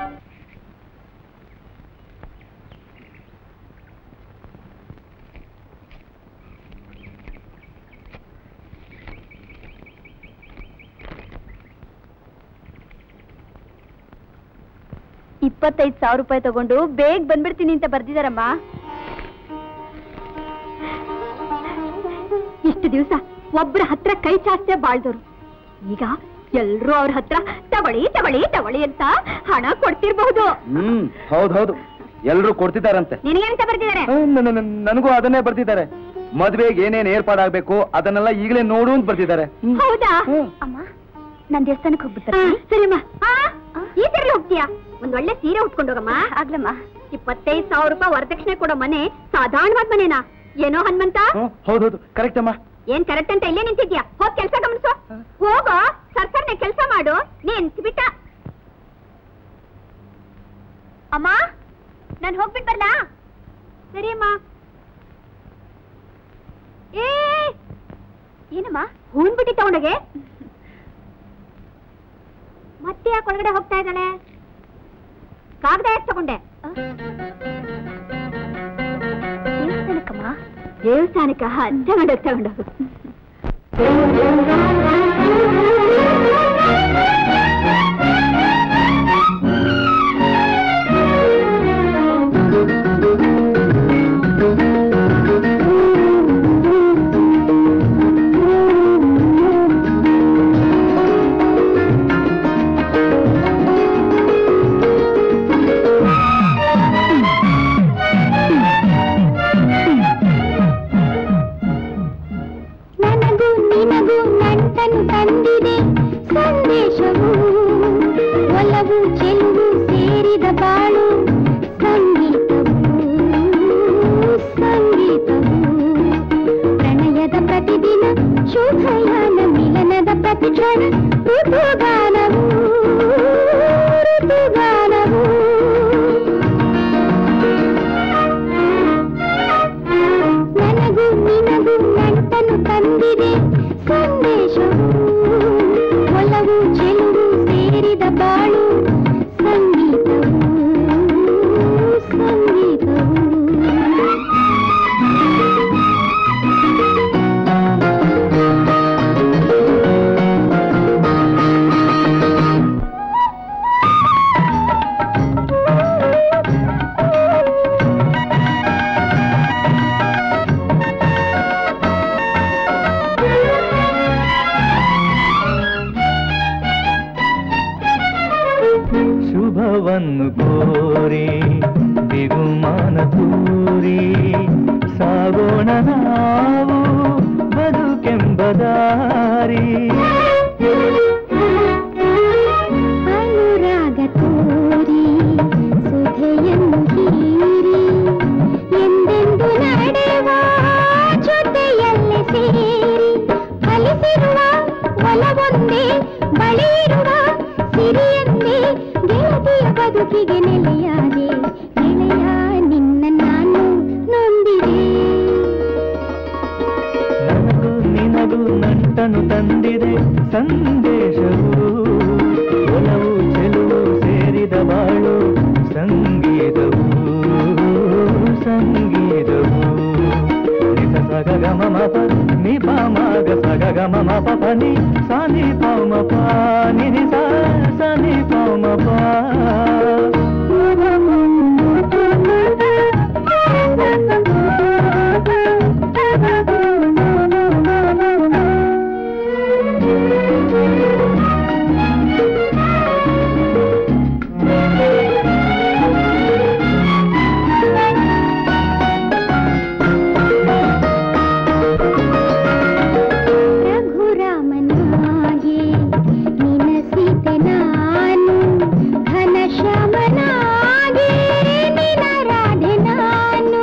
ಇಪ್ಪತ್ತೈದು ಸಾವಿರ ರೂಪಾಯಿ ತಗೊಂಡು ಬೇಗ ಬಂದ್ಬಿಡ್ತೀನಿ ಅಂತ ಬರ್ದಿದಾರಮ್ಮ. ಇಷ್ಟು ದಿವಸ ಒಬ್ಬರ ಹತ್ರ ಕೈ ಚಾಸ್ತೆ ಬಾಳ್ದವ್ರು. ಈಗ ಎಲ್ರೂ ಅವ್ರ ಹತ್ರ ತಗೊಳ್ಳಿ ತಗೊಳ್ಳಿ ತಗೊಳ್ಳಿ ಅಂತ ಹಣ ಕೊಡ್ತಿರ್ಬಹುದು. ಹ್ಮ್ ಹೌದ್ ಹೌದು, ಎಲ್ರು ಕೊಡ್ತಿದ್ದಾರಂತೆ. ನಿನಗೇನಂತ ಬರ್ದಿದ್ದಾರೆ? ನನಗೂ ಅದನ್ನೇ ಬರ್ತಿದ್ದಾರೆ. ಮದ್ವೆಗೆ ಏನೇನ್ ಏರ್ಪಾಡಾಗ್ಬೇಕು ಅದನ್ನೆಲ್ಲ ಈಗಲೇ ನೋಡು ಅಂತ ಬರ್ತಿದ್ದಾರೆ. ಹೌದಾ ಅಮ್ಮ? ನಾನ್ ದೇವಸ್ಥಾನಕ್ಕೆ ಹೋಗ್ಬಿಡ್ತಾರೆ. ಸರಿಮ್ಮ. ಈ ಸರಿ ಹೋಗ್ತೀಯಾ? ಒಂದ್ ಒಳ್ಳೆ ಸೀರೆ ಉಟ್ಕೊಂಡು ಹೋಗಮ್ಮ. ಆಗ್ಲಮ್ಮ. ಇಪ್ಪತ್ತೈದು ಸಾವಿರ ರೂಪಾಯಿ ವರದಕ್ಷಿಣೆ ಕೊಡೋ ಮನೆ ಸಾಧಾರಣವಾದ ಮನೆನಾ? ಏನೋ ಹನುಮಂತ? ಹೌದೌದು, ಕರೆಕ್ಟ್ ಅಮ್ಮ. ಏನ್ ಕರೆಕ್ಟ್ ಅಂತ ಇಲ್ಲೇ ನಿಂತಿದ್ಯಾ? ಹೋಗ್ ಕೆಲ್ಸ ಗಮನಿಸು. ಹೋಗೋ, ಸರ್ಸರ್ನೆ ಕೆಲ್ಸ ಮಾಡು. ನಿಂತ್ಬಿಟ್ಟ. ಅಮ್ಮ, ನಾನ್ ಹೋಗ್ಬಿಟ್ ಬರ್ಲಾ? ಸರಿ ಅಮ್ಮ. ಏ ಏನಮ್ಮ ಹೂನ್ ಬಿಟ್ಟಿ ತಗೊಂಡೋಗೆ? ಮತ್ತೆ ಯಾಕೆ ಒಳಗಡೆ ಹೋಗ್ತಾ ಇದ್ದಾಳೆ? ಕಾಗದ ಯಾಕೆ ತಗೊಂಡೆ? ದೇವಸ್ಥಾನಕ್ಕಮ್ಮ. ದೇವಸ್ಥಾನಕ್ಕ ತಗೊಂಡೋಗ್ ತಗೊಂಡೋಗು. ತಂದಿದೆ ಸಂದೇಶವು, ಒಲವು ಚೆಲುವು ಸೇರಿದ ಬಾಳು ಸಂಗೀತವು, ಸಂಗೀತವು ಪ್ರಣಯದ ಪ್ರತಿದಿನ ಶುಭಯಾನ ಮಿಲನದ ಪ್ರತಿಕ್ಷಣ ಋತುಗಾನವು, ಋತುಗಾನವು ನನಗೂ ನಿನಗೂ ನಂಟನ್ನು ತಂದಿದೆ ಸಂದೇಶವು, ಒಲವು ಚೆಲುವು ಸೇರಿದ ಬಾಳು ಸಂಗೀತವು, ಸಂಗೀತವು. ಗೆಲುವನ್ನು ಕೋರಿ ಬಿಗುಮಾನ ತೂರಿ ಸಾಗೋಣ ನಾವು ಬದುಕೆಂಬದಾರಿ. ಅನುರಾಗ ತೋರಿ ಸುಧೆಯನ್ನು ಹೀರಿ ಎಂದೆಂದು ನಡೆವ ಜೊತೆಯಲ್ಲೇ ಸೇರಿ ಫಲಿಸಿರುವ ಒಲವೊಂದೇ ಬಳಿಯಿರುವ ಸಿರಿಯಂದೇ ಗೆಳತಿಯ ಬದುಕಿಗೆ ನೆಲೆಯಾದೆ ಗೆಳೆಯ ನಿನ್ನ ನಾನು ನೊಂದಿದೆ. ನನಗೂ ನಿನಗೂ ನಂಟನು ತಂದಿದೆ ಸಂದೇಶವು ಒಲವು ಚೆಲುವು ಸೇರಿದ ಬಾಳು ಸಂಗೀತವು ಸಂಗೀತವು ನಿಸ ಸಗ ಗಮ ಮಪ ನಿ ಪ ಮಗ ಸಗ ಗಮ ಮಪ ಪ ನಿ ಸ ನಿ ಪ ಮ ಪ ನಿ ನಿ ಸ ಸ ನಿ ಪ ಮ ಪ. ರಘುರಾಮನಾಗೆ ನಿನಸಿತೆ ನಾನು ಘನಶ್ಯಾಮನಾಗೆ ನಿನ ರಾಧೆ ನಾನು.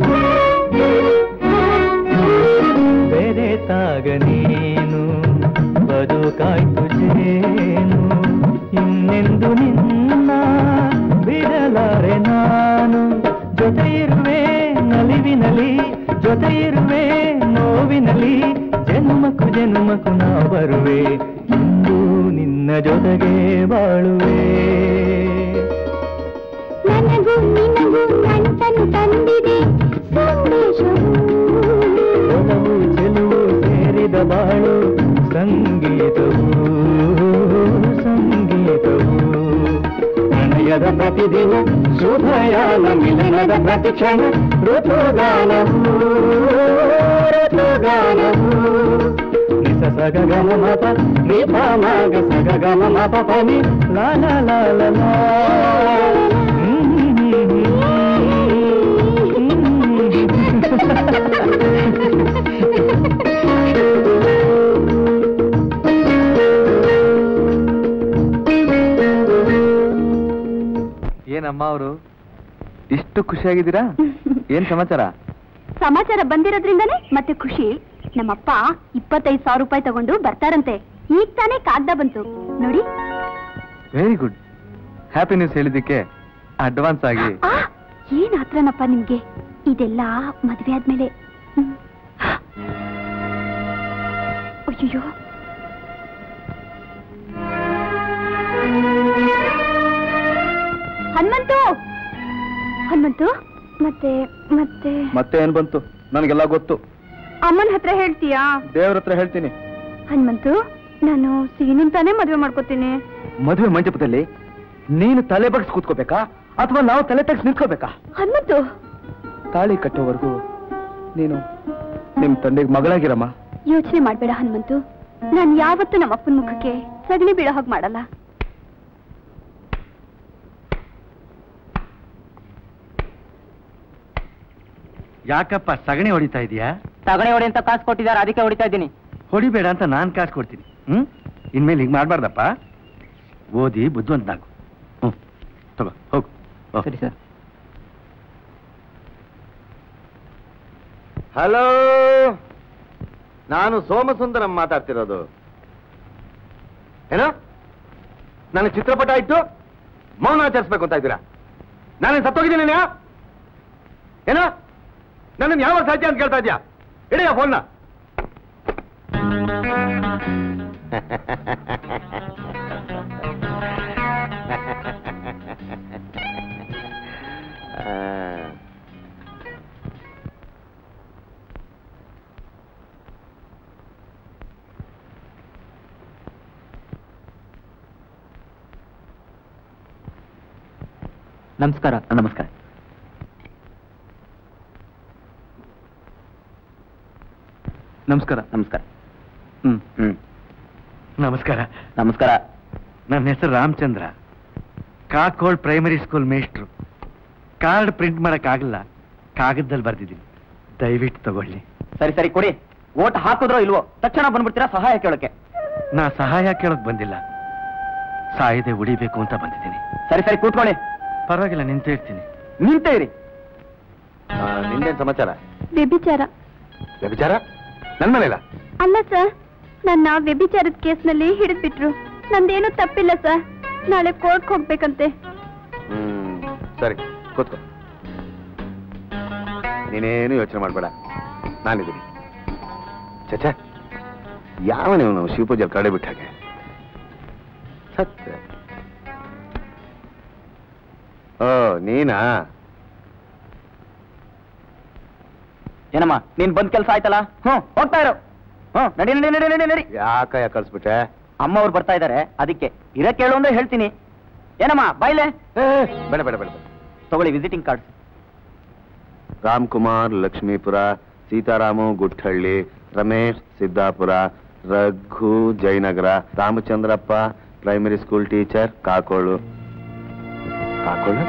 ಬೆರೆತಾಗ ನೀನು ಬದುಕಾಯ್ತು ಜೇನು ಇನ್ನೆಂದು ನಿನ್ನ ಬಿಡಲಾರೆ ನಾನು. ಜೊತೆ ಇರುವೆ ನಲಿವಿನಲಿ ಜೊತೆ ಇರುವೆ ನೋವಿನಲಿ ಜನ್ಮಕ್ಕೂ ಜನ್ಮಕ್ಕೂ ನಾ ಬರುವೆ ಇಂದು ನಿನ್ನ ಜೊತೆಗೆ ಬಾಳುವೆ. ನನಗೂ ನಿನಗೂ ನಂಟನು ತಂದಿದೆ ಸಂದೇಶವು ಒಲವು ಚೆಲುವು ಸೇರಿದ ಬಾಳು ಸಂಗೀತವು ಸಂಗೀತವು ಪ್ರಣಯದ ಪ್ರತಿದಿನ ಶುಭಯಾನ ಮಿಲನದ ಪ್ರತಿಕ್ಷಣ ಋತುಗಾನವು ಋತುಗಾನವು ನಿಸ ಸಗ ಗಮ ಮಪ ನಿ ಪ ಮಗ ಸಗ ಗಮ ಮಪ ಪ ನಿ ಲಾ ಲಾ ಲಾ ಲಾ ಲಾ. ಏನಮ್ಮ ಅವರು ಇಷ್ಟು ಖುಷಿಯಾಗಿದ್ದೀರಾ? ಏನ್ ಸಮಾಚಾರ? ಸಮಾಚಾರ ಬಂದಿರೋದ್ರಿಂದನೇ ಮತ್ತೆ ಖುಷಿ. ನಮ್ಮಪ್ಪ ಇಪ್ಪತ್ತೈದು ಸಾವಿರ ರೂಪಾಯಿ ತಗೊಂಡು ಬರ್ತಾರಂತೆ. ಈಗ ತಾನೇ ಕಾಗ್ದ ಬಂತು ನೋಡಿ. Very good. ಹ್ಯಾಪಿ ನ್ಯೂಸ್ ಹೇಳಿದ್ದಕ್ಕೆ ಅಡ್ವಾನ್ಸ್ ಆಗಿ. ಆ, ಏನ್ ಆತ್ರನಪ್ಪ ನಿಮ್ಗೆ? ಇದೆಲ್ಲ ಮದ್ವೆ ಆದ್ಮೇಲೆ. ಹ್ಮ್. ಅಯ್ಯೋ, ಹನುಮಂತು ಹನುಮಂತು ಮತ್ತೆ ಮತ್ತೆ ಮತ್ತೆ ಏನ್ ಬಂತು? ನನಗೆಲ್ಲ ಗೊತ್ತು. ಅಮ್ಮನ ಹತ್ರ ಹೇಳ್ತೀಯಾ? ದೇವ್ರ ಹತ್ರ ಹೇಳ್ತೀನಿ. ಹನುಮಂತು, ನಾನು ಸೀನಿಂತಾನೆ ಮದ್ವೆ ಮಾಡ್ಕೋತೀನಿ. ಮದುವೆ ಮಂಟಪದಲ್ಲಿ ನೀನು ತಲೆ ಬಗ್ಸ್ ಕೂತ್ಕೋಬೇಕಾ ಅಥವಾ ನಾವು ತಲೆ ತಗ್ಸ್ ನಿಂತ್ಕೋಬೇಕಾ? ಹನುಮಂತು, ತಾಳಿ ಕಟ್ಟೋವರೆಗೂ ನೀನು ನಿಮ್ ತಂದೆಗೆ ಮಗಳಾಗಿರಮ್ಮ. ಯೋಚನೆ ಮಾಡ್ಬೇಡ ಹನುಮಂತು. ನಾನು ಯಾವತ್ತೂ ನಮ್ಮ ಅಪ್ಪನ ಮುಖಕ್ಕೆ ಸಗಣಿ ಬೀಳೋ ಹಾಗೆ ಮಾಡಲ್ಲ. ಯಾಕಪ್ಪ ಸಗಣಿ ಹೊಡಿತಾ ಇದೀಯಾ? ತಗಣೆ ಹೊಡಿ ಅಂತ ಕಾಸು ಕೊಟ್ಟಿದ್ದಾರೆ, ಅದಕ್ಕೆ ಹೊಡಿತಾ ಇದ್ದೀನಿ. ಹೊಡಿಬೇಡ ಅಂತ ನಾನ್ ಕಾಸು ಕೊಡ್ತೀನಿ. ಹ್ಮ್ ಇನ್ಮೇಲೆ ಹಿಂಗ್ ಮಾಡ್ಬಾರ್ದಪ್ಪ. ಓದಿ ಬುದ್ಧಿವಂತನಾಗು. ಹ್ಮ್ ತಗೋ ಹೋಗು. ಸರಿ ಸರ್. ಹಲೋ, ನಾನು ಸೋಮಸುಂದರಂ ಮಾತಾಡ್ತಿರೋದು. ಏನೋ ನನ್ನ ಚಿತ್ರಪಟ ಇಟ್ಟು ಮೌನ ಆಚರಿಸ್ಬೇಕು ಅಂತ ಇದ್ದೀರಾ? ನಾನೇನು ಸತ್ತೋಗಿದ್ದೀನಿ? ಏನೋ ನನ್ನನ್ನು ಯಾವ ಸಾಧ್ಯ ಅಂತ ಕೇಳ್ತಾ ಇದ್ಯಾ? ಇಡಿಯ ಫೋನ್ನ. ನಮಸ್ಕಾರ. ನಮಸ್ಕಾರ. ನಮಸ್ಕಾರ. ನಮಸ್ಕಾರ. ಹ್ಮ್ ಹ್ಮ್ ನಮಸ್ಕಾರ. ನಮಸ್ಕಾರ. ನನ್ನ ಹೆಸರು ರಾಮಚಂದ್ರ. ಕಾಕೋಳ್ ಪ್ರೈಮರಿ ಸ್ಕೂಲ್ ಮೇಸ್ಟ್ರು. ಕಾರ್ಡ್ ಪ್ರಿಂಟ್ ಮಾಡಕ್ಕಾಗಲ್ಲ, ಕಾಗದದಲ್ಲಿ ಬರ್ದಿದ್ದೀನಿ, ದಯವಿಟ್ಟು ತಗೊಳ್ಳಿ. ಸರಿ ಸರಿ ಕೊಡಿ. ಓಟ್ ಹಾಕಿದ್ರೋ ಇಲ್ವೋ ತಕ್ಷಣ ಬಂದ್ಬಿಡ್ತೀರಾ ಸಹಾಯ ಕೇಳಕ್ಕೆ? ನಾ ಸಹಾಯ ಕೇಳೋಕ್ ಬಂದಿಲ್ಲ, ಸಾಯದೆ ಉಳಿಬೇಕು ಅಂತ ಬಂದಿದ್ದೀನಿ. ಸರಿ ಸರಿ ಕೂತ್ಕೊಳ್ಳಿ. ಪರವಾಗಿಲ್ಲ, ನಿಂತೇ ಇರ್ತೀನಿ. ನಿಂತೇ ಇರಿ. ನಿಂದೇನ್ ಸಮಾಚಾರ? ವ್ಯಭಿಚಾರ. ವ್ಯಭಿಚಾರ ನನ್ ಮನೇಲ? ಅಲ್ಲ ಸರ್, ನನ್ನ ವ್ಯಭಿಚಾರದ ಕೇಸ್ನಲ್ಲಿ ಹಿಡಿದ್ಬಿಟ್ರು. ನಂದೇನು ತಪ್ಪಿಲ್ಲ ಸರ್, ನಾಳೆ ಕೋರ್ಟ್ಗೆ ಹೋಗ್ಬೇಕಂತೆ. ಹ್ಮ್ ಸರಿ, ಕೂತ್ಕೋ. ನೀನೇನು ಯೋಚನೆ ಮಾಡ್ಬೇಡ, ನಾನಿದ್ದೀನಿ. ಚಚ, ಯಾವ ನೀವು ಶಿವಪೂಜೆ ಕಡೆ ಬಿಟ್ಟ ಹಾಗೆ ಸತ್ಯ. ಓ ನೀನಾ? ಏನಮ್ಮ ನೀನ್ ಬಂದ್ ಕೆಲ್ಸ ಆಯ್ತಲ್ಲ? ಹ್ಮ್ ಹೋಗ್ತಾ ಇರೋ. ಹ್ಮ್ ನಡಿ ನಡಿ ನಡಿ ನಡಿ ನಡಿ. ಯಾಕ ಯಾಕೆ ಕಳ್ಸ್ಬಿಟ್ಟೆ? ಅಮ್ಮ ಅವ್ರು ಬರ್ತಾ ಇದಾರೆ, ಅದಕ್ಕೆ ಇರ ಕೇಳು ಅಂದ್ರೆ ಹೇಳ್ತೀನಿ. ಏನಮ್ಮ ಬಾಯ್ಲೆ? ಬೇಡ ಬೇಡ ಬೇಡ ಬೇಡ. ತಗೊಳ್ಳಿ visiting card. Ramkumar Lakshmipura, Seetharamu Guttahalli, Ramesh Siddapura, Raghu Jayanagara, Ramachandrappa primary school teacher, Kakolu. Kakolu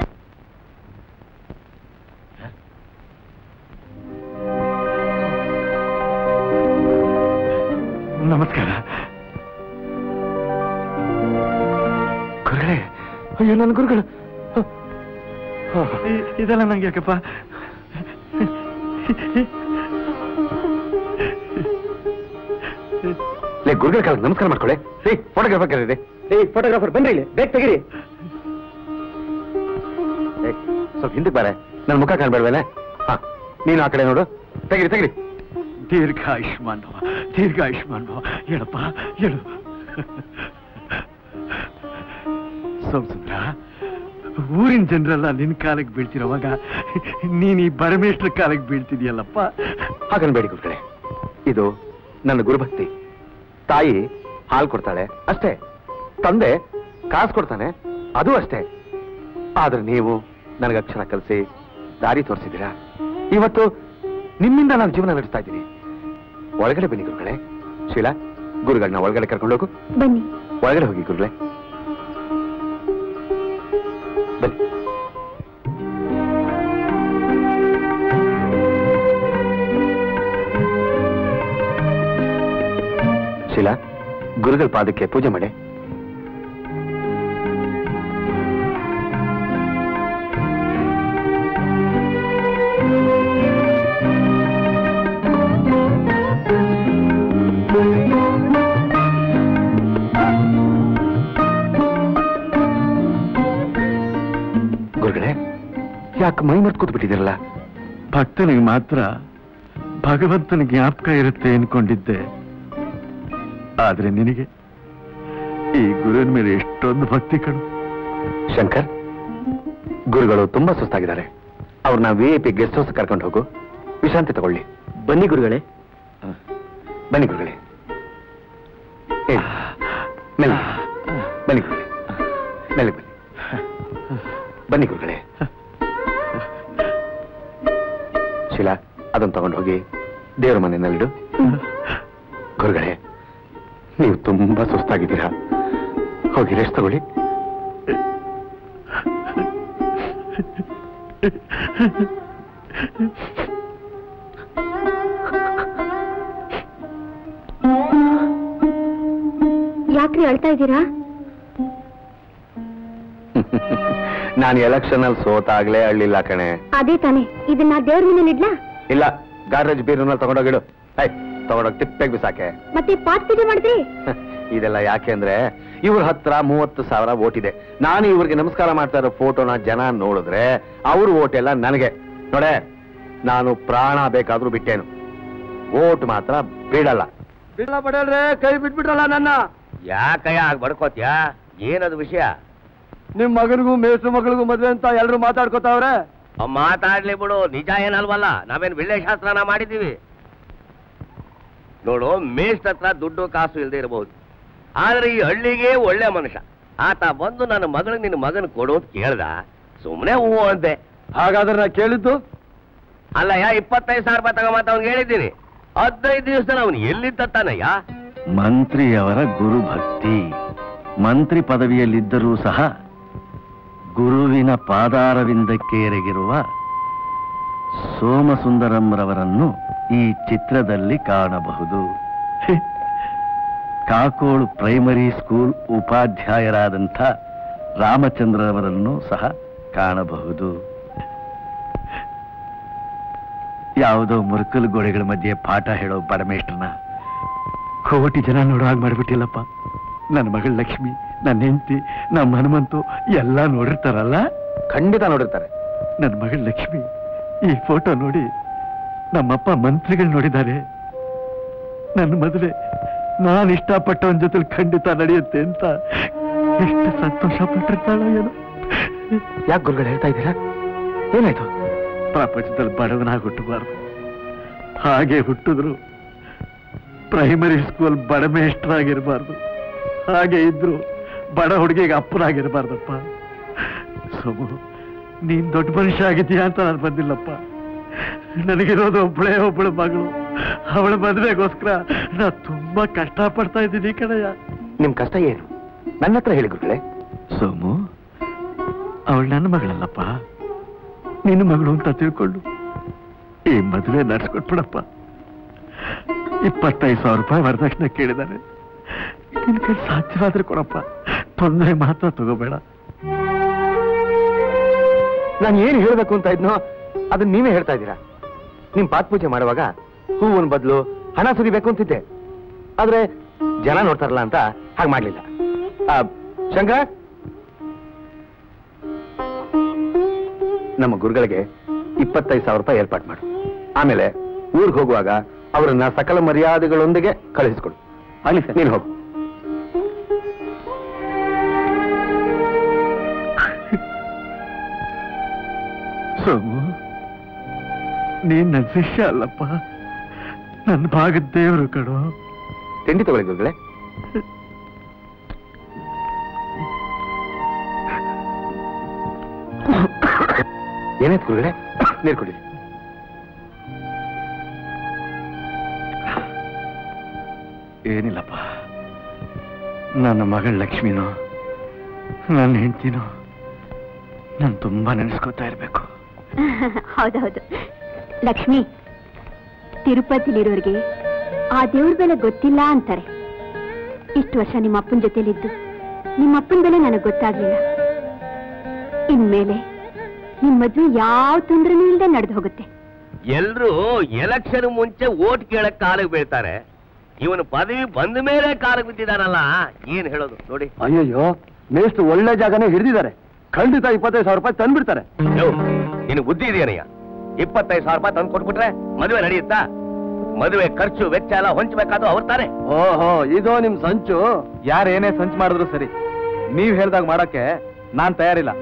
ನಮಸ್ಕಾರ. ಗುರುಗಳೇ, ಅಯ್ಯೋ ನನ್ನ ಗುರುಗಳು. ಇದೆಲ್ಲ ನಂಗೆ ಯಾಕಪ್ಪ? ಲೇ ಗುರುಗಳ ಕಾಲಕ್ಕೆ ನಮಸ್ಕಾರ ಮಾಡ್ಕೊಳ್ಳಿ. ರೀ ಫೋಟೋಗ್ರಾಫರ್ ಕರೀರಿ. ಏ ಫೋಟೋಗ್ರಾಫರ್ ಬನ್ರಿ ಇಲ್ಲಿ, ಬೇಗ ತೆಗಿರಿ. ಸ್ವಲ್ಪ ಹಿಂದಕ್ಕೆ ಬಾರೆ, ನನ್ನ ಮುಖ ಕಾಣ್ಬೇಡವೇನೆ? ಹಾ, ನೀನು ಆ ಕಡೆ ನೋಡು. ತೆಗಿರಿ ತೆಗಿರಿ. ದೀರ್ಘ ಆಯುಷ್ಮಾನ್ ಭವ, ದೀರ್ಘ ಆಯುಷ್ಮಾನ್ ಭವ. ಹೇಳಪ್ಪ ಹೇಳು. ಸೋಮಸುಂದ್ರ, ಊರಿನ ಜನರೆಲ್ಲ ನಿನ್ ಕಾಲಕ್ಕೆ ಬೀಳ್ತಿರೋವಾಗ ನೀನ್ ಈ ಬರಮೇಶ್ವರ ಕಾಲಕ್ಕೆ ಬೀಳ್ತಿದ್ಯಲ್ಲಪ್ಪ. ಹಾಗನ್ಬೇಡಿ ಗುರುಗಳೇ, ಇದು ನನ್ನ ಗುರುಭಕ್ತಿ. ತಾಯಿ ಹಾಲು ಕೊಡ್ತಾಳೆ ಅಷ್ಟೇ, ತಂದೆ ಕಾಸು ಕೊಡ್ತಾನೆ ಅದು ಅಷ್ಟೇ. ಆದ್ರೆ ನೀವು ನನಗೆ ಅಕ್ಷರ ಕಲಿಸಿ ದಾರಿ ತೋರಿಸಿದ್ದೀರಾ. ಇವತ್ತು ನಿಮ್ಮಿಂದ ನಾನು ಜೀವನ ನಡೆಸ್ತಾ ಇದ್ದೀನಿ. ಒಳಗಡೆ ಬನ್ನಿ ಗುರುಗಳೇ. ಶೀಲಾ, ಗುರುಗಳನ್ನ ಒಳಗಡೆ ಕರ್ಕೊಂಡೋಗು. ಬನ್ನಿ. ಒಳಗಡೆ ಹೋಗಿ ಗುರುಗಳೇ, ಬನ್ನಿ. ಶೀಲಾ, ಗುರುಗಳ ಪಾದಕ್ಕೆ ಪೂಜೆ ಮಾಡಿ. ಗುರುಗಳೇ, ಯಾಕೆ ಮೈ ಮರ್ತ್ ಕೂತ್ ಬಿಟ್ಟಿದ್ದೀರಲ್ಲ? ಭಕ್ತನಿಗೆ ಮಾತ್ರ ಭಗವಂತನ ಜ್ಞಾಪಕ ಇರುತ್ತೆ ಅನ್ಕೊಂಡಿದ್ದೆ, ಆದ್ರೆ ನಿನಗೆ ಈ ಗುರುವಿನ ಮೇಲೆ ಎಷ್ಟೊಂದು ಭಕ್ತಿ ಕಣು. ಶಂಕರ್, ಗುರುಗಳು ತುಂಬಾ ಸುಸ್ತಾಗಿದ್ದಾರೆ. ಅವ್ರನ್ನ V I P guest house ಕರ್ಕೊಂಡು ಹೋಗು, ವಿಶ್ರಾಂತಿ ತಗೊಳ್ಳಿ. ಬನ್ನಿ ಗುರುಗಳೇ. ಬನ್ನಿ ಗುರುಗಳೇ. ಹೇಳಿ, ಮೆಲ್ಲ ಬನ್ನಿ ಗುರುಗಳೇ, ಮೆಲ್ಲ ಬನ್ನಿ. ಬನ್ನಿ ಗುರುಗಳೇ. ಶೀಲಾ, ಅದನ್ನು ತಗೊಂಡು ಹೋಗಿ ದೇವರ ಮನೆಯಲ್ಲಿಡು. ಗುರುಗಳೇ, ನೀವು ತುಂಬಾ ಸುಸ್ತಾಗಿದ್ದೀರಾ, ಹೋಗಿ ರೆಸ್ಟ್ ತಗೊಳ್ಳಿ. ಯಾಕ್ರಿ ಅಳ್ತಾ ಇದ್ದೀರಾ? ನಾನು ಎಲೆಕ್ಷನ್ ಅಲ್ಲಿ ಸೋತಾಗ್ಲೇ ಅಳ್ಳಿಲ್ಲ ಕಣೆ. ಅದೇ ತಾನೆ, ಇದನ್ನ ದೇವ್ರ ಮನೇಲಿ ಇಡ್ಲಾ? ಇಲ್ಲ, ಗಾರೇಜ್ ಬೀರ್ನಲ್ಲಿ ತಗೊಂಡೋಗಿಡು. ಐ ತಗೊಂಡೋಗಿ ತಿಪ್ಪೆಗೆ ಬಿಸಾಕೆ. ಮತ್ತೆ ಪಾತ್ ಪೂಜೆ ಮಾಡಿದ್ರಿ? ಇದೆಲ್ಲ ಯಾಕೆ ಅಂದ್ರೆ ಇವ್ರ ಹತ್ರ ಮೂವತ್ತು ಸಾವಿರ ಓಟ್ ಇದೆ. ನಾನು ಇವ್ರಿಗೆ ನಮಸ್ಕಾರ ಮಾಡ್ತಾ ಇರೋ ಫೋಟೋನ ಜನ ನೋಡಿದ್ರೆ ಅವ್ರ ಓಟ್ ಎಲ್ಲ ನನಗೆ. ನೋಡೆ, ನಾನು ಪ್ರಾಣ ಬೇಕಾದ್ರೂ ಬಿಟ್ಟೇನು, ಓಟ್ ಮಾತ್ರ ಬಿಡಲ್ಲ. ಬಿಡಲ್ಲ ಬಡಲ್ರೆ, ಕೈ ಬಿಟ್ಬಿಟ್ರಲ್ಲ ನನ್ನ. ಯಾಕಯ್ಯ ಆಗ ಬಡ್ಕೋತ್ಯಾ? ಏನದು ವಿಷಯ? ನಿಮ್ ಮಗನಿಗೂ ಮೇಸ್ಟ್ರ ಮಗಳಿಗೂ ಮದ್ವೆ ಅಂತ ಎಲ್ರು ಮಾತಾಡ್ಕೋತಾವ್ರೆ. ಮಾತಾಡ್ಲಿ ಬಿಡು, ನಿಜ ಏನಲ್ವಲ್ಲ. ನಾವೇನ್ ವಿಳ್ಳೆ ಶಾಸ್ತ್ರನ ಮಾಡಿದೀವಿ. ನೋಡು, ಮೇಸ್ಟ್ ಹತ್ರ ದುಡ್ಡು ಕಾಸು ಇಲ್ಲದೆ ಇರಬಹುದು, ಆದ್ರೆ ಈ ಹಳ್ಳಿಗೆ ಒಳ್ಳೆ ಮನುಷ್ಯ. ಆತ ಬಂದು ನನ್ನ ಮಗಳಿಗೆ ನಿನ್ನ ಮಗನ ಕೊಡೋದು ಕೇಳ್ದ, ಸುಮ್ಮನೆ ಹೂ ಅಂತೆ. ಹಾಗಾದ್ರೆ ನಾ ಕೇಳಿದ್ದು ಅಲ್ಲಯ್ಯ, ಇಪ್ಪತ್ತೈದು ಸಾವಿರ ರೂಪಾಯಿ ತಗೊಂಬಂತ ಅವ್ನಿಗೆ ಹೇಳಿದ್ದೀನಿ. ಹದಿನೈದು ದಿವಸದಲ್ಲಿ ಅವನು ಎಲ್ಲಿದ್ದ ತಾನಯ್ಯ? ಮಂತ್ರಿಯವರ ಗುರು ಭಕ್ತಿ. ಮಂತ್ರಿ ಪದವಿಯಲ್ಲಿದ್ದರೂ ಸಹ ಗುರುವಿನ ಪಾದಾರವಿಂದಕ್ಕೆ ಎರಗಿರುವ ಸೋಮಸುಂದರಂರವರನ್ನು ಈ ಚಿತ್ರದಲ್ಲಿ ಕಾಣಬಹುದು. ಕಾಕೋಳು ಪ್ರೈಮರಿ ಸ್ಕೂಲ್ ಉಪಾಧ್ಯಾಯರಾದಂಥ ರಾಮಚಂದ್ರರವರನ್ನು ಸಹ ಕಾಣಬಹುದು. ಯಾವುದೋ ಮುರುಕಲು ಗೋಡೆಗಳ ಮಧ್ಯೆ ಪಾಠ ಹೇಳೋ ಬಡಮೇಷ್ಟ್ರನ್ನ ಕೋಟಿ ಜನ ನೋಡೋ ಹಾಗೆ ಮಾಡಿಬಿಟ್ಟಿಲ್ಲಪ್ಪ. ನನ್ನ ಮಗಳು ಲಕ್ಷ್ಮಿ, ನನ್ನ ಹೆಂಡತಿ, ನಮ್ಮ ಹನುಮಂತು ಎಲ್ಲ ನೋಡಿರ್ತಾರಲ್ಲ? ಖಂಡಿತ ನೋಡಿರ್ತಾರೆ. ನನ್ನ ಮಗಳು ಲಕ್ಷ್ಮಿ ಈ ಫೋಟೋ ನೋಡಿ ನಮ್ಮಪ್ಪ ಮಂತ್ರಿಗಳು ನೋಡಿದ್ದಾರೆ. ನನ್ನ ಮದುವೆ ನಾನು ಇಷ್ಟಪಟ್ಟವನ ಜೊತೆ ಖಂಡಿತ ನಡೆಯುತ್ತೆ ಅಂತ ಎಷ್ಟು ಸಂತೋಷ ಪಟ್ಟಿರ್ತಾಳೋ ಏನೋ. ಯಾಕೆ ಗುರುಗಳು ಹೇಳ್ತಾ ಇದ್ದೀರಾ? ಏನಾಯ್ತು? ಪ್ರಪಂಚದಲ್ಲಿ ಬಡವನಾಗಿ ಹುಟ್ಟಬಾರ್ದು, ಹಾಗೆ ಹುಟ್ಟಿದ್ರು ಪ್ರೈಮರಿ ಸ್ಕೂಲ್ ಬಡಮೇಷ್ಟ್ರಾಗಿರ್ಬಾರ್ದು, ಹಾಗೆ ಇದ್ರು ಬಡ ಹುಡುಗಿಗೆ ಅಪ್ಪನಾಗಿರ್ಬಾರ್ದಪ್ಪ. ಸೋಮು, ನೀನ್ ದೊಡ್ಡ ಮನುಷ್ಯ ಆಗಿದ್ದೀಯಾ ಅಂತ ನಾನು ಬಂದಿಲ್ಲಪ್ಪ. ನನಗಿರೋದು ಒಬ್ಬಳೇ ಒಬ್ಬಳು ಮಗಳು. ಅವಳ ಮದುವೆಗೋಸ್ಕರ ನಾ ತುಂಬಾ ಕಷ್ಟ ಪಡ್ತಾ ಇದ್ದೀನಿ ಕಣಯ್ಯ. ನಿಮ್ ಕಷ್ಟ ಏನು? ನನ್ನ ಹತ್ರ ಹೇಳಿ ಗುರುಗಳೇ. ಸೋಮು, ಅವಳು ನನ್ನ ಮಗಳಲ್ಲಪ್ಪ, ನಿನ್ನ ಮಗಳು ಅಂತ ತಿಳ್ಕೊಂಡು ಈ ಮದುವೆ ನಡೆಸ್ಕೊಟ್ಬಿಡಪ್ಪ. ಇಪ್ಪತ್ತೈದು ಸಾವಿರ ರೂಪಾಯಿ ವರದಕ್ಷಿಣೆ ಕೇಳಿದ್ದಾರೆ. ನಿನ್ ಕೈ ಸಾಧ್ಯವಾದ್ರೆ ಕೊಡಪ್ಪ, ತೊಂದರೆ ಮಾತ್ರ ತಗೋಬೇಡ. ನಾನು ಏನು ಹೇಳಬೇಕು ಅಂತ ಇದ್ನೋ ಅದನ್ನ ನೀವೇ ಹೇಳ್ತಾ ಇದ್ದೀರಾ. ನಿಮ್ ಪಾತ್ ಪೂಜೆ ಮಾಡುವಾಗ ಹೂವಿನ ಬದಲು ಹಣ ಸುರಿಬೇಕು ಅಂತಿದ್ದೆ, ಆದ್ರೆ ಜನ ನೋಡ್ತಾರಲ್ಲ ಅಂತ ಹಾಗೆ ಮಾಡ್ಲಿಲ್ಲ. ಶಂಕರ್, ನಮ್ಮ ಗುರುಗಳಿಗೆ ಇಪ್ಪತ್ತೈದು ಸಾವಿರ ರೂಪಾಯಿ ಏರ್ಪಾಡು ಮಾಡು. ಆಮೇಲೆ ಊರಿಗೆ ಹೋಗುವಾಗ ಅವರನ್ನ ಸಕಲ ಮರ್ಯಾದೆಗಳೊಂದಿಗೆ ಕಳುಹಿಸ್ಕೊಡು. ಆಗಲಿ ಸರ್, ನೀನು ಹೋಗು. ಸೋಮು, ನೀನ್ ನನ್ನ ಶಿಷ್ಯ ಅಲ್ಲಪ್ಪ, ನನ್ನ ಭಾಗದ ದೇವರು ಕಣೋ. ತಿಂಡಿ ತಗೊಳ್ಳಿ ಗುರುಗಳೇ. ಏನಾಯ್ತು ಗುರುಗಳೇ? ನೀರು ಕುಡಿ. ಏನಿಲ್ಲಪ್ಪ, ನನ್ನ ಮಗಳ ಲಕ್ಷ್ಮಿನೋ ನನ್ನ ಹೆಂಡತಿನೋ ನಾನು ತುಂಬಾ ನೆನೆಸ್ಕೋತಾ ಇರ್ಬೇಕು. ಹೌದೌದು ಲಕ್ಷ್ಮಿ, ತಿರುಪತಿಲಿರೋರಿಗೆ ಆ ದೇವ್ರ ಬೆಲೆ ಗೊತ್ತಿಲ್ಲ ಅಂತಾರೆ. ಇಷ್ಟು ವರ್ಷ ನಿಮ್ಮ ಅಪ್ಪನ ಜೊತೆಲಿದ್ದು ನಿಮ್ಮಪ್ಪನ ಬೆಲೆ ನನಗೆ ಗೊತ್ತಾಗ್ಲಿಲ್ಲ. ಇನ್ಮೇಲೆ ನಿಮ್ ಮದ್ವೆ ಯಾವ ತೊಂದರೆನೂ ಇಲ್ಲದೆ ನಡೆದು ಹೋಗುತ್ತೆ. ಎಲ್ರೂ ಎಲೆಕ್ಷನ್ ಮುಂಚೆ ಓಟ್ ಕೇಳಕ್ ಕಾಲಿಗೆ ಬೀಳ್ತಾರೆ, ಇವನು ಪದವಿ ಬಂದ ಮೇಲೆ ಕಾಲಿಗೆ ಬಿದ್ದಿದ್ದಾನಲ್ಲ, ಏನ್ ಹೇಳೋದು ನೋಡಿ. ಅಯ್ಯಯ್ಯೋ, ಮೇಷ್ಟು ಒಳ್ಳೆ ಜಾಗನೇ ಹಿಡಿದಿದ್ದಾರೆ. ಖಂಡಿತ ಇಪ್ಪತ್ತೈದು ಸಾವಿರ ರೂಪಾಯಿ ತಂದ್ಬಿಡ್ತಾರೆ. ನಿನ್ ಬುದ್ಧಿ ಇದೆಯನಯ್ಯ? ಇಪ್ಪತ್ತೈದು ಸಾವಿರ ರೂಪಾಯಿ ತಂದು ಕೊಟ್ಬಿಟ್ರೆ ಮದುವೆ ನಡೆಯುತ್ತಾ? ಮದುವೆ ಖರ್ಚು ವೆಚ್ಚ ಎಲ್ಲ ಹೊಂಚಬೇಕಾದ್ರು ಅವ್ರ ತಾನೆ. ಓಹೋ, ಇದೋ ನಿಮ್ ಸಂಚು. ಯಾರೇನೇ ಸಂಚು ಮಾಡಿದ್ರು ಸರಿ, ನೀವ್ ಹೇಳ್ದಾಗ ಮಾಡಕ್ಕೆ ನಾನ್ ತಯಾರಿಲ್ಲ.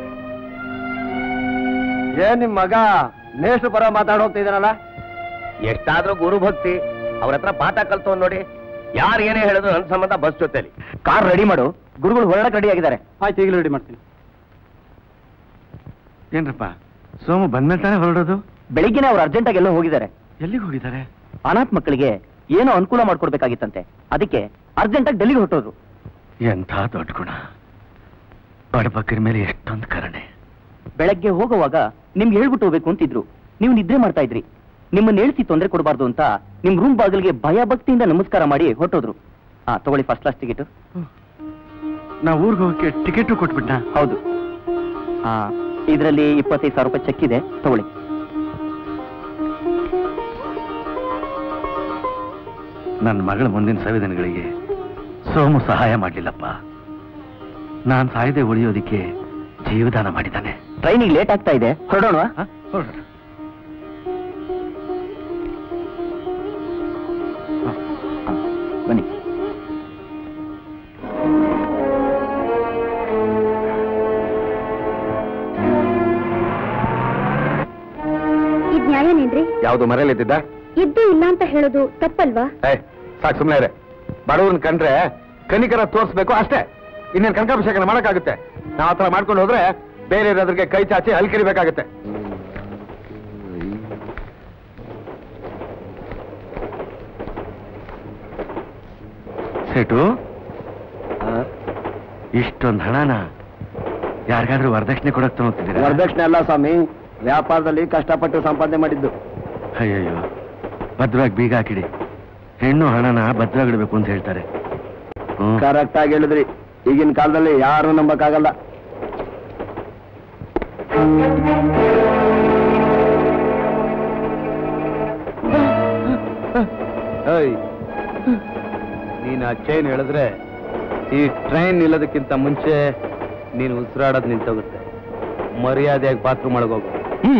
ಏನ್ ನಿಮ್ ಮಗ ಮೇಷ್ಟು ಪರ ಮಾತಾಡ್ ಹೋಗ್ತಿದ್ದಾನಲ್ಲ? ಎಷ್ಟಾದ್ರೂ ಗುರು ಭಕ್ತಿ, ಅವ್ರ ಹತ್ರ ಪಾಠ ಕಲ್ತು ನೋಡಿ. ಯಾರು ಏನೇ ಹೇಳಿದ್ರು ನನ್ನ ಸಂಬಂಧ ಬಸ್ ಜೊತೆಲಿ. ಕಾರ್ ರೆಡಿ ಮಾಡು, ಗುರುಗಳು ಹೊರಡಕ್ ರೆಡಿ ಆಗಿದ್ದಾರೆ. ಆಯ್ತು, ಈಗಲೂ ರೆಡಿ ಮಾಡ್ತೀನಿ. ಏನ್ರಪ್ಪ, ಸೋಮು ಬಂದ್ಮೇಲೆ ತಾನೇ ಹೊರಡೋದು? ಬೆಳಿಗ್ಗೆನೆ ಅವ್ರು ಅರ್ಜೆಂಟ್ ಆಗಿ ಎಲ್ಲೋ ಹೋಗಿದ್ದಾರೆ. ಎಲ್ಲಿಗೆ ಹೋಗಿದ್ದಾರೆ? ಅನಾಥ ಮಕ್ಕಳಿಗೆ ಏನೋ ಅನುಕೂಲ ಮಾಡ್ಕೊಡ್ಬೇಕಾಗಿತ್ತಂತೆ, ಅದಕ್ಕೆ ಅರ್ಜೆಂಟ್ ಆಗಿ ಡೆಲ್ಲಿಗೆ ಹೊರಟೋರು. ಎಂಥ ದೊಡ್ಡ ಗುಣ, ಬಡಬಗ್ಗರ ಮೇಲೆ ಎಷ್ಟೊಂದು ಕರುಣೆ. ಬೆಳಗ್ಗೆ ಹೋಗುವಾಗ ನಿಮ್ಗೆ ಹೇಳ್ಬಿಟ್ಟು ಹೋಗ್ಬೇಕು ಅಂತಿದ್ರು, ನೀವು ನಿದ್ರೆ ಮಾಡ್ತಾ ಇದ್ರಿ. ನಿಮ್ಮನ್ನ ಹೇಳ್ಸಿ ತೊಂದರೆ ಕೊಡಬಾರ್ದು ಅಂತ ನಿಮ್ ರೂಮ್ ಬಾಗಿಲಿಗೆ ಭಯ ಭಕ್ತಿಯಿಂದ ನಮಸ್ಕಾರ ಮಾಡಿ ಹೊರಟೋದ್ರು. ಹಾ, ತಗೊಳ್ಳಿ ಫಸ್ಟ್ ಕ್ಲಾಸ್ ಟಿಕೆಟ್. ನಾ ಊರಿಗೆ ಹೋಗಕ್ಕೆ ಟಿಕೆಟು ಕೊಟ್ಬಿಟ್ಟ? ಹೌದು. ಹಾ, ಇದರಲ್ಲಿ ಇಪ್ಪತ್ತೈದು ಸಾವಿರ ರೂಪಾಯಿ ಚೆಕ್ ಇದೆ, ತಗೊಳ್ಳಿ. ನನ್ನ ಮಗಳ ಮುಂದಿನ ಸಂವೇದನೆಗಳಿಗೆ ಸೋಮು ಸಹಾಯ ಮಾಡ್ಲಿಲ್ಲಪ್ಪ. ನಾನ್ ಸಾಯದೆ ಉಳಿಯೋದಿಕ್ಕೆ ಜೀವದಾನ ಮಾಡಿದ್ದಾನೆ. ಟ್ರೈನಿಗೆ ಲೇಟ್ ಆಗ್ತಾ ಇದೆ, ಹೊರಡೋಣ. ಹೊರಡೋಣ. ಬನ್ನಿ. ಇದ್ ನ್ಯಾಯನೇನ್ರಿ? ಯಾವ್ದು ಮರೆಯಲ್ಲಿದ್ದ? ಇದ್ದು ಇಲ್ಲ ಅಂತ ಹೇಳೋದು ತಪ್ಪಲ್ವಾ? ಸಾಕು, ಸುಮ್ಮನೆ ಇರೆ. ಬಡವ್ರನ್ನ ಕಂಡ್ರೆ ಕನಿಕರ ತೋರಿಸ್ಬೇಕು ಅಷ್ಟೇ. ಇನ್ನೇನು ಕನಕಾಭಿಷೇಕನ ಮಾಡಕ್ಕಾಗುತ್ತೆ? ನಾವು ಆತರ ಮಾಡ್ಕೊಂಡು ಹೋದ್ರೆ ಬೇರೆ ಅದ್ರಿಗೆ ಕೈ ಚಾಚಿ ಹಲ್ಕಿರಿಬೇಕಾಗತ್ತೆ. ಸೇಟು, ಇಷ್ಟೊಂದು ಹಣನ ಯಾರಿಗಾದ್ರೂ ವರದಕ್ಷಿಣೆ ಕೊಡಕ್ ತಗೋತಿದ್ದೀರಾ? ವರದಕ್ಷಿಣೆ ಅಲ್ಲ ಸ್ವಾಮಿ, ವ್ಯಾಪಾರದಲ್ಲಿ ಕಷ್ಟಪಟ್ಟು ಸಂಪಾದನೆ ಮಾಡಿದ್ದು. ಅಯ್ಯಯ್ಯೋ, ಭದ್ರವಾಗಿ ಬೀಗ ಹಾಕಿಡಿ. ಹೆಣ್ಣು ಹಣನ ಭದ್ರವಾಗಿಡ್ಬೇಕು ಅಂತ ಹೇಳ್ತಾರೆ. ಕರೆಕ್ಟ್ ಆಗಿ ಹೇಳಿದ್ರಿ. ಈಗಿನ ಕಾಲದಲ್ಲಿ ಯಾರು ನಂಬಕ್ಕಾಗಲ್ಲ. ನೀನು ಆ ಚೈನ್ ಹೇಳಿದ್ರೆ ಈ ಟ್ರೈನ್ ನಿಲ್ಲೋದಕ್ಕಿಂತ ಮುಂಚೆ ನೀನು ಉಸಿರಾಡೋದು ನಿಂತೋಗುತ್ತೆ. ಮರ್ಯಾದೆಯಾಗಿ ಬಾತ್ರೂಮ್ ಒಳಗೋಗು. ಹ್ಮ್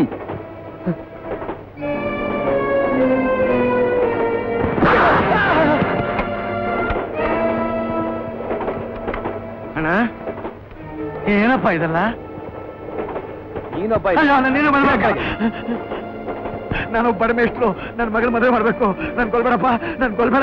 ಅಣ್ಣ, ಏನಪ್ಪ ಇದಲ್ಲ? ನೀನೊಬ್ಬ ನೀನು ಬರ್ಬೇಕ. ನಾನು ಬಡಮೇಷ್ಟ್ರು, ನನ್ನ ಮಗನ ಮದುವೆ ಮಾಡ್ಬೇಕು. ನನ್ ಕೊಲ್ಬೇಡಪ್ಪ, ನನ್ ಕೊಲ್ಬೇಡ.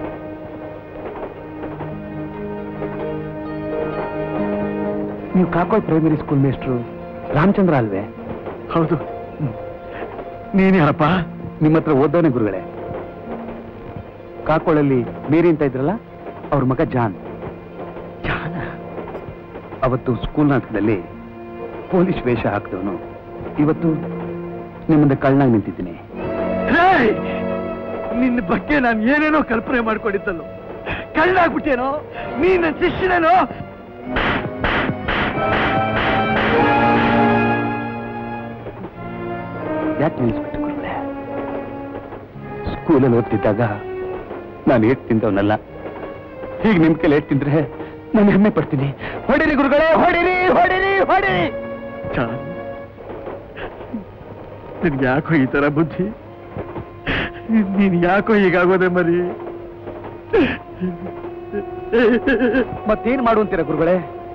ನೀವು ಕಾಕೋಳ್ ಪ್ರೈಮರಿ ಸ್ಕೂಲ್ ಮೇಸ್ಟ್ರು ರಾಮಚಂದ್ರ ಅಲ್ವೇ? ಹೌದು. ನೀನ್ ಯಾರಪ್ಪ? ನಿಮ್ಮ ಹತ್ರ ಓದೋನೆ ಗುರುಗಳೇ. ಕಾಕೋಳಲ್ಲಿ ಮೇರಿ ಅಂತ ಇದ್ರಲ್ಲ, ಅವ್ರ ಮಗ ಜಾನ್. ಜಾನ? ಅವತ್ತು ಸ್ಕೂಲ್ ನಾಟಕದಲ್ಲಿ ಪೊಲೀಸ್ ವೇಷ ಹಾಕಿದವನು ಇವತ್ತು ನಿಮ್ಮಂದ ಕಳ್ಳನಾಗಿ ನಿಂತಿದ್ದೀನಿ. ನಿನ್ನ ಬಗ್ಗೆ ನಾನು ಏನೇನೋ ಕಲ್ಪನೆ ಮಾಡ್ಕೊಂಡಿದ್ದಲ್ಲ. ಕಳ್ಳಾಗ್ಬಿಟ್ಟೇನೋ? ನೀನ್ ನನ್ನ ಶಿಷ್ಯನೇನೋ? ಯಾಕೆ ನಿಲ್ಲಿಸ್ಬಿಟ್ಟು ಗುರುಗಳೇ? ಸ್ಕೂಲಲ್ಲಿ ಓದ್ತಿದ್ದಾಗ ನಾನು ಏಟ್ ತಿಂದವನಲ್ಲ. ಈಗ ನಿಮ್ ಕೈಲಿ ಏಟ್ ತಿಂದ್ರೆ ನಾನು ಹೆಮ್ಮೆ ಪಡ್ತೀನಿ. ಹೊಡಿರಿ ಗುರುಗಳೇ, ಹೊಡಿರಿ ಹೊಡಿರಿ ಹೊಡಿರಿ. ನಿನ್ಗೆ ಯಾಕೋ ಈ ತರ ಬುದ್ಧಿ? ನೀನ್ ಯಾಕೋ ಹೀಗಾಗೋದೆ ಮರಿ? ಮತ್ತೇನ್ ಮಾಡುವಂತೀರ ಗುರುಗಳೇ?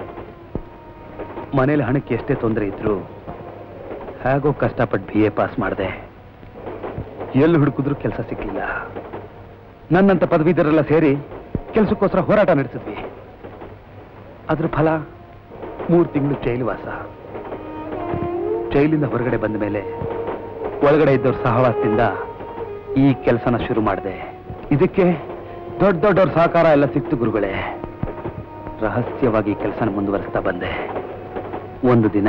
ಮನೇಲಿ ಹಣಕ್ಕೆ ಎಷ್ಟೇ ತೊಂದರೆ ಇದ್ರು ಹೇಗೋ ಕಷ್ಟಪಟ್ಟು ಬಿ ಎ ಪಾಸ್ ಮಾಡಿದೆ. ಎಲ್ಲಿ ಹುಡುಕಿದ್ರು ಕೆಲಸ ಸಿಗ್ಲಿಲ್ಲ. ನನ್ನಂತ ಪದವೀಧರೆಲ್ಲ ಸೇರಿ ಕೆಲಸಕ್ಕೋಸ್ಕರ ಹೋರಾಟ ನಡೆಸಿದ್ವಿ. ಅದ್ರ ಫಲ ಮೂರು ತಿಂಗಳು ಜೈಲು ವಾಸ. ಜೈಲಿಂದ ಹೊರಗಡೆ ಬಂದ ಮೇಲೆ ಒಳಗಡೆ ಇದ್ದವ್ರ ಸಹವಾಸದಿಂದ ಈ ಕೆಲಸನ ಶುರು ಮಾಡಿದೆ. ಇದಕ್ಕೆ ದೊಡ್ಡ ದೊಡ್ಡವ್ರ ಸಹಕಾರ ಎಲ್ಲ ಸಿಕ್ತು ಗುರುಗಳೇ. ರಹಸ್ಯವಾಗಿ ಕೆಲಸನ ಮುಂದುವರಿಸ್ತಾ ಬಂದೆ. ಒಂದು ದಿನ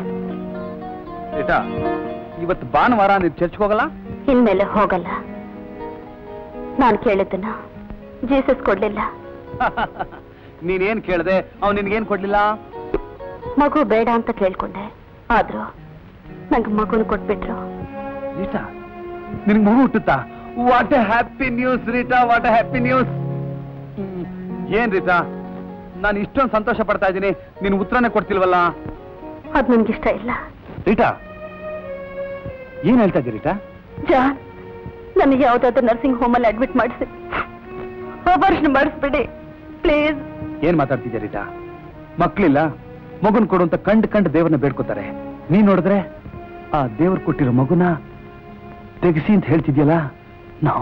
ಇವತ್ತು ಭಾನುವಾರ ನೀವು ಚರ್ಚ್ಗೆ ಹೋಗಲ್ಲ? ಇನ್ಮೇಲೆ ಹೋಗಲ್ಲ. ನಾನು ಕೇಳಿದ್ದನ್ನ ಜೀಸಸ್ ಕೊಡ್ಲಿಲ್ಲ. ನೀನೇನ್ ಕೇಳ್ದೆ, ಅವ್ನು ನಿನ್ಗೇನ್ ಕೊಡ್ಲಿಲ್ಲ? ಮಗು ಬೇಡ ಅಂತ ಕೇಳ್ಕೊಂಡೆ, ಆದ್ರೂ ನಂಗೆ ಮಗುನ ಕೊಟ್ಬಿಟ್ರು. ರೀಟಾ, ನಿನ್ಗೆ ಮಗು ಹುಟ್ಟುತ್ತಾ? What a happy news Rita, what a happy news. ಏನ್ ರೀಟಾ, ನಾನು ಇಷ್ಟೊಂದು ಸಂತೋಷ ಪಡ್ತಾ ಇದ್ದೀನಿ, ನೀನು ಉತ್ತರನೇ ಕೊಡ್ತಿಲ್ವಲ್ಲ? ಅದ್ ನನ್ಗಿಷ್ಟ ಇಲ್ಲ. ರೀಟಾ, ಏನ್ ಹೇಳ್ತಾ ಇದ್ದೀರಿ ರೀಟಾ? ಜಾನ್, ನನಗೆ ಯಾವ್ದಾದ್ರು ನರ್ಸಿಂಗ್ ಹೋಮ್ ಅಲ್ಲಿ ಅಡ್ಮಿಟ್ ಮಾಡಿಸಿ ಆಪರೇಷನ್ ಮಾಡಿಸ್ಬಿಡಿ ಪ್ಲೀಸ್. ಏನ್ ಮಾತಾಡ್ತಿದ್ಯಾ ರೀಟಾ? ಮಕ್ಳಿಲ್ಲ, ಮಗುನ್ ಕೊಡು ಅಂತ ಕಂಡ್ ಕಂಡ್ ದೇವ್ರನ್ನ ಬೇಡ್ಕೋತಾರೆ. ನೀನ್ ನೋಡಿದ್ರೆ ಆ ದೇವ್ರು ಕೊಟ್ಟಿರೋ ಮಗುನ ತೆಗಿಸಿ ಅಂತ ಹೇಳ್ತಿದ್ಯಲ್ಲ. ನಾವು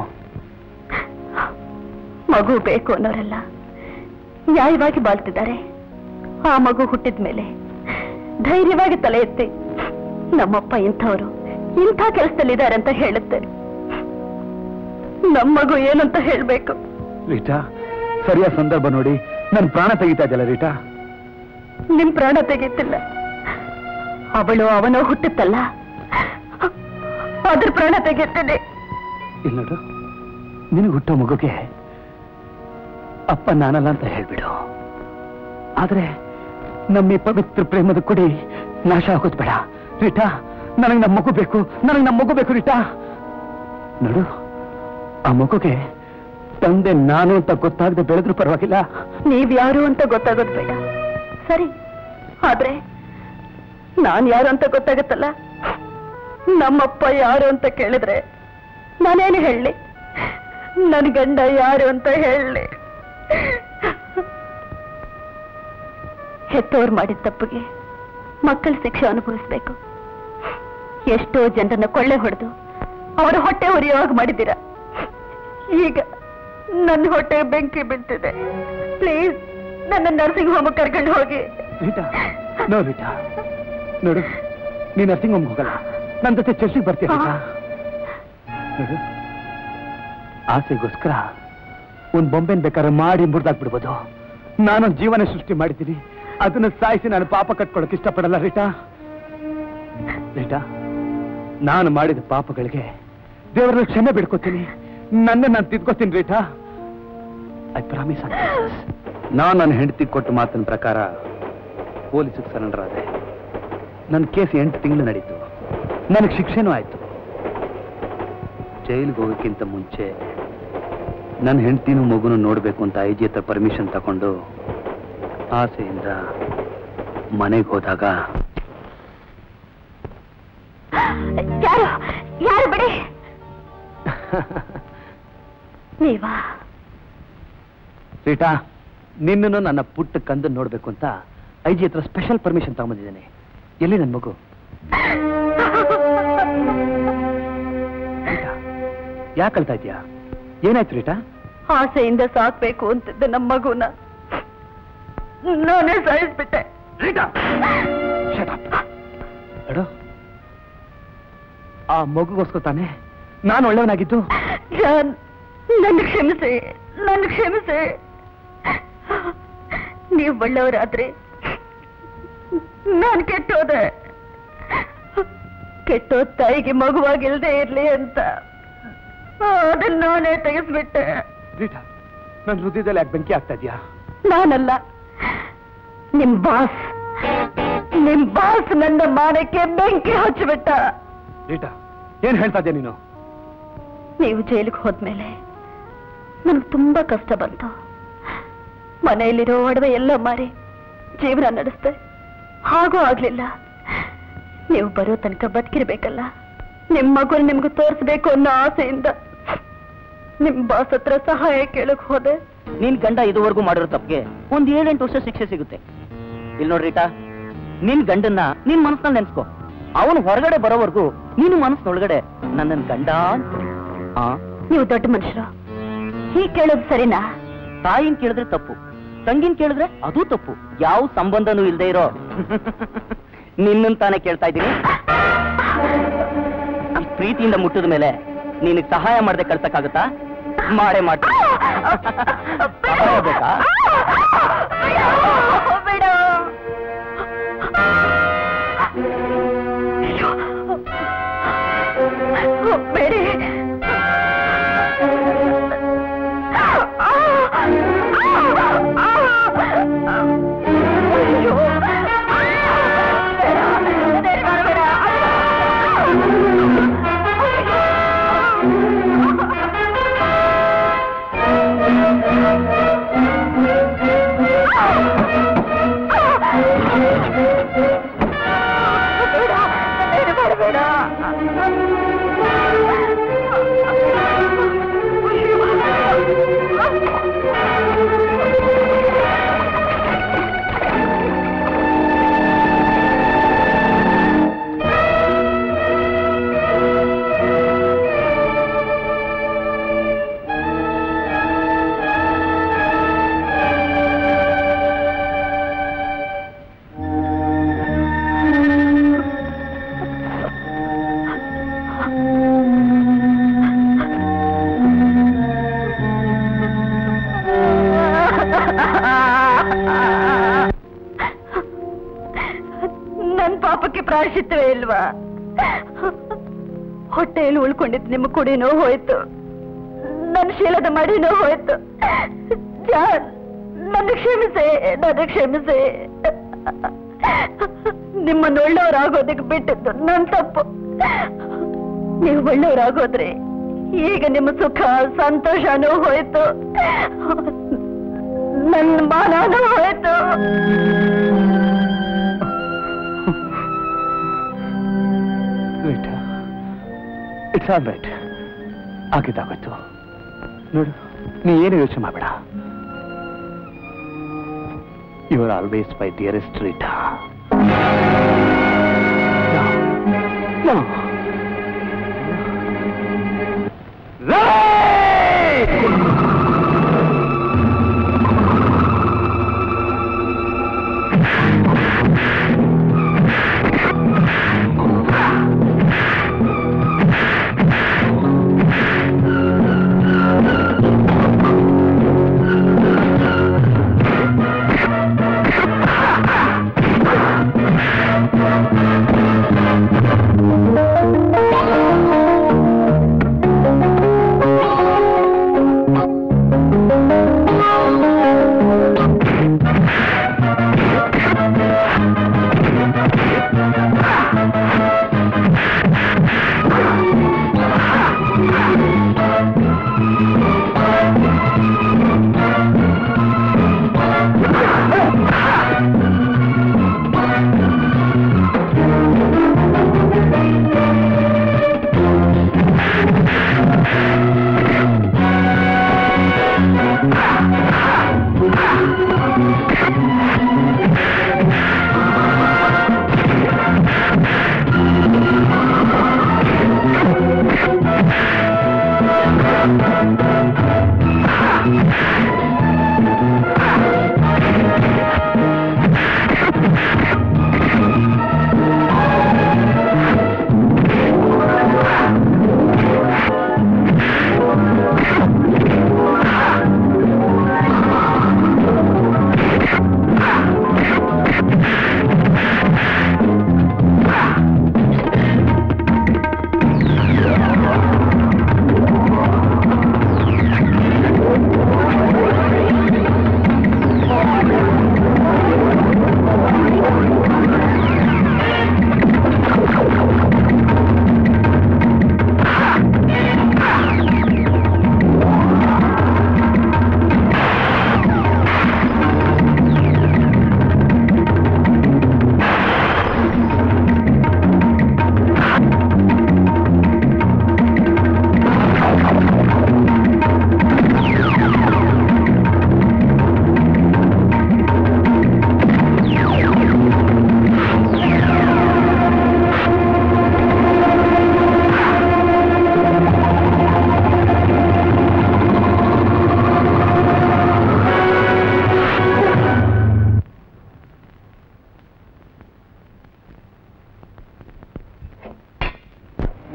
ಮಗು ಬೇಕು ಅನ್ನೋರೆಲ್ಲ ನ್ಯಾಯವಾಗಿ ಬಾಳ್ತಿದ್ದಾರೆ. ಆ ಮಗು ಹುಟ್ಟಿದ ಮೇಲೆ ಧೈರ್ಯವಾಗಿ ತಲೆ ಎತ್ತಿ ನಮ್ಮಪ್ಪ ಇಂಥವ್ರು ಇಂಥ ಕೆಲಸದಲ್ಲಿದ್ದಾರೆ ಅಂತ ಹೇಳುತ್ತೆ. ನಮ್ಮ ಮಗು ಏನಂತ ಹೇಳ್ಬೇಕು? ರೀಟಾ, ಸರಿಯಾದ ಸಂದರ್ಭ ನೋಡಿ ನನ್ ಪ್ರಾಣ ತೆಗಿತಾ ಇದೆಯಲ್ಲ ರೀಟಾ. ನಿಮ್ ಪ್ರಾಣ ತೆಗೀತಿಲ್ಲ, ಅವಳು ಅವನೋ ಹುಟ್ಟುತ್ತಲ್ಲ ಅದ್ರ ಪ್ರಾಣ ತೆಗೆಯುತ್ತದೆ. ಇಲ್ಲ ನೋಡು, ನಿನಗೆ ಹುಟ್ಟೋ ಮಗುಗೆ ಅಪ್ಪ ನಾನಲ್ಲ ಅಂತ ಹೇಳ್ಬಿಡು. ಆದ್ರೆ ನಮ್ಮ ಈ ಪವಿತ್ರ ಪ್ರೇಮದ ಕೊಡಿ ನಾಶ ಆಗೋದ್ ಬೇಡ ರೀಟಾ. ನನಗೆ ನಮ್ಮ ಮಗು ಬೇಕು, ನನಗೆ ನಮ್ಮ ಮಗು ಬೇಕು ರೀಟಾ. ನೋಡು, ಆ ಮಗುಗೆ ತಂದೆ ನಾನು ಅಂತ ಗೊತ್ತಾಗದೆ ಬೆಳೆದ್ರು ಪರವಾಗಿಲ್ಲ. ನೀವ್ಯಾರು ಅಂತ ಗೊತ್ತಾಗೋದು ಬೇಡ, ಸರಿ. ಆದ್ರೆ ನಾನ್ ಯಾರು ಅಂತ ಗೊತ್ತಾಗತ್ತಲ್ಲ. ನಮ್ಮಪ್ಪ ಯಾರು ಅಂತ ಕೇಳಿದ್ರೆ ನಾನೇನು ಹೇಳಲಿ? ನನ್ ಗಂಡ ಯಾರು ಅಂತ ಹೇಳಲಿ? ಹೆತ್ತೋರು ಮಾಡಿದ ತಪ್ಪಿಗೆ ಮಕ್ಕಳ ಶಿಕ್ಷೆ ಅನುಭವಿಸ್ಬೇಕು. ಎಷ್ಟೋ ಜನರನ್ನ ಕೊಳ್ಳೆ ಹೊಡೆದು ಅವರ ಹೊಟ್ಟೆ ಉರಿಯುವಾಗ ಮಾಡಿದ್ದೀರ. ಈಗ ನನ್ನ ಹೊಟ್ಟೆ ಬೆಂಕಿ ಬಿಟ್ಟಿದೆ. ಪ್ಲೀಸ್ ನನ್ನ ನರ್ಸಿಂಗ್ ಹೋಮ್ ಕರ್ಕೊಂಡು ಹೋಗಿ. ರೀಟಾ, ನೋ ರೀಟಾ, ನೋಡು, ನೀನ್ ನರ್ಸಿಂಗ್ ಹೋಮ್ ಹೋಗಲ್ಲ, ನನ್ನ ಜೊತೆ ಚರ್ಚಿಗೆ ಬರ್ತೀಯ ರೀಟಾ. ನೋಡು, ಆಸೆಗೋಸ್ಕರ ಒಂದ್ ಬೊಂಬೆನ್ ಬೇಕಾದ್ರೆ ಮಾಡಿ ಮುರಿದಾಕ್ಬಿಡ್ಬೋದು. ನಾನೊಂದು ಜೀವನ ಸೃಷ್ಟಿ ಮಾಡಿದ್ದೀನಿ, ಅದನ್ನು ಸಾಯಿಸಿ ನಾನು ಪಾಪ ಕಟ್ಕೊಳಕ್ ಇಷ್ಟಪಡಲ್ಲ ರೀಟಾ. ರೀಟಾ, ನಾನು ಮಾಡಿದ ಪಾಪಗಳಿಗೆ ದೇವರನ್ನ ಕ್ಷಮೆ ಬಿಡ್ಕೋತೀನಿ. ನನ್ನ ನಾನು ತಿದ್ಕೋತೀನಿ ರೀಟಾ. I promise. ನಾನು ನನ್ನ ಹೆಂಡತಿ ಕೊಟ್ಟ ಮಾತಿನ ಪ್ರಕಾರ ಪೊಲೀಸಿಗೆ ಸರೆಂಡರ್ ಆದೆ. ನನ್ನ ಕೇಸ್ ಎಂಟು ತಿಂಗಳು ನಡೀತು. ನನಗೆ ಶಿಕ್ಷೆನೂ ಆಯ್ತು. ಜೈಲಿಗೆ ಹೋಗೋಕ್ಕಿಂತ ಮುಂಚೆ ನನ್ನ ಹೆಂಡತಿನೂ ಮಗುನು ನೋಡಬೇಕು ಅಂತ ಐ ಜಿ ಹತ್ರ ಪರ್ಮಿಷನ್ ತಗೊಂಡು ಆಸೆಯಿಂದ ಮನೆಗೆ ಹೋದಾಗ ಯಾರು ಯಾರು ಬಿಡಿ ನೀವಾ? ರೀಟಾ, ನಿನ್ನನ್ನು ನನ್ನ ಪುಟ್ಟ ಕಂದ ನೋಡ್ಬೇಕು ಅಂತ ಐ ಜಿ ಹತ್ರ ಸ್ಪೆಷಲ್ ಪರ್ಮಿಷನ್ ತಗೊಂಬಂದಿದ್ದೇನೆ. ಎಲ್ಲಿ ನನ್ನ ಮಗು? ಯಾಕೆ ಅಳ್ತಾ ಇದೀಯಾ? ಏನಾಯ್ತು ರೀಟಾ? ಆಸೆಯಿಂದ ಸಾಕ್ಬೇಕು ಅಂತಿದ್ದ ನಮ್ಮ ಮಗುನ ನಾನೇ ಸಾಯಿಸ್ಬಿಟ್ಟೆ. ಅಡೋ, ಆ ಮಗುಗೋಸ್ಕರ ತಾನೆ ನಾನು ಒಳ್ಳೆಯವನಾಗಿದ್ದು. ಜಾನ್, ನನ್ನ ಕ್ಷಮಿಸಿ, ನನ್ನ ಕ್ಷಮಿಸಿ. ನೀವು ಒಳ್ಳೆಯವರಾದ್ರೆ ನಾನು ಕೆಟ್ಟೋದೆ. ಕೆಟ್ಟೋ ತಾಯಿಗೆ ಮಗುವಾಗಿಲ್ದೇ ಇರ್ಲಿ ಅಂತ ಅದನ್ನ ನಾನೇ ತೆಗೆಸ್ಬಿಟ್ಟೆ. ರೀಟಾ, ನನ್ನ ಹೃದಯದಲ್ಲಿ ಯಾಕೆ ಬೆಂಕಿ ಆಗ್ತಾ ಇದೆಯಾ? ನಾನಲ್ಲ, ನಿಮ್ ಬಾಸ್. ನಿಮ್ ಬಾಸ್ ನನ್ನ ಮಾನಕ್ಕೆ ಬೆಂಕಿ ಹಚ್ಚಿಬಿಟ್ಟ. ರೀಟಾ, ಏನ್ ಹೇಳ್ತಾ ಇದ್ಯಾ ನೀನು? ನೀವು ಜೈಲಿಗೆ ಹೋದ್ಮೇಲೆ ನನ್ಗೆ ತುಂಬಾ ಕಷ್ಟ ಬಂತು. ಮನೆಯಲ್ಲಿರೋ ಒಡವೆ ಎಲ್ಲ ಮಾರಿ ಜೀವನ ನಡೆಸ್ದೆ. ಹಾಗೂ ಆಗ್ಲಿಲ್ಲ. ನೀವು ಬರೋ ತನಕ ಬದುಕಿರ್ಬೇಕಲ್ಲ. ನಿಮ್ ಮಗು ನಿಮ್ಗೆ ತೋರಿಸ್ಬೇಕು ಅನ್ನೋ ಆಸೆಯಿಂದ ನಿಮ್ ಬಾಸ್ ಹತ್ರ ಸಹಾಯ ಕೇಳಕ್ ಹೋದೆ. ನಿನ್ ಗಂಡ ಇದುವರೆಗೂ ಮಾಡಿರೋ ತಪ್ಪಿಗೆ ಒಂದ್ ಏಳೆಂಟು ವರ್ಷ ಶಿಕ್ಷೆ ಸಿಗುತ್ತೆ. ಇಲ್ಲಿ ನೋಡ್ರಿಟಾ, ನಿನ್ ಗಂಡನ್ನ ನಿನ್ ಮನಸ್ಸಲ್ಲಿ ನೆನ್ಸ್ಕೊ. ಅವನು ಹೊರಗಡೆ ಬರೋವರೆಗೂ ನೀನು ಮನಸ್ಸಿನೊಳಗಡೆ ನನ್ನ ಗಂಡ ಅಂತ. ನೀವು ದೊಡ್ಡ ಮನುಷ್ಯರು, ಹೀಗೆ ಕೇಳೋದು ಸರಿನಾ? ತಾಯಿನ್ ಕೇಳಿದ್ರೆ ತಪ್ಪು, ತಂಗಿನ್ ಕೇಳಿದ್ರೆ ಅದು ತಪ್ಪು. ಯಾವ ಸಂಬಂಧನೂ ಇಲ್ದೇ ಇರೋ ನಿನ್ನನ್ ತಾನೇ ಕೇಳ್ತಾ ಇದ್ದೀನಿ. ಪ್ರೀತಿಯಿಂದ ಮುಟ್ಟಿದ ಮೇಲೆ ನಿನಗೆ ಸಹಾಯ ಮಾಡದೆ ಕಳ್ಸಕ್ಕಾಗತ್ತಾ? ಮಾಡೇ ಮಾಡ್ತೀನಿ. ಬೇಕಾ? ಬೇಡಿ. ನನ್ ಪಾಪಕ್ಕೆ ಪ್ರಾಯಶ್ಚಿತ್ತವೇ ಇಲ್ವಾ? ಹೊಟ್ಟೆಯಲ್ಲಿ ಉಳ್ಕೊಂಡಿದ್ದು ನಿಮ್ಮ ಕುಡಿನೋ ಹೋಯ್ತು, ನನ್ನ ಶೀಲದ ಮಾಡಿನೋ ಹೋಯ್ತು. ಜಾನ್, ನನ್ನ ಕ್ಷಮಿಸೆ, ನನ್ನ ಕ್ಷಮಿಸೆ. ನಿಮ್ಮನ್ನು ಒಳ್ಳೆಯವರಾಗೋದಕ್ಕೆ ಬಿಟ್ಟಿದ್ದು ನನ್ನ ತಪ್ಪು. ನೀವು ಒಳ್ಳೆಯವರಾಗೋದ್ರೆ ಈಗ ನಿಮ್ಮ ಸುಖ ಸಂತೋಷನೂ ಹೋಯ್ತು, ನನ್ನ ಮಾನನೂ ಹೋಯ್ತು. It's all right. ಆಗಿದ್ದಾಗೋಯ್ತು. ನೋಡು, ನೀ ಏನು ಯೋಚನೆ ಮಾಡಬೇಡ. You are always my dearest Rita. No.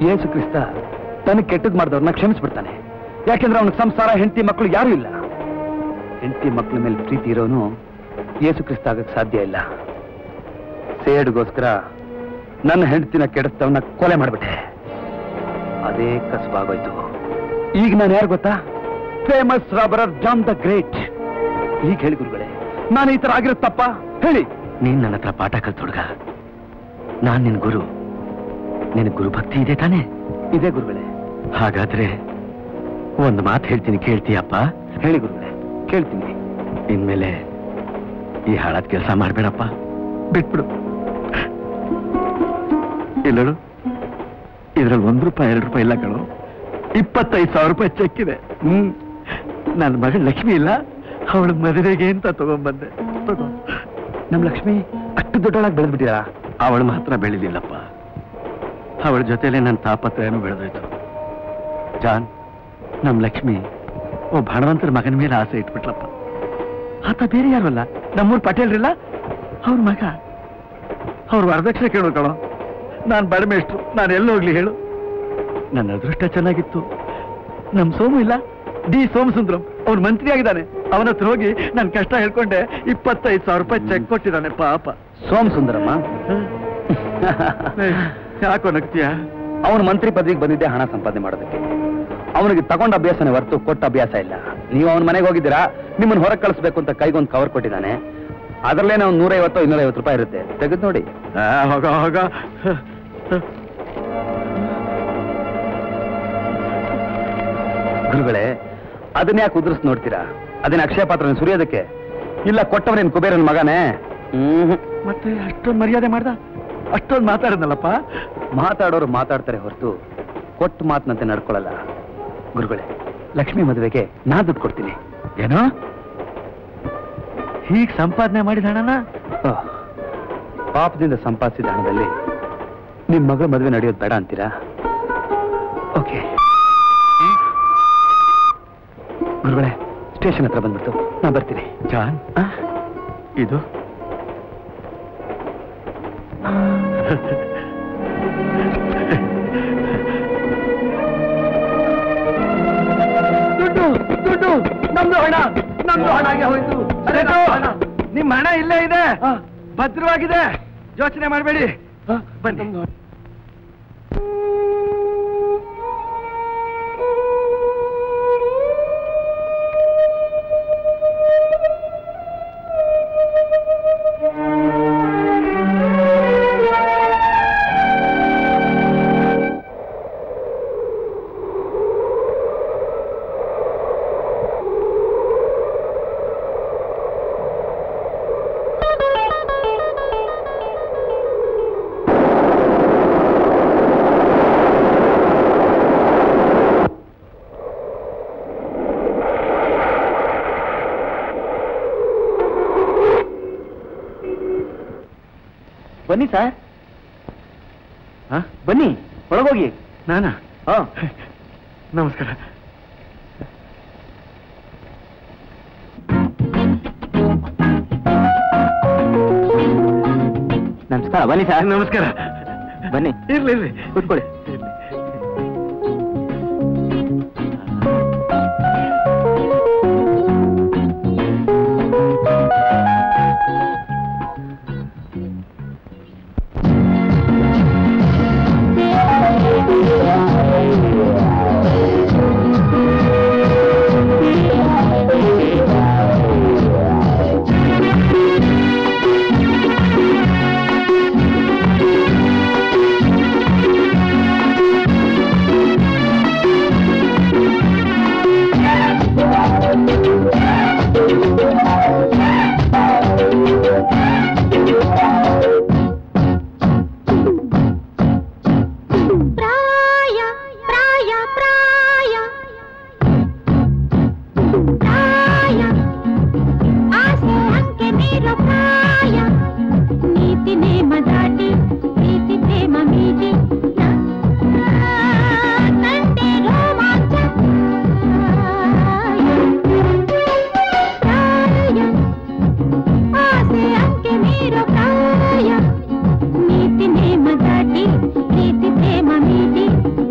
Yesu Krista ತನಗೆ ಕೆಟ್ಟದ್ ಮಾಡಿದವ್ರನ್ನ ಕ್ಷಮಿಸ್ಬಿಡ್ತಾನೆ. ಯಾಕೆಂದ್ರೆ ಅವನಿಗೆ ಸಂಸಾರ, ಹೆಂಡತಿ, ಮಕ್ಕಳು ಯಾರೂ ಇಲ್ಲ. ಹೆಂಡತಿ ಮಕ್ಕಳ ಮೇಲೆ ಪ್ರೀತಿ ಇರೋನು ಯೇಸು ಕ್ರಿಸ್ತ ಆಗಕ್ಕೆ ಸಾಧ್ಯ ಇಲ್ಲ. ಸೇಡ್ಗೋಸ್ಕರ ನನ್ನ ಹೆಂಡತಿನ ಕೆಡಿಸ್ತವನ್ನ ಕೊಲೆ ಮಾಡ್ಬಿಟ್ಟೆ. ಅದೇ ಕಸಬಾಗೋಯ್ತು. ಈಗ ನಾನು ಯಾರು ಗೊತ್ತಾ? Famous robber John the great. ಈಗ ಹೇಳಿ ಗುರುಗಳೇ, ನಾನು ಈ ತರ ಆಗಿರೋ ತಪ್ಪ ಹೇಳಿ. ನೀನ್ ನನ್ನ ಹತ್ರ ಪಾಠ ಕಲ್ತ ಹುಡುಗ, ನಾನ್ ನಿನ್ ಗುರು. ನಿನ್ ಗುರು ಭಕ್ತಿ ಇದೆ ತಾನೇ? ಇದೇ ಗುರುಗಳೇ. ಹಾಗಾದ್ರೆ ಒಂದು ಮಾತು ಹೇಳ್ತೀನಿ, ಕೇಳ್ತೀಯಪ್ಪ? ಹೇಳಿ ಗುರುಗಳೇ, ಕೇಳ್ತೀನಿ. ಇನ್ಮೇಲೆ ಈ ಹಾಳಾದ ಕೆಲಸ ಮಾಡ್ಬೇಡಪ್ಪ, ಬಿಟ್ಬಿಡು. ಇಲ್ಲಡು, ಇದ್ರಲ್ಲಿ ಒಂದ್ ರೂಪಾಯಿ ಎರಡು ರೂಪಾಯಿ ಇಲ್ಲ ಕಣು, ಇಪ್ಪತ್ತೈದು ಸಾವಿರ ರೂಪಾಯಿ ಚೆಕ್ ಇದೆ. ಹ್ಮ್ ನನ್ನ ಮಗಳು ಲಕ್ಷ್ಮಿ ಇಲ್ಲ, ಅವಳ ಮದುವೆಗೆ ಅಂತ ತಗೊಂಡ್ಬಂದೆ. ತಗೋ. ನಮ್ ಲಕ್ಷ್ಮಿ ಅಷ್ಟು ದೊಡ್ಡೊಳಗೆ ಬೆಳೆದ್ಬಿಟ್ಟಿರ? ಅವಳು ಮಾತ್ರ ಬೆಳೆದಿಲ್ಲಪ್ಪ, ಅವಳ ಜೊತೆಲೆ ನನ್ನ ತಾಪತ್ರಯನೂ ಬೆಳೆದೋಯ್ತು. ಜಾನ್, ನಮ್ ಲಕ್ಷ್ಮಿ ಒಬ್ಬ ಹಣವಂತರ ಮಗನ ಮೇಲೆ ಆಸೆ ಇಟ್ಬಿಟ್ಲಪ್ಪ. ಆತ ಬೇರೆ ಯಾರು ಅಲ್ಲ, ನಮ್ಮೂರ್ ಪಟೇಲ್ರಿಲ್ಲ, ಅವ್ರ ಮಗ. ಅವ್ರ ವರದಕ್ಷಿಣೆ ಕೇಳೋ ಕಣೋ. ನಾನು ಬಡಮೇಷ್ಟ್ರು, ನಾನು ಎಲ್ಲಿ ಹೋಗ್ಲಿ ಹೇಳು? ನನ್ನ ಅದೃಷ್ಟ ಚೆನ್ನಾಗಿತ್ತು. ನಮ್ ಸೋಮು ಇಲ್ಲ, ಡಿ ಸೋಮಸುಂದ್ರಂ, ಅವ್ನು ಮಂತ್ರಿ ಆಗಿದ್ದಾನೆ. ಅವನ ಹತ್ರ ಹೋಗಿ ನನ್ನ ಕಷ್ಟ ಹೇಳ್ಕೊಂಡೆ, ಇಪ್ಪತ್ತೈದು ಸಾವಿರ ರೂಪಾಯಿ ಚೆಕ್ ಕೊಟ್ಟಿದ್ದಾನೆ ಪಾಪ. ಸೋಮಸುಂದರಮ್ಮ ಯಾಕೋ ನಗ್ತೀಯ? ಅವನು ಮಂತ್ರಿ ಪದವಿಗೆ ಬಂದಿದ್ದೆ ಹಣ ಸಂಪಾದನೆ ಮಾಡೋದಕ್ಕೆ. ಅವನಿಗೆ ತಗೊಂಡ ಅಭ್ಯಾಸನೇ ಹೊರತು ಕೊಟ್ಟ ಅಭ್ಯಾಸ ಇಲ್ಲ. ನೀವು ಅವನ ಮನೆಗೆ ಹೋಗಿದ್ದೀರಾ, ನಿಮ್ಮನ್ನು ಹೊರಗೆ ಕಳಿಸ್ಬೇಕು ಅಂತ ಕೈಗೊಂದು ಕವರ್ ಕೊಟ್ಟಿದ್ದಾನೆ. ಅದರಲ್ಲೇನೋ ಒಂದು ನೂರೈವತ್ತು ಇನ್ನೂರೈವತ್ತು ರೂಪಾಯಿ ಇರುತ್ತೆ, ತೆಗೆದು ನೋಡಿ. ಹೋಗ ಹೋಗ. ಗುರುಗಳೇ, ಅದನ್ನ ಯಾಕೆ ಉದುರಿಸ್ ನೋಡ್ತೀರಾ? ಅದನ್ನ ಅಕ್ಷಯ ಪಾತ್ರ ಸುರಿಯೋದಕ್ಕೆ? ಇಲ್ಲ ಕೊಟ್ಟವನೇನು ಕುಬೇರನ ಮಗನೇ? ಹ್ಮ್. ಮತ್ತೆ ಅಷ್ಟೊಂದು ಮರ್ಯಾದೆ ಮಾಡ್ದ, ಅಷ್ಟೊಂದು ಮಾತಾಡೋದಲ್ಲಪ್ಪ. ಮಾತಾಡೋರು ಮಾತಾಡ್ತಾರೆ ಹೊರತು ಕೊಟ್ಟು ಮಾತಿನಂತೆ ನಡ್ಕೊಳ್ಳಲ್ಲ. ಗುರುಗಳೇ, ಲಕ್ಷ್ಮಿ ಮದುವೆಗೆ ನಾ ದುಡ್ಡು ಕೊಡ್ತೀನಿ. ಏನೋ ಹೀಗೆ ಸಂಪಾದನೆ ಮಾಡಿದ ಹಣನ? ಪಾಪದಿಂದ ಸಂಪಾದಿಸಿದ ಹಣದಲ್ಲಿ ನಿಮ್ ಮಗಳ ಮದುವೆ ನಡೆಯೋದು ಬೇಡ ಅಂತೀರಾ? ಓಕೆ ಗುರುಗಳೇ, ಸ್ಟೇಷನ್ ಹತ್ರ ಬಂದ್ಬಿಟ್ಟು ನಾ ಬರ್ತೀನಿ. ಜಾನ್, ಇದು ದುಡ್ಡು ದುಡ್ಡು ನಮ್ದು ಹಣ, ನಮ್ದು ಹಣಗೆ ಹೋಯ್ತು. ನಿಮ್ಮ ಹಣ ಇಲ್ಲೇ ಇದೆ, ಭದ್ರವಾಗಿದೆ, ಯೋಚನೆ ಮಾಡಬೇಡಿ. ಬನ್ನಿ. ಬನ್ನಿ ಸರ್. ಬನ್ನಿ, ಒಳಗೋಗಿ. ನಾನಾ? ಹಾ, ನಮಸ್ಕಾರ. ನಮಸ್ಕಾರ. ಬನ್ನಿ ಸರ್. ನಮಸ್ಕಾರ. ಬನ್ನಿ, ಇರ್ಲಿ ಇರ್ಲಿ, ಕೂತ್ಕೊಳ್ಳಿ. ನೀತಿ ನೇಮ ದಾಟಿ ಪ್ರೀತಿ ಪ್ರೇಮ ಮೀಟಿ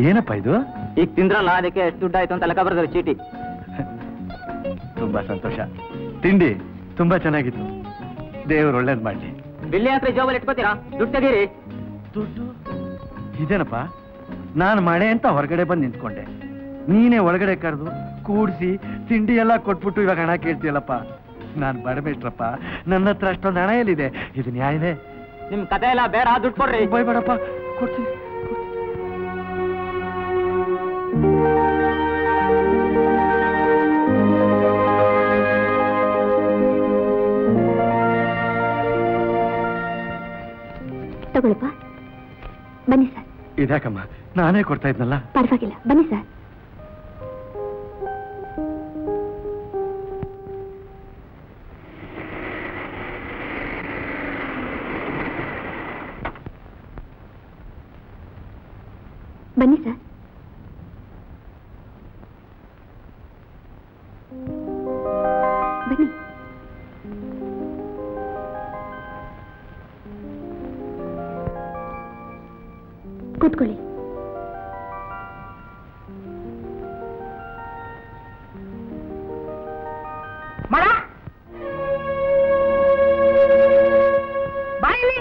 ಏನಪ್ಪ ಇದು? ಈಗ ತಿಂದ್ರಲ್ಲ, ಅದಕ್ಕೆ ಎಷ್ಟು ದುಡ್ಡು ಆಯ್ತು ಅಂತ ಲೆಕ್ಕ ಬರ್ತಾರೆ ಚೀಟಿ. ತುಂಬಾ ಸಂತೋಷ. ತಿಂಡಿ ತುಂಬಾ ಚೆನ್ನಾಗಿತ್ತು. ದೇವರು ಒಳ್ಳೇದ್ ಮಾಡ್ಲಿ. ಬಿಲ್ಲಿ ಹತ್ರ ಜೋಬಲ್ಲಿ ಇಟ್ಕೋತೀರಾ? ದುಡ್ಡು ತೆಗೀರಿ. ದುಡ್ಡು ಇದೇನಪ್ಪ? ನಾನು ಮಳೆ ಅಂತ ಹೊರಗಡೆ ಬಂದು ನಿಂತ್ಕೊಂಡೆ, ನೀನೇ ಒಳಗಡೆ ಕರೆದು ಕೂಡಿಸಿ ತಿಂಡಿ ಎಲ್ಲ ಕೊಟ್ಬಿಟ್ಟು ಇವಾಗ ಹಣ ಕೇಳ್ತೀಯಲ್ಲಪ್ಪ. ನಾನು ಬಡಬೇಟ್ರಪ್ಪ, ನನ್ನ ಹತ್ರ ಅಷ್ಟೊಂದು ಹಣ ಎಲ್ಲಿದೆ? ಇದು ನ್ಯಾಯನೇ? ನಿಮ್ ಕತೆ ಎಲ್ಲ ಬೇಡ, ದುಡ್ಡು ಕೊಡ್ರಿ. ಬೇಡಪ್ಪ, ಕೊಡ್ತೀನಿ. ತಗೊಳಪ್ಪ. ಬನ್ನಿ ಸರ್. ಇದ್ಯಾಕಮ್ಮ, ನಾನೇ ಕೊಡ್ತಾ ಇದ್ನಲ್ಲ. ಪರವಾಗಿಲ್ಲ, ಬನ್ನಿ ಸರ್. ಬನ್ನಿ ಸರ್. ಬನ್ನಿ. ಕೂತ್ಕೊಳ್ಳಿ. ಮರ ಬಾಯಿಲಿ.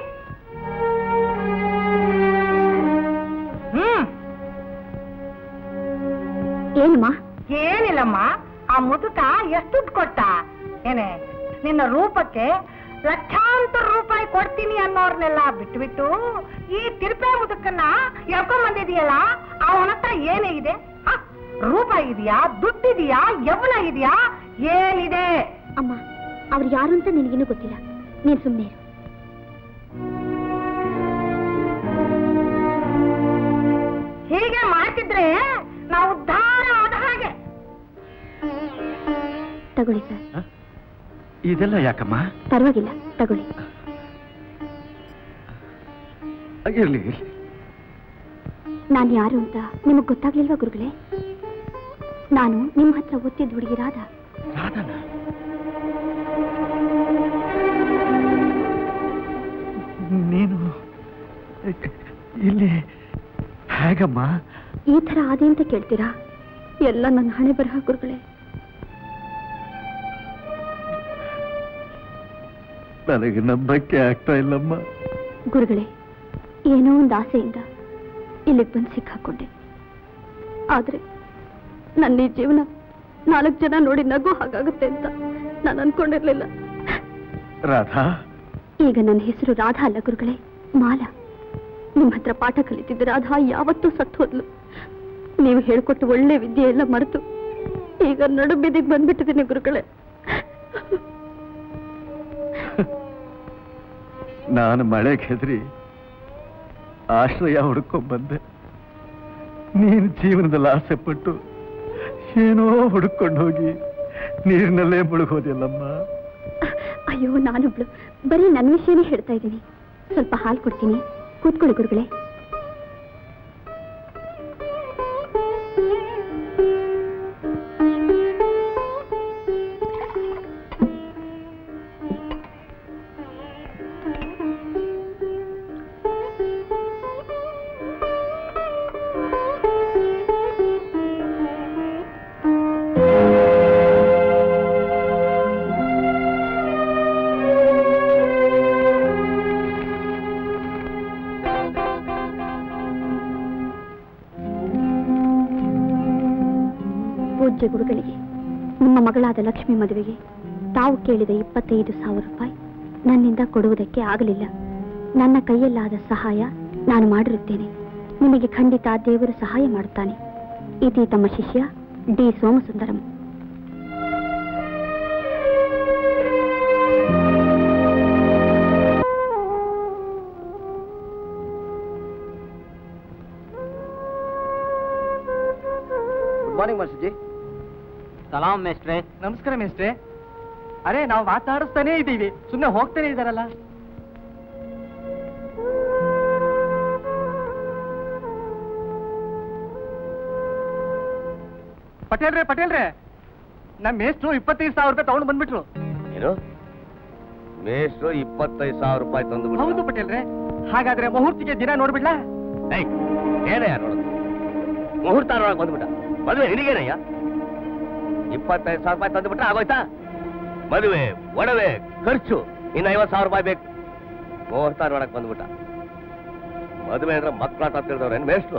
ಹ್ಮ್ ಏನಮ್ಮ? ಏನಿಲ್ಲಮ್ಮ, ಆ ಮುದುಕ ಎಷ್ಟು ದುಡ್ಡು ಕೊಟ್ಟ? ಏನೇ ನಿನ್ನ ರೂಪಕ್ಕೆ ಲಕ್ಷಾಂತರ ರೂಪಾಯಿ ಕೊಡ್ತೀನಿ ಅನ್ನೋರ್ನೆಲ್ಲ ಬಿಟ್ಬಿಟ್ಟು ಈ ತಿರುಪೆ ಮುದುಕನ್ನ ಎಳ್ಕೊಂಡ್ ಬಂದಿದೆಯಲ್ಲ, ಅವನ ಹತ್ರ ಏನೇ ಇದೆ? ರೂಪ ಇದೆಯಾ, ದುಡ್ಡಿದೆಯಾ, ಯೌವನ ಇದೆಯಾ, ಏನಿದೆ? ಅಮ್ಮ, ಅವ್ರು ಯಾರು ಅಂತ ನಿನಗೇನು ಗೊತ್ತಿಲ್ಲ. ನೀನ್ ಸುಮ್ಮನೆ ಇರು. ಹೀಗೆ ಮಾಡ್ತಿದ್ರೆ ನಾವು ಉದ್ಧಾರ ಆದ ಹಾಗೆ. ತಗೊಳ್ಳಿ ಸರ್. ಇದೆಲ್ಲ ಯಾಕಮ್ಮ? ಪರವಾಗಿಲ್ಲ, ತಗೊಳ್ಳಿ. ಇರ್ಲಿ ಇರ್ಲಿ. ನಾನು ಯಾರು ಅಂತ ನಿಮಗ್ ಗೊತ್ತಾಗ್ಲಿಲ್ವಾ ಗುರುಗಳೇ? ನಾನು ನಿಮ್ಮ ಹತ್ರ ಓದ್ತಿದ್ದ ಹುಡುಗಿ ರಾಧಾ. ನೀನು ಇಲ್ಲಿ ಹೇಗಮ್ಮ? ಈ ತರ ಆದೆ ಅಂತ ಕೇಳ್ತೀರಾ? ಎಲ್ಲ ನನ್ನ ಹಣೆ ಬರಹ ಗುರುಗಳೇ. ನನಗೆ ನಂಬಕ್ಕೆ ಆಗ್ತಾ ಇಲ್ಲಮ್ಮ. ಗುರುಗಳೇ, ಏನೋ ಒಂದು ಆಸೆಯಿಂದ ಇಲ್ಲಿಗೆ ಬಂದು ಸಿಕ್ಕಾಕೊಂಡೆ. ಆದ್ರೆ ನನ್ನ ಈ ಜೀವನ ನಾಲ್ಕು ಜನ ನೋಡಿ ನಗು ಹಾಗಾಗುತ್ತೆ ಅಂತ ನಾನು ಅನ್ಕೊಂಡಿರ್ಲಿಲ್ಲ. ರಾಧಾ, ಈಗ ನನ್ನ ಹೆಸರು ರಾಧಾ ಅಲ್ಲ ಗುರುಗಳೇ, ಮಾಲಾ. ನಿಮ್ಮ ಹತ್ರ ಪಾಠ ಕಲಿತಿದ್ದ ರಾಧಾ ಯಾವತ್ತೂ ಸತ್ತು ಹೋದ್ಲು. ನೀವು ಹೇಳ್ಕೊಟ್ಟು ಒಳ್ಳೆ ವಿದ್ಯೆ ಎಲ್ಲ ಮರೆತು ಈಗ ನಡು ಬೀದಿಗೆ ಬಂದ್ಬಿಟ್ಟಿದ್ದೀನಿ ಗುರುಗಳೇ. ನಾನು ಮಳೆಗೆ ಹೆದರಿ ಆಶ್ರಯ ಹುಡ್ಕೊಂಡ್ ಬಂದೆ. ನೀನು ಜೀವನದಲ್ಲಿ ಆಸೆ ಪಟ್ಟು ಏನೋ ಹುಡುಕೊಂಡು ಹೋಗಿ ನೀರಿನಲ್ಲೇ ಮುಳುಗೋದಿಲ್ಲಮ್ಮ. ಅಯ್ಯೋ, ನಾನೊಬ್ಳು ಬರೀ ನನ್ನ ವಿಷಯನೇ ಹೇಳ್ತಾ ಇದ್ದೀನಿ. ಸ್ವಲ್ಪ ಹಾಲು ಕೊಡ್ತೀನಿ, ಕೂತ್ಕೊಳ್ಳಿ ಗುರುಗಳೇ. ಪೂಜ್ಯ ಗುರುಗಳಿಗೆ ನಿಮ್ಮ ಮಗಳಾದ ಲಕ್ಷ್ಮಿ ಮದುವೆಗೆ ತಾವು ಕೇಳಿದ ಇಪ್ಪತ್ತೈದು ಸಾವಿರ ರೂಪಾಯಿ ನನ್ನಿಂದ ಕೊಡುವುದಕ್ಕೆ ಆಗಲಿಲ್ಲ. ನನ್ನ ಕೈಯಲ್ಲಾದ ಸಹಾಯ ನಾನು ಮಾಡಿರುತ್ತೇನೆ. ನಿಮಗೆ ಖಂಡಿತ ದೇವರು ಸಹಾಯ ಮಾಡುತ್ತಾನೆ. ಇತಿ ತಮ್ಮ ಶಿಷ್ಯ ಡಿ ಸೋಮಸುಂದರಂ. ಗುಡ್ ಮಾರ್ನಿಂಗ್ ಮಾಸ್ಟರ್ಜಿ. ಸಲಾಂ ಮೇಸ್ಟ್ರೆ. ನಮಸ್ಕಾರ ಮೇಸ್ಟ್ರೆ. ಅರೆ, ನಾವು ಮಾತಾಡಿಸ್ತಾನೇ ಇದ್ದೀವಿ, ಸುಮ್ಮನೆ ಹೋಗ್ತಾನೆ ಇದ್ದಾರಲ್ಲ. ಪಟೇಲ್ರೆ ಪಟೇಲ್ರೆ, ನಮ್ಮ ಮೇಸ್ಟ್ರು ಇಪ್ಪತ್ತೈದು ಸಾವಿರ ರೂಪಾಯಿ ತಗೊಂಡು ಬಂದ್ಬಿಟ್ರು. ಏನು? ಮೇಷ್ಟ್ರು ಇಪ್ಪತ್ತೈದು ಸಾವಿರ ರೂಪಾಯಿ ತಂದು? ಹೌದು ಪಟೇಲ್ರೆ. ಹಾಗಾದ್ರೆ ಮುಹೂರ್ತಿಗೆ ದಿನ ನೋಡ್ಬಿಡ್ಲಾ? ಏನ ಯಾರು ನೋಡೋದು? ಮುಹೂರ್ತ ನೋಡಕ್ ಬಂದ್ಬಿಟ್ಟ. ಮದುವೆ ನಿನಗೇನಯ್ಯ? ಇಪ್ಪತ್ತೈದು ಸಾವಿರ ರೂಪಾಯಿ ತಂದುಬಿಟ್ರೆ ಆಗೋಯ್ತಾ? ಮದುವೆ, ಒಡವೆ, ಖರ್ಚು ಇನ್ನು ಐವತ್ತು ಸಾವಿರ ರೂಪಾಯಿ ಬೇಕು. ಮುಹೂರ್ತ ನೋಡಕ್ ಬಂದ್ಬಿಟ್ಟ. ಮದುವೆ ಅಂದ್ರೆ ಮಕ್ಕಳಾಟ ತಿಳ್ದವ್ರೇನು ಮೇಷ್ಟ್ರು?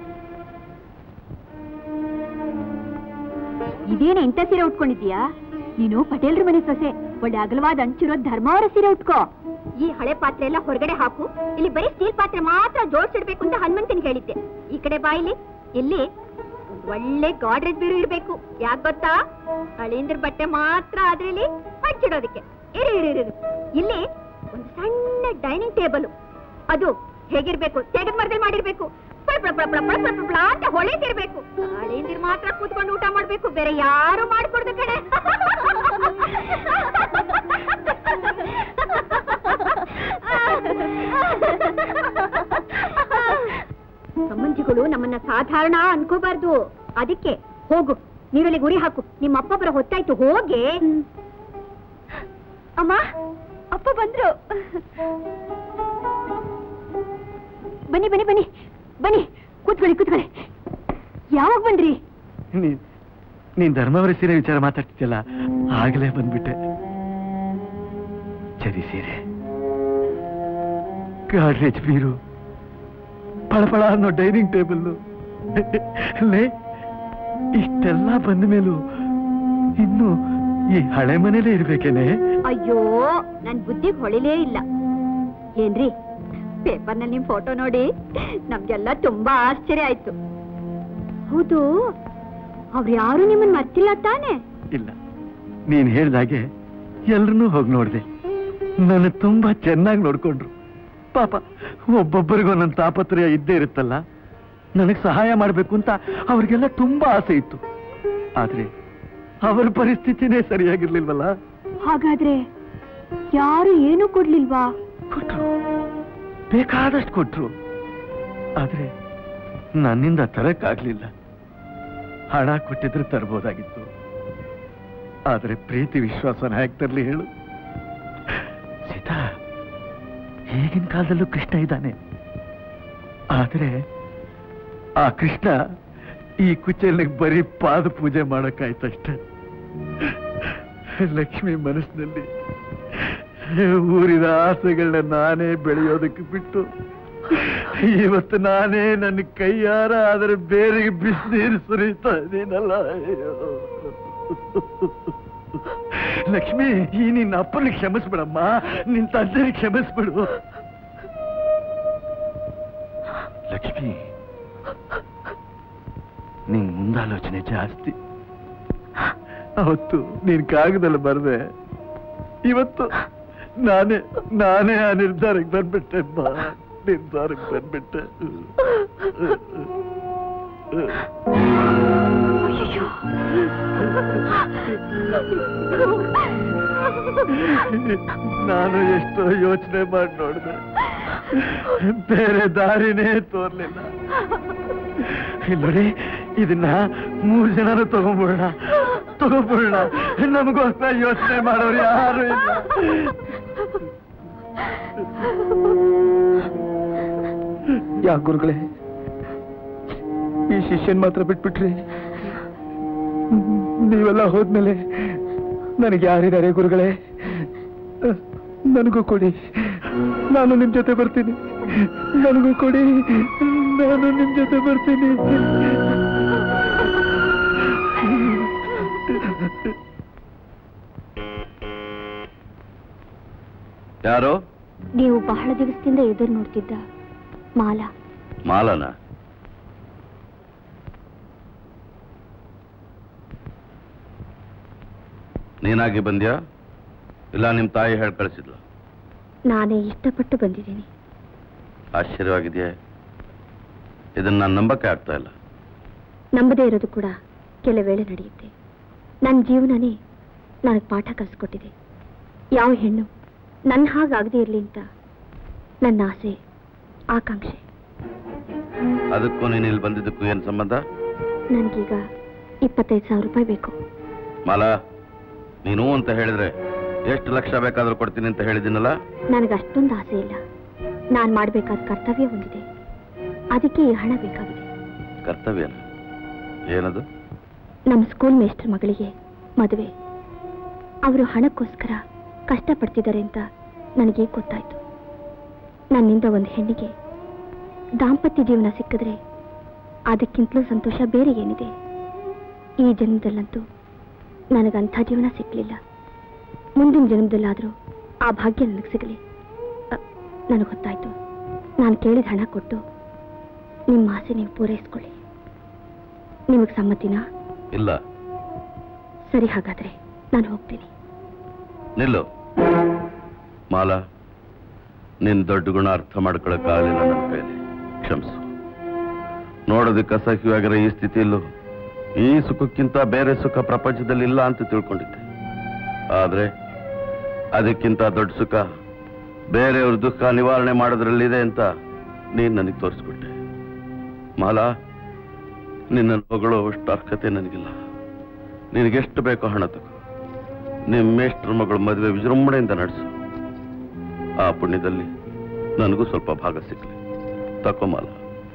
ಇದೇನ ಇಂಥ ಸೀರೆ ಉಟ್ಕೊಂಡಿದ್ಯಾ ನೀನು? ಪಟೇಲ್ರ ಮನೆ ಸೊಸೆ. ಒಳ್ಳೆ ಅಗಲವಾದ ಅಂಚಿರೋ ಧರ್ಮಾವರ ಸೀರೆ ಉಟ್ಕೋ. ಈ ಹಳೆ ಪಾತ್ರೆ ಎಲ್ಲ ಹೊರಗಡೆ ಹಾಕು. ಇಲ್ಲಿ ಬರೀ ಸ್ಟೀಲ್ ಪಾತ್ರೆ ಮಾತ್ರ ಜೋಡಿಸಿಡ್ಬೇಕು ಅಂತ ಹನುಮಂತನಿಗೆ ಹೇಳಿದ್ದೆ. ಈ ಕಡೆ ಬಾಯಿಲಿ ಇಲ್ಲಿ ಒಳ್ಳೆ ಗಾಡ್ರೇಜ್ ಬೀರು ಇರ್ಬೇಕು. ಯಾಕೆ ಗೊತ್ತಾ? ಹಳೇಂದ್ರ ಬಟ್ಟೆ ಮಾತ್ರ ಅದ್ರಲ್ಲಿ ಹಚ್ಚಿಡೋದಕ್ಕೆ. ಇರಿ ಇರಿ ಇರಿ ಇಲ್ಲಿ ಒಂದು ಸಣ್ಣ ಡೈನಿಂಗ್ ಟೇಬಲ್. ಅದು ಹೇಗಿರ್ಬೇಕು? ತೆಗೆದ್ ಮರದಲ್ಲಿ ಮಾಡಿರ್ಬೇಕು. ಅಂತ ಹೊಳೆದಿರ್ಬೇಕು. ಹಳೇಂದಿರ್ ಮಾತ್ರ ಕೂತ್ಕೊಂಡು ಊಟ ಮಾಡ್ಬೇಕು, ಬೇರೆ ಯಾರು ಮಾಡ್ಕೊಡ್ದು ಕಡೆ. ಸಂಬಂಧಿಗಳು ನಮ್ಮನ್ನ ಸಾಧಾರಣ ಅನ್ಕೋಬಾರ್ದು. ಅದಕ್ಕೆ ಹೋಗು, ನೀರಲ್ಲಿ ಗುರಿ ಹಾಕು. ನಿಮ್ಮ ಅಪ್ಪ ಬರ ಹೊತ್ತಾಯ್ತು, ಹೋಗಿ. ಅಮ್ಮ, ಅಪ್ಪ ಬಂದ್ರು. ಬನ್ನಿ ಬನ್ನಿ ಬನ್ನಿ ಬನ್ನಿ, ಕೂತ್ಕೊಳ್ಳಿ ಕೂತ್ಕೊಳ್ಳಿ. ಯಾವಾಗ ಬಂದ್ರಿ? ನೀನ್ ಧರ್ಮಾವರ ಸೀರೆ ವಿಚಾರ ಮಾತಾಡ್ತಿದ್ಯಲ್ಲ, ಆಗ್ಲೇ ಬಂದ್ಬಿಟ್ಟೆ. ಚರಿ ಸೀರೆ, ಗಾಡ್ರೇಜ್ ಬೀರು, ಪಳಪಳ ಅನ್ನೋ ಡೈನಿಂಗ್ ಟೇಬಲ್, ಇಷ್ಟೆಲ್ಲ ಬಂದ ಮೇಲೂ ಇನ್ನು ಈ ಹಳೆ ಮನೇಲೇ ಇರ್ಬೇಕೇನೆ? ಅಯ್ಯೋ, ನನ್ ಬುದ್ಧಿಗೆ ಹೊಳಿಲೇ ಇಲ್ಲ. ಏನ್ರಿ, ಪೇಪರ್ನಲ್ಲಿ ನಿಮ್ ಫೋಟೋ ನೋಡಿ ನಮ್ಗೆಲ್ಲ ತುಂಬಾ ಆಶ್ಚರ್ಯ ಆಯ್ತು. ಹೌದು, ಅವ್ರು ಯಾರು ನಿಮ್ಮನ್ ಮರ್ತಿಲ್ಲ ತಾನೆ? ಇಲ್ಲ, ನೀನ್ ಹೇಳ್ದಾಗೆ ಎಲ್ರನ್ನೂ ಹೋಗಿ ನೋಡ್ದೆ. ನನ್ನ ತುಂಬಾ ಚೆನ್ನಾಗಿ ನೋಡ್ಕೊಂಡ್ರು. ಪಾಪ ಒಬ್ಬೊಬ್ಬರಿಗೂ ನನ್ನ ತಾಪತ್ರಯ ಇದ್ದೇ ಇರುತ್ತಲ್ಲ. ನನಗ್ ಸಹಾಯ ಮಾಡ್ಬೇಕು ಅಂತ ಅವ್ರಿಗೆಲ್ಲ ತುಂಬಾ ಆಸೆ ಇತ್ತು. ಆದ್ರೆ ಅವರ ಪರಿಸ್ಥಿತಿನೇ ಸರಿಯಾಗಿರ್ಲಿಲ್ವಲ್ಲ. ಹಾಗಾದ್ರೆ ಯಾರು ಏನೂ ಕೊಡ್ಲಿಲ್ವಾ? ಕೊಟ್ರು, ಬೇಕಾದಷ್ಟು ಕೊಟ್ರು. ಆದ್ರೆ ನನ್ನಿಂದ ತರಕ್ಕಾಗ್ಲಿಲ್ಲ. ಹಣ ಕೊಟ್ಟಿದ್ರೆ ತರಬಹುದಾಗಿತ್ತು. ಆದ್ರೆ ಪ್ರೀತಿ ವಿಶ್ವಾಸನ ಹೇಗೆ ತರ್ಲಿ ಹೇಳು? ಸೀತಾ, ಈಗಿನ ಕಾಲದಲ್ಲೂ ಕೃಷ್ಣ ಇದ್ದಾನೆ. ಆದ್ರೆ ಆ ಕೃಷ್ಣ ಈ ಕುಚೇಲಿಗೆ ಬರೀ ಪಾದ ಪೂಜೆ ಮಾಡಕ್ಕಾಯ್ತಷ್ಟೆ. ಲಕ್ಷ್ಮಿ ಮನಸ್ಸಿನಲ್ಲಿ ಊರಿನ ಆಸೆಗಳನ್ನ ನಾನೇ ಬೆಳೆಯೋದಕ್ಕೆ ಬಿಟ್ಟು ಇವತ್ತು ನಾನೇ ನನ್ನ ಕೈಯಾರ ಆದ್ರೆ ಬೇರೆ ಬಿಸಿನೀರು ಸುರಿತಾ ಇದ್ದೀನಲ್ಲ. ಲಕ್ಷ್ಮಿ, ಈ ನಿನ್ನ ಅಪ್ಪನಿಗೆ ಕ್ಷಮಿಸ್ಬಿಡಮ್ಮ, ನಿನ್ ತಂದೆಗೆ ಕ್ಷಮಿಸ್ಬಿಡು. ಲಕ್ಷ್ಮಿ, ನಿನ್ ಮುಂದಾಲೋಚನೆ ಜಾಸ್ತಿ. ಅವತ್ತು ನೀನ್ ಕಾಗದಲ್ಲಿ ಬರ್ದೆ, ಇವತ್ತು ನಾನೇ ನಾನೇ ಆ ನಿರ್ಧಾರಕ್ಕೆ ಬಂದ್ಬಿಟ್ಟೆ. ನಿರ್ಧಾರಕ್ಕೆ ಬಂದ್ಬಿಟ್ಟೆ. ನಾನು ಎಷ್ಟೋ ಯೋಚನೆ ಮಾಡಿ ನೋಡಿದೆ, ಬೇರೆ ದಾರಿನೇ ತೋರ್ಲಿಲ್ಲ. ನೋಡಿ, ಇದನ್ನ ಮೂರು ಜನರು ತಗೊಂಡ್ಬಿಡೋಣ ತಗೊಂಡ್ಬಿಡೋಣ ನಮಗೋಸ್ಕರ ಯೋಚನೆ ಮಾಡೋರು ಯಾರು ಇಲ್ಲ. ಯಾ ಗುರುಗಳೇ, ಈ ಶಿಷ್ಯನ್ ಮಾತ್ರ ಬಿಟ್ಬಿಟ್ರಿ? ನೀವೆಲ್ಲ ಹೋದ್ಮೇಲೆ ನನಗೆ ಯಾರಿದ್ದಾರೆ ಗುರುಗಳೇ? ನನಗೂ ಕೊಡಿ, ನಾನು ನಿಮ್ ಜೊತೆ ಬರ್ತೀನಿ. ನನಗೂ ಕೊಡಿ, ನಾನು ನಿಮ್ ಜೊತೆ ಬರ್ತೀನಿ. ಯಾರು? ನೀವು ಬಹಳ ದಿವಸದಿಂದ ಎದುರು ನೋಡ್ತಿದ್ದ ಮಾಲಾ. ಮಾಲನ? ನೀನಾಗಿ ಬಂದ್ಯಾ ಇಲ್ಲ ನಿಮ್ ತಾಯಿ ಹೇಳಿ ಕಳಿಸಿದ್ಲು? ನಾನೇ ಇಷ್ಟಪಟ್ಟು ಬಂದಿದ್ದೀನಿ. ಆಶ್ಚರ್ಯವಾಗಿದೆಯೇ? ಇದನ್ನ ನಾನು ನಂಬಕ್ಕೆ ಆಗ್ತಾ ಇಲ್ಲ. ನಂಬದೇ ಇರೋದು ಕೂಡ ಕೆಲ ವೇಳೆ ನಡೆಯುತ್ತೆ. ನನ್ನ ಜೀವನನೇ ನನಗೆ ಪಾಠ ಕಲಿಸ್ಕೊಟ್ಟಿದೆ. ಯಾವ ಹೆಣ್ಣು ನನ್ನ ಹಾಗಾಗದೇ ಇರಲಿ ಅಂತ ನನ್ನ ಆಸೆ, ಆಕಾಂಕ್ಷೆ. ಅದಕ್ಕೂ ನೀನು ಇಲ್ಲಿ ಬಂದಿದ್ದಕ್ಕೂ ಏನು ಸಂಬಂಧ? ನನಗೀಗ ಇಪ್ಪತ್ತೈದು ಸಾವಿರ ರೂಪಾಯಿ ಬೇಕು. ಮಾಲಾ, ನೀನು ಅಂತ ಹೇಳಿದ್ರೆ ಎಷ್ಟು ಲಕ್ಷ ಬೇಕಾದ್ರೂ ಕೊಡ್ತೀನಿ ಅಂತ ಹೇಳಿದ್ದೀನಲ್ಲ. ನನಗೆ ಅಷ್ಟೊಂದು ಆಸೆ ಇಲ್ಲ. ನಾನು ಮಾಡಬೇಕಾದ ಕರ್ತವ್ಯ ಹೊಂದಿದೆ, ಅದಕ್ಕೆ ಈ ಹಣ ಬೇಕಾಗಿದೆ. ಕರ್ತವ್ಯನ? ಏನದು? ನಮ್ಮ ಸ್ಕೂಲ್ ಮೇಸ್ಟರ್ ಮಗಳಿಗೆ ಮದುವೆ. ಅವರು ಹಣಕ್ಕೋಸ್ಕರ ಕಷ್ಟಪಡ್ತಿದ್ದಾರೆ ಅಂತ ನನಗೆ ಗೊತ್ತಾಯ್ತು. ನನ್ನಿಂದ ಒಂದು ಹೆಣ್ಣಿಗೆ ದಾಂಪತ್ಯ ಜೀವನ ಸಿಕ್ಕಿದ್ರೆ ಅದಕ್ಕಿಂತಲೂ ಸಂತೋಷ ಬೇರೆ ಏನಿದೆ? ಈ ಜನ್ಮದಲ್ಲಂತೂ ನನಗಂಥ ಜೀವನ ಸಿಕ್ಕಲಿಲ್ಲ. ಮುಂದಿನ ಜನ್ಮದಲ್ಲಾದರೂ ಆ ಭಾಗ್ಯ ನನಗೆ ಸಿಗಲಿ. ನನಗೆ ಗೊತ್ತಾಯ್ತು. ನಾನು ಕೇಳಿದ ಹಣ ಕೊಟ್ಟು ನಿಮ್ಮ ಆಸೆ ನೀವು ಪೂರೈಸ್ಕೊಳ್ಳಿ. ನಿಮಗೆ ಸಮ್ಮತಿನಾ? ಇಲ್ಲ. ಸರಿ, ಹಾಗಾದ್ರೆ ನಾನು ಹೋಗ್ತೀನಿ. ನಿಲ್ಲು ಮಾಲಾ, ನಿನ್ ದೊಡ್ಡ ಗುಣ ಅರ್ಥ ಮಾಡ್ಕೊಳಕ್ಕಾಗಲಿಲ್ಲ ನನ್ನ ಕೈಲಿ, ಕ್ಷಮಿಸು. ನೋಡೋದಕ್ಕೆ ಅಸಹ್ಯವಾಗಿರೋ ಈ ಸ್ಥಿತಿಯಲ್ಲೂ ಈ ಸುಖಕ್ಕಿಂತ ಬೇರೆ ಸುಖ ಪ್ರಪಂಚದಲ್ಲಿ ಇಲ್ಲ ಅಂತ ತಿಳ್ಕೊಂಡಿದ್ದೆ. ಆದ್ರೆ ಅದಕ್ಕಿಂತ ದೊಡ್ಡ ಸುಖ ಬೇರೆಯವ್ರ ದುಃಖ ನಿವಾರಣೆ ಮಾಡೋದ್ರಲ್ಲಿದೆ ಅಂತ ನೀನ್ ನನಗೆ ತೋರಿಸ್ಬಿಟ್ಟೆ. ಮಾಲಾ, ನಿನ್ನ ಹೊಗಳೋ ಅಷ್ಟು ಅರ್ಹತೆ ನನಗಿಲ್ಲ. ನಿನಗೆಷ್ಟು ಬೇಕೋ ಹಣ ತಗೋ, ನಿಮ್ಮ ಮೇಷ್ಟ್ರ ಮಗಳ ಮದುವೆ ವಿಜೃಂಭಣೆಯಿಂದ ನಡೆಸು. ಆ ಪುಣ್ಯದಲ್ಲಿ ನನಗೂ ಸ್ವಲ್ಪ ಭಾಗ ಸಿಗ್ಲಿ. ತಕೋ ಮಾಲಾ.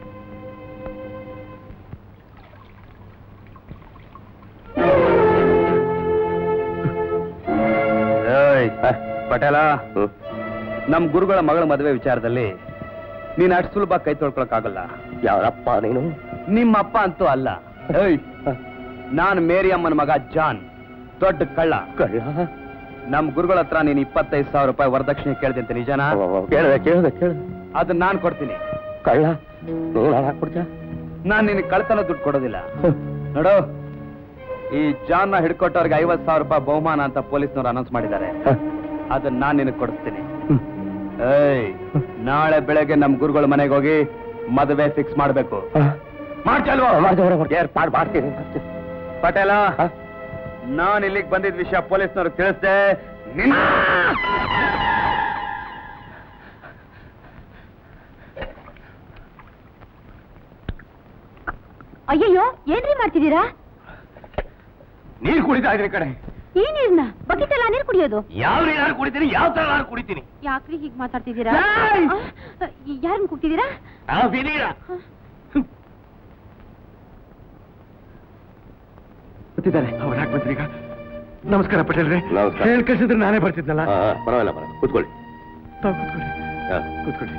ಪಟೇಲ, ನಮ್ ಗುರುಗಳ ಮಗಳ ಮದುವೆ ವಿಚಾರದಲ್ಲಿ ನೀನ್ ಅಷ್ಟು ಸುಲಭ ಕೈ ತೊಳ್ಕೊಳಕ್ಕಾಗಲ್ಲ. ಯಾರಪ್ಪ ನೀನು? ನಿಮ್ಮಪ್ಪ ಅಂತೂ ಅಲ್ಲ. ನಾನು ಮೇರಿ ಅಮ್ಮನ ಮಗ ಜಾನ್, ದೊಡ್ಡ ಕಳ್ಳ. ಕಳ್ಳ? ನಮ್ ಗುರುಗಳ ಹತ್ರ ನೀನ್ ಇಪ್ಪತ್ತೈದು ಸಾವಿರ ರೂಪಾಯಿ ವರದಕ್ಷಿಣೆ ಕೇಳಿದೆ ಅಂತ ನಿಜನಾ? ಕೇಳಿದೆ ಕೇಳಿದೆ ಕೇಳಿದೆ. ಅದನ್ನ ನಾನ್ ಕೊಡ್ತೀನಿ. ಕಳ್ಳ? ಕೊಡ್ತೀಯ? ನಾನ್ ನಿನ್ ಕಳ್ತನ ದುಡ್ಡು ಕೊಡೋದಿಲ್ಲ. ನೋಡು, ಈ ಜಾನ್ ನ ಹಿಡ್ಕೊಟ್ಟವ್ರಿಗೆ ಐವತ್ ಸಾವಿರ ರೂಪಾಯಿ ಬಹುಮಾನ ಅಂತ ಪೊಲೀಸ್ನವ್ರು ಅನೌನ್ಸ್ ಮಾಡಿದ್ದಾರೆ. ಅದನ್ನ ನಾನ್ ನಿನಗೆ ಕೊಡಿಸ್ತೀನಿ. ಏಯ್, ನಾಳೆ ಬೆಳಗ್ಗೆ ನಮ್ ಗುರುಗಳ ಮನೆಗೆ ಹೋಗಿ ಮದುವೆ ಫಿಕ್ಸ್ ಮಾಡ್ಬೇಕು. ಮಾಡ್ತಲ್ವಾ? ಏರ್ಪಾಡು ಮಾಡ್ತೀನಿ. ಪಟೇಲ, ನಾನ್ ಇಲ್ಲಿಗೆ ಬಂದಿದ್ದ ವಿಷಯ ಪೊಲೀಸ್ನವ್ರು ತಿಳಿಸ್ದೆ. ನಿನ್ನ ಅಯ್ಯಯ್ಯೋ, ಏನ್ರಿ ಮಾಡ್ತಿದ್ದೀರಾ? ನೀರು ಕುಡಿತಾ ಇದ್ರಿ ಕಡೆ. ಈ ನೀರ್ನ ಬಕೆಟ್ ಎಲ್ಲ ನೀರು ಕುಡಿಯೋದು? ಯಾವ ನೀರು ಕುಡಿತೀನಿ, ಯಾವ ತರ ನಾನು ಕುಡಿತೀನಿ. ಯಾಕ್ರಿ ಹೀಗ್ ಮಾತಾಡ್ತಿದ್ದೀರಾ? ಯಾರನ್ನ ಕೂಗ್ತಿದ್ದೀರಾ? ಗೊತ್ತಿದ್ದಾರೆ ಅವ್ರು ಯಾಕೆ ಬಂದ್ರೀಗ? ನಮಸ್ಕಾರ ಪಟೇಲ್ರೆ. ಹೇಳಿ ಕಳಿಸಿದ್ರೆ ನಾನೇ ಬರ್ತಿದ್ನಲ್ಲ. ಪರವಾಗಿಲ್ಲ, ಪರವಾಗಿಲ್ಲ, ಕೂತ್ಕೊಳ್ಳಿ. ತಾವು ಕೂತ್ಕೊಳ್ಳಿ. ಕೂತ್ಕೊಳ್ಳಿ.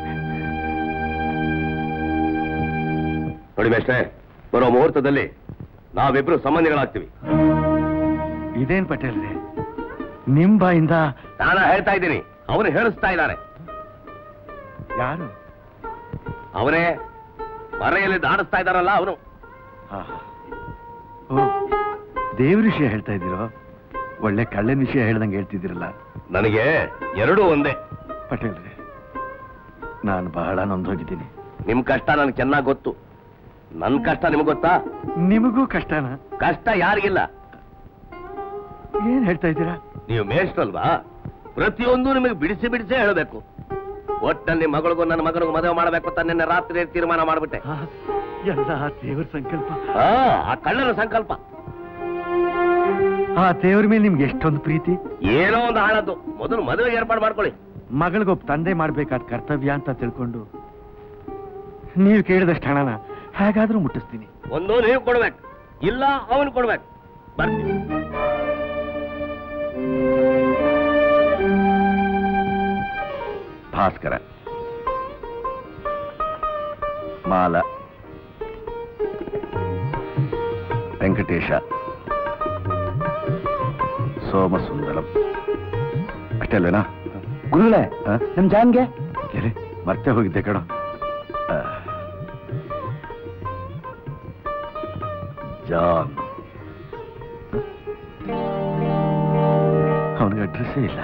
ನೋಡಿ ಮೇಷ್ಟ್ರೆ, ಬರೋ ಮುಹೂರ್ತದಲ್ಲಿ ನಾವಿಬ್ರು ಸಂಬಂಧಿಗಳಾಗ್ತೀವಿ. ಇದೇನ್ ಪಟೇಲ್ರೆ, ನಿಮ್ ಬಾಯಿಂದ? ನಾನು ಹೇಳ್ತಾ ಇದ್ದೀನಿ, ಅವನು ಹೇಳಿಸ್ತಾ ಇದ್ದಾರೆ. ಯಾರು? ಅವರೇ ಮರೆಯಲ್ಲಿ ದಾಡಿಸ್ತಾ ಇದ್ದಾರಲ್ಲ ಅವನು. ದೇವ್ರ ವಿಷಯ ಹೇಳ್ತಾ ಇದ್ದೀರೋ? ಒಳ್ಳೆ ಕಳ್ಳನ ವಿಷಯ ಹೇಳ್ದಂಗೆ ಹೇಳ್ತಿದ್ದೀರಲ್ಲ. ನನಗೆ ಎರಡೂ ಒಂದೇ ಪಟೇಲ್ರೆ. ನಾನು ಬಹಳ ನೊಂದೋಗಿದ್ದೀನಿ. ನಿಮ್ ಕಷ್ಟ ನನಗೆ ಚೆನ್ನಾಗಿ ಗೊತ್ತು. ನನ್ ಕಷ್ಟ ನಿಮ್ಗೆ ಗೊತ್ತಾ? ನಿಮಗೂ ಕಷ್ಟನಾ? ಕಷ್ಟ ಯಾರಿಗಿಲ್ಲ. ಏನ್ ಹೇಳ್ತಾ ಇದ್ದೀರಾ? ನೀವು ಮೇಷ್ಟ್ರಲ್ವಾ, ಪ್ರತಿಯೊಂದು ನಿಮಗೆ ಬಿಡಿಸಿ ಬಿಡಿಸಿ ಹೇಳಬೇಕು. ಒಟ್ಟಲ್ಲಿ ಮಗಳಿಗೂ ನನ್ನ ಮಗನಿಗೂ ಮದುವೆ ಮಾಡಬೇಕು ಅಂತ ನಿನ್ನೆ ರಾತ್ರಿ ತೀರ್ಮಾನ ಮಾಡ್ಬಿಟ್ಟೆ. ಎಲ್ಲ ದೇವ್ರ ಸಂಕಲ್ಪ. ಆ ಕಳ್ಳನ ಸಂಕಲ್ಪ. ಆ ದೇವ್ರ ಮೇಲೆ ನಿಮ್ಗೆ ಎಷ್ಟೊಂದು ಪ್ರೀತಿ. ಏನೋ ಒಂದು ಹಾಳದ್ದು. ಮೊದಲು ಮದುವೆಗೆ ಏರ್ಪಾಡು ಮಾಡ್ಕೊಳ್ಳಿ. ಮಗಳಿಗೊಬ್ಬ ತಂದೆ ಮಾಡ್ಬೇಕಾದ ಕರ್ತವ್ಯ ಅಂತ ತಿಳ್ಕೊಂಡು ನೀವು ಕೇಳಿದಷ್ಟು ಹಣನ ಹೇಗಾದ್ರೂ ಮುಟ್ಟಿಸ್ತೀನಿ. ಒಂದು ನೀವು ಕೊಡ್ಬೇಕು, ಇಲ್ಲ ಅವನು ಕೊಡ್ಬೇಕು. ಬರ್ತೀನಿ. ಭಾಸ್ಕರ, ಮಾಲ, ವೆಂಕಟೇಶ, ಸೋಮಸುಂದರಂ. ಅಷ್ಟೇ ಅಲ್ವೇನಾ? ಗುರುಗಳೇ, ನಮ್ ಜಾನ್ಗೆ ಮರ್ತೆ ಹೋಗಿದ್ದೆ ಕಣ. ಜಾನ್, ಅವನಿಗೆ ಅಡ್ರೆಸ್ಸೇ ಇಲ್ಲ.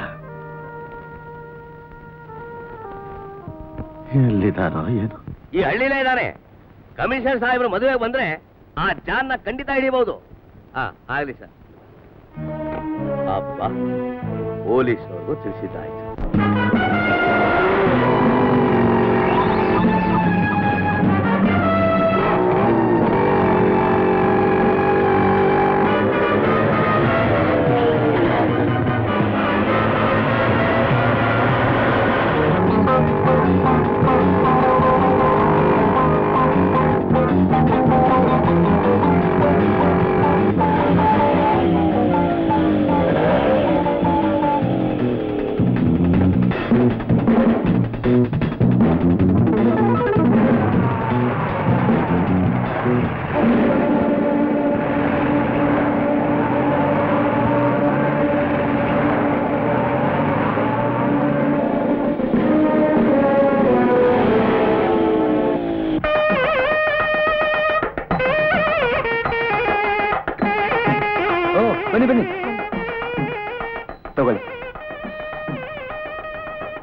ಎಲ್ಲಿದ್ದಾನೋ ಏನು? ಈ ಹಳ್ಳಿಲೇ ಇದ್ದಾನೆ. ಕಮಿಷನರ್ ಸಾಹೇಬ್ರು ಮದುವೆಗೆ ಬಂದ್ರೆ ಆ ಜಾನ್ನ ಖಂಡಿತ ಹಿಡಿಬಹುದು. ಹಾ, ಆಗ್ಲಿ ಸರ್. ಅಪ್ಪ, ಪೊಲೀಸರು ತಿಳಿಸಿದ್ದಾಯ್ತು.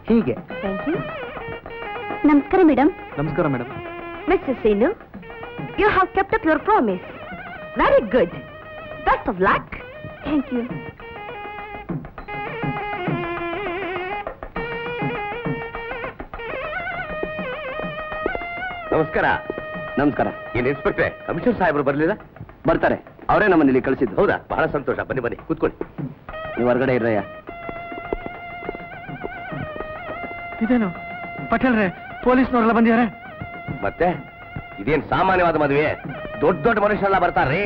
ಹೀಗೆ. Thank you. ನಮಸ್ಕಾರ ಮೇಡಮ್. ನಮಸ್ಕಾರ madam. Mister Seenu, you have kept up your promise. Very good. Best of luck. Thank you. ನಮಸ್ಕಾರ. ನಮಸ್ಕಾರ. ಏನ್ ಇನ್ಸ್ಪೆಕ್ಟ್ರೆ, ಕಮಿಷನರ್ ಸಾಹೇಬರು ಬರ್ಲಿಲ್ಲ? ಬರ್ತಾರೆ, ಅವರೇ ನಮ್ಮನ್ನ ಇಲ್ಲಿ ಕಳಿಸಿದ್ದು. ಹೌದಾ? ಬಹಳ ಸಂತೋಷ. ಬನ್ನಿ ಬನ್ನಿ ಕೂತ್ಕೊಳ್ಳಿ. ನೀವು ಹೊರಗಡೆ ಇರ್ರಯ್ಯ. ಇದೇನು ಪಟೇಲ್ರೆ, ಪೊಲೀಸ್ನವರೆಲ್ಲ ಬಂದಿದ್ದಾರೆ. ಮತ್ತೆ ಇದೇನ್ ಸಾಮಾನ್ಯವಾದ ಮದುವೆ? ದೊಡ್ಡ ದೊಡ್ಡ ಮನುಷ್ಯರೆಲ್ಲ ಬರ್ತಾರ್ರಿ.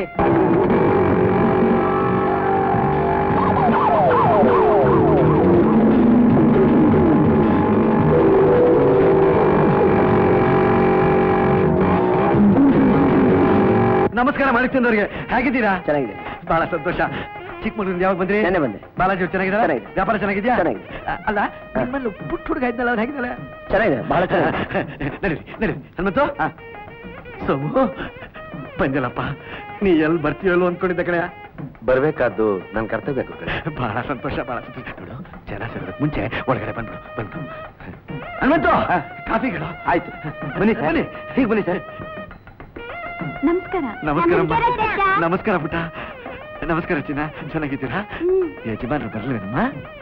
ನಮಸ್ಕಾರ ಮಾಣಿಕ್ಯಂದವ್ರಿಗೆ. ಹೇಗಿದ್ದೀರಾ? ಚೆನ್ನಾಗಿದೆ. ಬಹಳ ಸಂತೋಷ. ಚಿಕ್ಕಮಗಳೂರಿಂದ ಯಾವಾಗ ಬಂದ್ರಿ? ನೆನ್ನೆ ಬಂದೆ. ಬಾಲಾಜಿ ಚೆನ್ನಾಗಿದ್ದಾರೆ? ಚೆನ್ನಾಗಿದೆ. ವ್ಯಾಪಾರ ಚೆನ್ನಾಗಿದ್ಯಾ? ಚೆನ್ನಾಗಿದೆ. ಅ- ಅಲ್ಲ, ನಿಮ್ಮಲ್ಲಿ ಪುಟ್ಟ ಹುಡುಗ ಇದ್ದಲ್ಲ, ಅವ್ರು ಹೇಗಿದ್ದಾಳೆ? ಚೆನ್ನಾಗಿದೆ, ಬಹಳ ಚೆನ್ನಾಗಿದೆ. ನಡೀರಿ ನಡೀರಿ. ಹನುಮಂತು, ಸೋಮು ಬಂದಿಲ್ಲಪ್ಪ. ನೀ ಎಲ್ಲಿ ಬರ್ತೀಯಲ್ಲೋ ಅನ್ಕೊಂಡಿದ್ದ ಕಡೆ. ಬರ್ಬೇಕಾದ್ದು ನನ್ ಕರ್ತವ್ಯ. ಬಹಳ ಸಂತೋಷ, ಬಹಳ ಸಂತೋಷ. ನೋಡು, ಜನ ಸೇರೋದಕ್ಕೆ ಮುಂಚೆ ಒಳಗಡೆ ಬಂದ್ಬಿಡು. ಬಂದು ಹನುಮಂತು, ಕಾಫಿಗಳು. ಆಯ್ತು, ಬನ್ನಿ ಸರ್. ಬನ್ನಿ. ಹೀಗೆ ಬನ್ನಿ ಸರ್. ನಮಸ್ಕಾರ. ನಮಸ್ಕಾರ ಅಮ್ಮ. ನಮಸ್ಕಾರ ಪುಟ್ಟ. ನಮಸ್ಕಾರ ಚಿನ್ನ, ಚೆನ್ನಾಗಿದ್ದೀರಾ? ಯಜಮಾನ್ರು ಬರ್ಲಿಲ್ಲಮ್ಮ?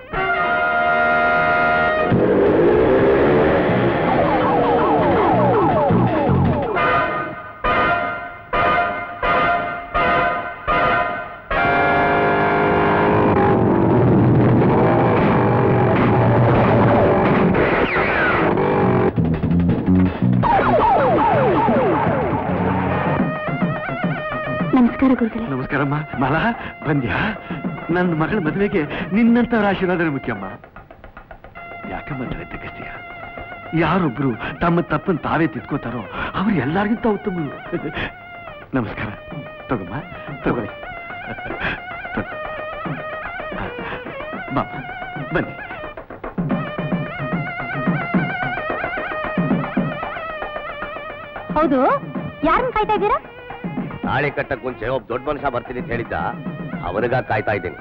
ನಮಸ್ಕಾರ ಗುರುಗಳೇ. ನಮಸ್ಕಾರಮ್ಮ. ಮಾಲಾ, ಬಂದ್ಯಾ? ನನ್ನ ಮಗಳ ಮದುವೆಗೆ ನಿನ್ನಂತವರ ಆಶೀರ್ವಾದ ಮುಖ್ಯಮ್ಮ. ಯಾಕಮ್ಮ ತಲೆ ತಗ್ಗಿಸ್ತೀಯ? ಯಾರೊಬ್ರು ತಮ್ಮ ತಪ್ಪನ್ನು ತಾವೇ ತಿದ್ಕೋತಾರೋ ಅವ್ರು ಎಲ್ಲರಿಗಿಂತ ಉತ್ತಮರು. ನಮಸ್ಕಾರ. ತಗೊಮ್ಮ, ತಗೊಳ್ಳಿ. ಬಾ, ಬನ್ನಿ. ಹೌದು, ಯಾರನ್ನ ಕಾಯ್ತಾ ಇದ್ದೀರಾ? ತಾಳಿ ಕಟ್ಟಕ್ ಮುಂಚೆ ಒಬ್ಬ ದೊಡ್ಡ ಮನುಷ್ಯ ಬರ್ತೀನಿ ಅಂತ ಹೇಳಿದ್ದ, ಅವನಿಗ ಕಾಯ್ತಾ ಇದ್ದೀನಿ.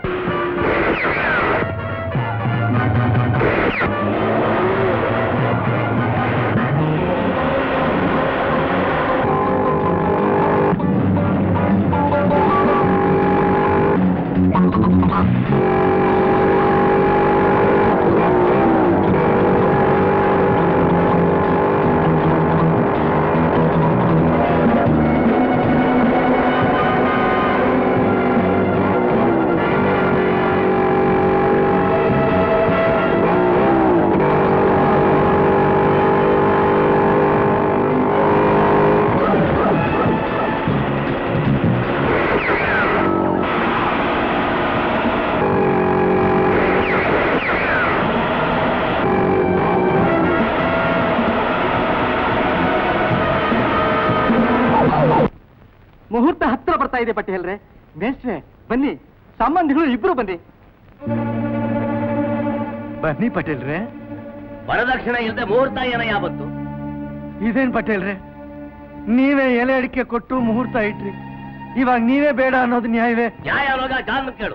ಮುಹೂರ್ತ ಹತ್ರ ಬರ್ತಾ ಇದೆ ಪಟೇಲ್ರೆ. ಮೇಷ್ಟ್ರೆ ಬನ್ನಿ, ಸಂಬಂಧಿಗಳು ಇಬ್ರು ಬನ್ನಿ. ಬನ್ನಿ ಪಟೇಲ್ರೆ. ವರದಕ್ಷಿಣೆ ಇಲ್ಲದೆ ಮುಹೂರ್ತ ಏನ ಯಾವತ್ತು? ಇದೇನ್ ಪಟೇಲ್ರೆ, ನೀವೇ ಎಲೆ ಅಡಿಕೆ ಕೊಟ್ಟು ಮುಹೂರ್ತ ಇಟ್ರಿ. ಇವಾಗ ನೀವೇ ಬೇಡ ಅನ್ನೋದು ನ್ಯಾಯವೇ? ನ್ಯಾಯ ಅನ್ನೋಗ ಕಾರಣ ಕೇಳು.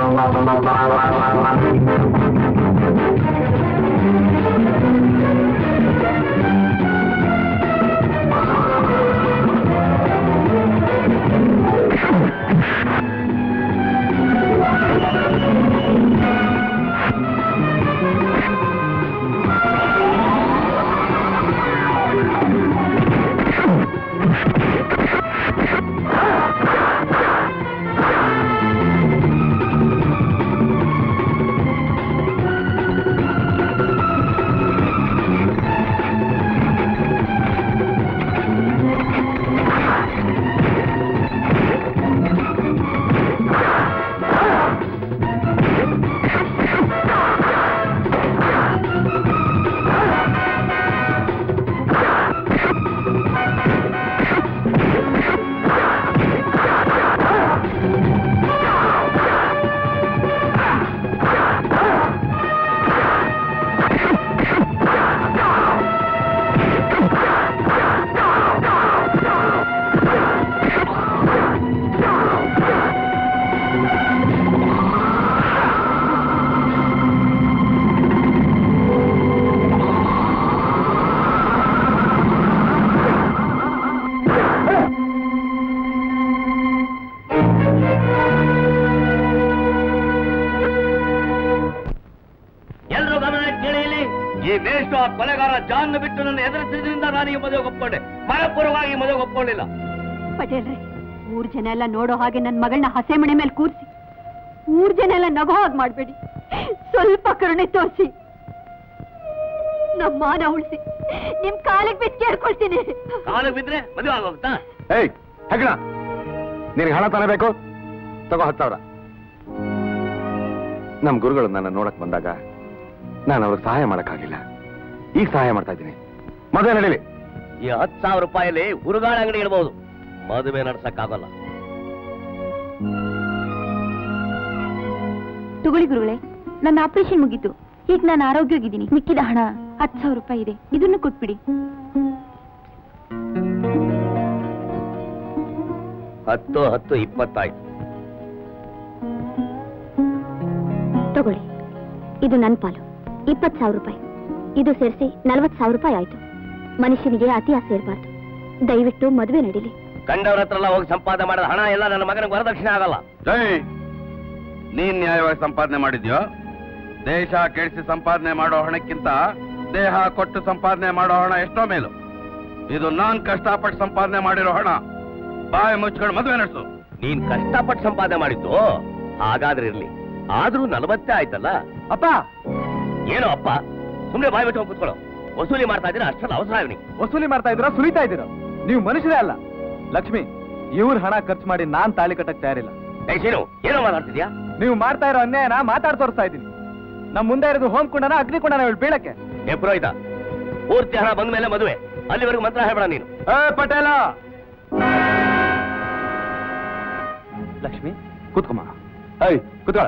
ಕೊಲೆಗಾರ ಜಾನ್ ಬಿಟ್ಟು ನನ್ನ ಎದುರಿಸಿದ್ರಿಂದ ನಾನು ಈ ಮದುವೆಗೆ ಒಪ್ಕೊಂಡೆ. ಮನಪೂರ್ವವಾಗಿ ಮದುವೆಗೆ ಒಪ್ಕೊಂಡಿಲ್ಲ. ಪಟೇಲ್ರೆ, ಊರ್ ಜನ ಎಲ್ಲ ನೋಡೋ ಹಾಗೆ ನನ್ನ ಮಗಳನ್ನ ಹಸೆ ಮಣೆ ಮೇಲೆ ಕೂರಿಸಿ ಊರ್ ಜನ ಎಲ್ಲ ನಗೋ ಹಾಗೆ ಮಾಡ್ಬೇಡಿ. ಸ್ವಲ್ಪ ಕರುಣೆ ತೋರಿಸಿ, ನಮ್ಮ ಮಾನ ಉಳಿಸಿ. ನಿಮ್ ಕಾಲಿಗೆ ಬಿದ್ದು ಕೇಳ್ಕೊಳ್ತೀನಿ. ಕಾಲಿಗೆ ಬಿದ್ರೆ ಮದುವೆ ಆಗೋಗ್ತಾ? ಏಯ್ ಹೆಗ್ಣ, ನಿನಗೆ ಹಣ ತಾನೇ ಬೇಕು? ತಗೋ ಹತ್ತು ಸಾವಿರ. ನಮ್ಮ ಗುರುಗಳು ನನ್ನ ನೋಡಕ್ ಬಂದಾಗ ನಾನು ಅವ್ರಿಗೆ ಸಹಾಯ ಮಾಡಕ್ಕಾಗಿಲ್ಲ. ಈಗ ಸಹಾಯ ಮಾಡ್ತಾ ಇದ್ದೀನಿ. ಮದುವೆ ನಡೀಲಿ. ಈ ಹತ್ತು ಸಾವಿರ ರೂಪಾಯಲ್ಲಿ ಹುರುಗಾಳ ಅಂಗಡಿ ಇಡಬಹುದು, ಮದುವೆ ನಡ್ಸಕ್ಕಾಗಲ್ಲ. ತಗೊಳ್ಳಿ ಗುರುಗಳೇ, ನನ್ನ ಆಪರೇಷನ್ ಮುಗೀತು. ಈಗ ನಾನು ಆರೋಗ್ಯವಾಗಿದ್ದೀನಿ. ಮಿಕ್ಕಿದ ಹಣ ಹತ್ತು ಸಾವಿರ ರೂಪಾಯಿ ಇದೆ, ಇದನ್ನು ಕೊಟ್ಬಿಡಿ. ಹತ್ತು ಹತ್ತು ಇಪ್ಪತ್ತಾಯ್ತು. ತಗೊಳ್ಳಿ, ಇದು ನನ್ನ ಪಾಲು ಇಪ್ಪತ್ತು ಸಾವಿರ ರೂಪಾಯಿ. ಇದು ಸೇರಿಸಿ ನಲ್ವತ್ತು ಸಾವಿರ ರೂಪಾಯಿ ಆಯ್ತು. ಮನುಷ್ಯನಿಗೆ ಅತಿ ಆಸೆ ಇರಬಾರ್ದು. ದಯವಿಟ್ಟು ಮದುವೆ ನಡೀಲಿ. ಕಂಡವ್ರ ಹತ್ರ ಎಲ್ಲ ಹೋಗಿ ಸಂಪಾದನೆ ಮಾಡಿದ ಹಣ ಎಲ್ಲ ನನ್ನ ಮಗನಿಗೆ ವರದಕ್ಷಿಣೆ ಆಗಲ್ಲ. ನೀನ್ ನ್ಯಾಯವಾಗಿ ಸಂಪಾದನೆ ಮಾಡಿದ್ಯೋ? ದೇಶ ಕೆಡಿಸಿ ಸಂಪಾದನೆ ಮಾಡೋ ಹಣಕ್ಕಿಂತ ದೇಹ ಕೊಟ್ಟು ಸಂಪಾದನೆ ಮಾಡೋ ಹಣ ಎಷ್ಟೋ ಮೇಲು. ಇದು ನಾನ್ ಕಷ್ಟಪಟ್ಟು ಸಂಪಾದನೆ ಮಾಡಿರೋ ಹಣ. ಬಾಯಿ ಮುಚ್ಕೊಂಡು ಮದುವೆ ನಡೆಸು. ನೀನ್ ಕಷ್ಟಪಟ್ಟು ಸಂಪಾದನೆ ಮಾಡಿದ್ದು ಹಾಗಾದ್ರೆ ಇರ್ಲಿ, ಆದ್ರೂ ನಲವತ್ತೇ ಆಯ್ತಲ್ಲ. ಅಪ್ಪ, ಏನೋ ಅಪ್ಪ, ಸುಮ್ನೆ ಬಾಯಿ ಬಿಟ್ಟು ಕೂತ್ಕೊಳ್ಳೋ. ವಸೂಲಿ ಮಾಡ್ತಾ ಇದ್ದೀರಾ, ಅಷ್ಟಲ್ಲ ಅವಸರ ಇವನಿಗೆ. ವಸೂಲಿ ಮಾಡ್ತಾ ಇದ್ದೀರಾ, ಸುಲಿತಾ ಇದ್ದೀರಾ? ನೀವು ಮನುಷ್ಯರೇ ಅಲ್ಲ. ಲಕ್ಷ್ಮಿ, ಇವ್ರ ಹಣ ಖರ್ಚು ಮಾಡಿ ನಾನ್ ತಾಳಿ ಕಟ್ಟಕ್ ತಯಾರಿಲ್ಲ. ಏನು ಏನೋ ಮಾತಾಡ್ತಿದ್ಯಾ? ನೀವು ಮಾಡ್ತಾ ಇರೋ ಅನ್ಯಾಯನ ಮಾತಾಡ್ ತೋರಿಸ್ತಾ ಇದ್ದೀನಿ. ನಮ್ ಮುಂದೆ ಇರೋದು ಹೋಮ್ ಕುಂಡನ ಅಗ್ನಿ ಕುಂಡನ ಇವಳು ಬೀಳಕ್ಕೆ. ಏ ಪುರೋಹಿತ, ಪೂರ್ತಿ ಹಣ ಬಂದ ಮೇಲೆ ಮದುವೆ, ಅಲ್ಲಿವರೆಗೂ ಮಂತ್ರ ಹೇಳ್ಬೇಡ ನೀನು. ಏ ಪಟೇಲ, ಲಕ್ಷ್ಮಿ ಕೂತ್ಕೊಮ್ಮ. ಏಯ್ ಕೂತ್ಕೊಳ.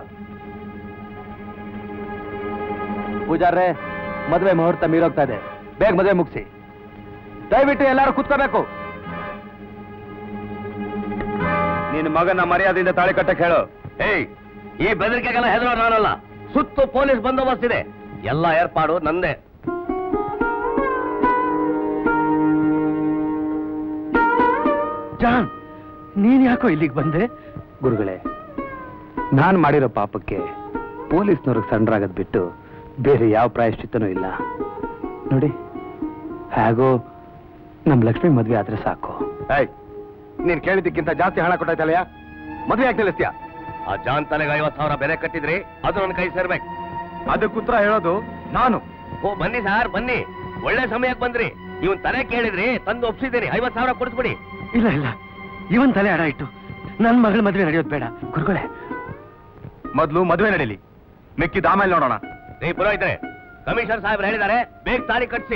ಪೂಜಾರ್ರೆ, ಮದುವೆ ಮುಹೂರ್ತ ಮೀರೋಗ್ತಾ ಇದೆ, ಬೇಗ ಮದುವೆ ಮುಗಿಸಿ. ದಯವಿಟ್ಟು ಎಲ್ಲರೂ ಕೂತ್ಕೋಬೇಕು. ನಿನ್ನ ಮಗನ ಮರ್ಯಾದೆಯಿಂದ ತಾಳಿ ಕಟ್ಟಕ್ಕೆ ಹೇಳು. ಏಯ್, ಈ ಬೆದರಿಕೆಗೆಲ್ಲ ಹೆದರೋ ನಾನಲ್ಲ. ಸುತ್ತು ಪೊಲೀಸ್ ಬಂದೋಬಸ್ತ್ ಇದೆ, ಎಲ್ಲ ಏರ್ಪಾಡು ನಂದೇ. ಜಾನ್, ನೀನ್ ಯಾಕೋ ಇಲ್ಲಿಗೆ ಬಂದೆ? ಗುರುಗಳೇ, ನಾನ್ ಮಾಡಿರೋ ಪಾಪಕ್ಕೆ ಪೊಲೀಸ್ನವ್ರಿಗೆ ಸಣ್ಣರಾಗದ್ ಬಿಟ್ಟು ಬೇರೆ ಯಾವ ಪ್ರಾಯಶ್ಚಿತ್ತನೂ ಇಲ್ಲ. ನೋಡಿ, ಹೇಗೋ ನಮ್ ಲಕ್ಷ್ಮಿ ಮದ್ವೆ ಆದ್ರೆ ಸಾಕು. ಏಯ್, ನೀನ್ ಕೇಳಿದ್ದಕ್ಕಿಂತ ಜಾಸ್ತಿ ಹಣ ಕೊಟ್ಟಾಯ್ತಲ್ಲಯ್ಯ, ಮದುವೆ ಯಾಕೆ ನಿಲ್ಲಿಸ್ತೀಯ? ಆ ಜಾನ್ ತಲೆಗೆ ಐವತ್ತು ಸಾವಿರ ಬೆಲೆ ಕಟ್ಟಿದ್ರಿ, ಅದು ನನ್ನ ಕೈ ಸೇರ್ಬೇಕು. ಅದಕ್ಕೆ ಉತ್ತರ ಹೇಳೋದು ನಾನು. ಓ ಬನ್ನಿ ಸಾರ್, ಬನ್ನಿ, ಒಳ್ಳೆ ಸಮಯಕ್ಕೆ ಬಂದ್ರಿ. ಇವನ್ ತಲೆ ಕೇಳಿದ್ರಿ, ತಂದು ಒಪ್ಸಿದ್ದೀರಿ. ಐವತ್ತು ಸಾವಿರ ಕೊಡಿಸ್ಬಿಡಿ. ಇಲ್ಲ ಇಲ್ಲ, ಇವನ್ ತಲೆ ಅಡ ಇಟ್ಟು ನನ್ ಮಗಳ ಮದ್ವೆ ನಡೆಯೋದು ಬೇಡ. ಗುರುಗಳೇ, ಮೊದ್ಲು ಮದುವೆ ನಡೀಲಿ, ಮಿಕ್ಕಿದ ಆಮೇಲೆ ನೋಡೋಣ. ಏ ಪುರೋಹಿತರೆ, ಕಮಿಷನರ್ ಸಾಹೇಬ್ರು ಹೇಳಿದ್ದಾರೆ, ಬೇಗ ತಾಳಿ ಕಟ್ಸಿ.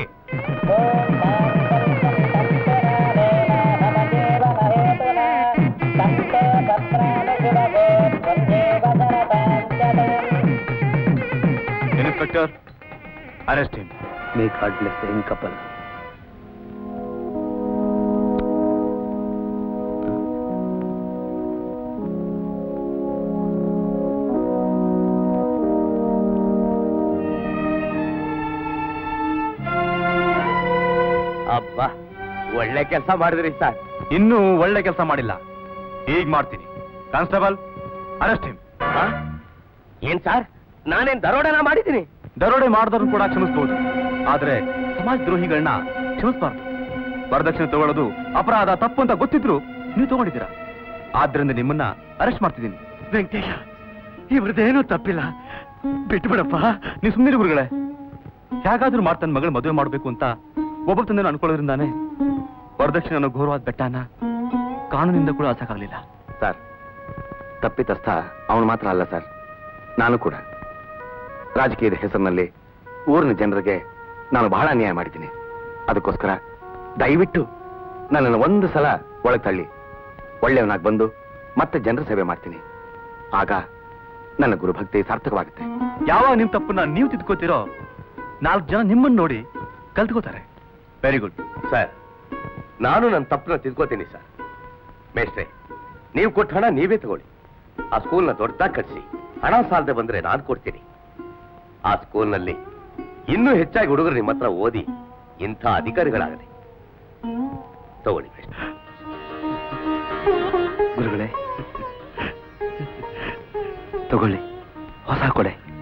Inspector, arrest him. May God bless the young couple. ಅಬ್ಬಾ ಒಳ್ಳೆ ಕೆಲಸ ಮಾಡಿದ್ರಿ ಸರ್. ಇನ್ನೂ ಒಳ್ಳೆ ಕೆಲಸ ಮಾಡಿಲ್ಲ, ಈಗ ಮಾಡ್ತೀನಿ. Constable, arrest him. ಏನ್ ಸರ್, ನಾನೇನ್ ದರೋಡೆನ ಮಾಡಿದ್ದೀನಿ? ದರೋಡೆ ಮಾಡಿದವ್ರನ್ನ ಕೂಡ ಕ್ಷಮಿಸಬಹುದು, ಆದ್ರೆ ಸಮಾಜ ದ್ರೋಹಿಗಳನ್ನ ಕ್ಷಮಿಸಬಾರ್ದು. ವರದಕ್ಷಿಣೆ ತಗೊಳ್ಳೋದು ಅಪರಾಧ, ತಪ್ಪು ಅಂತ ಗೊತ್ತಿದ್ರು ನೀವು ತಗೊಂಡಿದ್ದೀರಾ. ಆದ್ರಿಂದ ನಿಮ್ಮನ್ನ ಅರೆಸ್ಟ್ ಮಾಡ್ತಿದ್ದೀನಿ. ವೆಂಕಟೇಶ, ಇವ್ರದ್ದೇನೂ ತಪ್ಪಿಲ್ಲ, ಬಿಟ್ಟು ಬಿಡಪ್ಪ. ನೀವು ಸುಮ್ಮನೆ ಗುರುಗಳೇ, ಹೇಗಾದ್ರೂ ಮಾಡಿ ತನ್ನ ಮಗಳ ಮದುವೆ ಮಾಡಬೇಕು ಅಂತ ಒಬ್ಬ ತಂದೆ ಅನ್ಕೊಳ್ಳೋದ್ರಿಂದಾನೆ ವರದಕ್ಷಿಣೆ ಅನ್ನೋ ಘೋರವಾದ ಬೆಟ್ಟನ ಕಾನೂನಿಂದ ಕೂಡ ಹಚ್ಚಕ್ಕಾಗಲಿಲ್ಲ. ಸರ್, ತಪ್ಪಿತಸ್ಥ ಅವನು ಮಾತ್ರ ಅಲ್ಲ ಸರ್, ನಾನು ಕೂಡ. ರಾಜಕೀಯದ ಹೆಸರಿನಲ್ಲಿ ಊರಿನ ಜನರಿಗೆ ನಾನು ಬಹಳ ಅನ್ಯಾಯ ಮಾಡಿದ್ದೀನಿ. ಅದಕ್ಕೋಸ್ಕರ ದಯವಿಟ್ಟು ನನ್ನನ್ನು ಒಂದು ಸಲ ಒಳಗೆ ತಳ್ಳಿ ಒಳ್ಳೆಯವನಾಗಿ ಬಂದು ಮತ್ತೆ ಜನರ ಸೇವೆ ಮಾಡ್ತೀನಿ. ಆಗ ನನ್ನ ಗುರುಭಕ್ತಿ ಸಾರ್ಥಕವಾಗುತ್ತೆ. ಯಾವಾಗ ನಿಮ್ ತಪ್ಪನ್ನ ನೀವು ತಿದ್ಕೋತಿರೋ ನಾಲ್ಕು ಜನ ನಿಮ್ಮನ್ನು ನೋಡಿ ಕಲ್ತ್ಕೋತಾರೆ. ವೆರಿ ಗುಡ್ ಸರ್, ನಾನು ನನ್ನ ತಪ್ಪನ್ನ ತಿದ್ಕೋತೀನಿ ಸರ್. ಮೇಷ್ಟ್ರೆ, ನೀವು ಕೊಟ್ಟ ಹಣ ನೀವೇ ತಗೊಳ್ಳಿ. ಆ ಸ್ಕೂಲ್ನ ದೊಡ್ಡದಾಗಿ ಕಟ್ಸಿ, ಹಣ ಸಾಲದೆ ಬಂದ್ರೆ ನಾನು ಕೊಡ್ತೀನಿ. ಆ ಸ್ಕೂಲ್ನಲ್ಲಿ ಇನ್ನೂ ಹೆಚ್ಚಾಗಿ ಹುಡುಗರು ನಿಮ್ಮ ಹತ್ರ ಓದಿ ಇಂಥ ಅಧಿಕಾರಿಗಳಾಗಲಿ. ತಗೊಳ್ಳಿ ಮೇಷ್ಟ್ರೆ. ಗುರುಗಳೇ, ತಗೊಳ್ಳಿ, ಹೊಸ ಕೊಡೆ.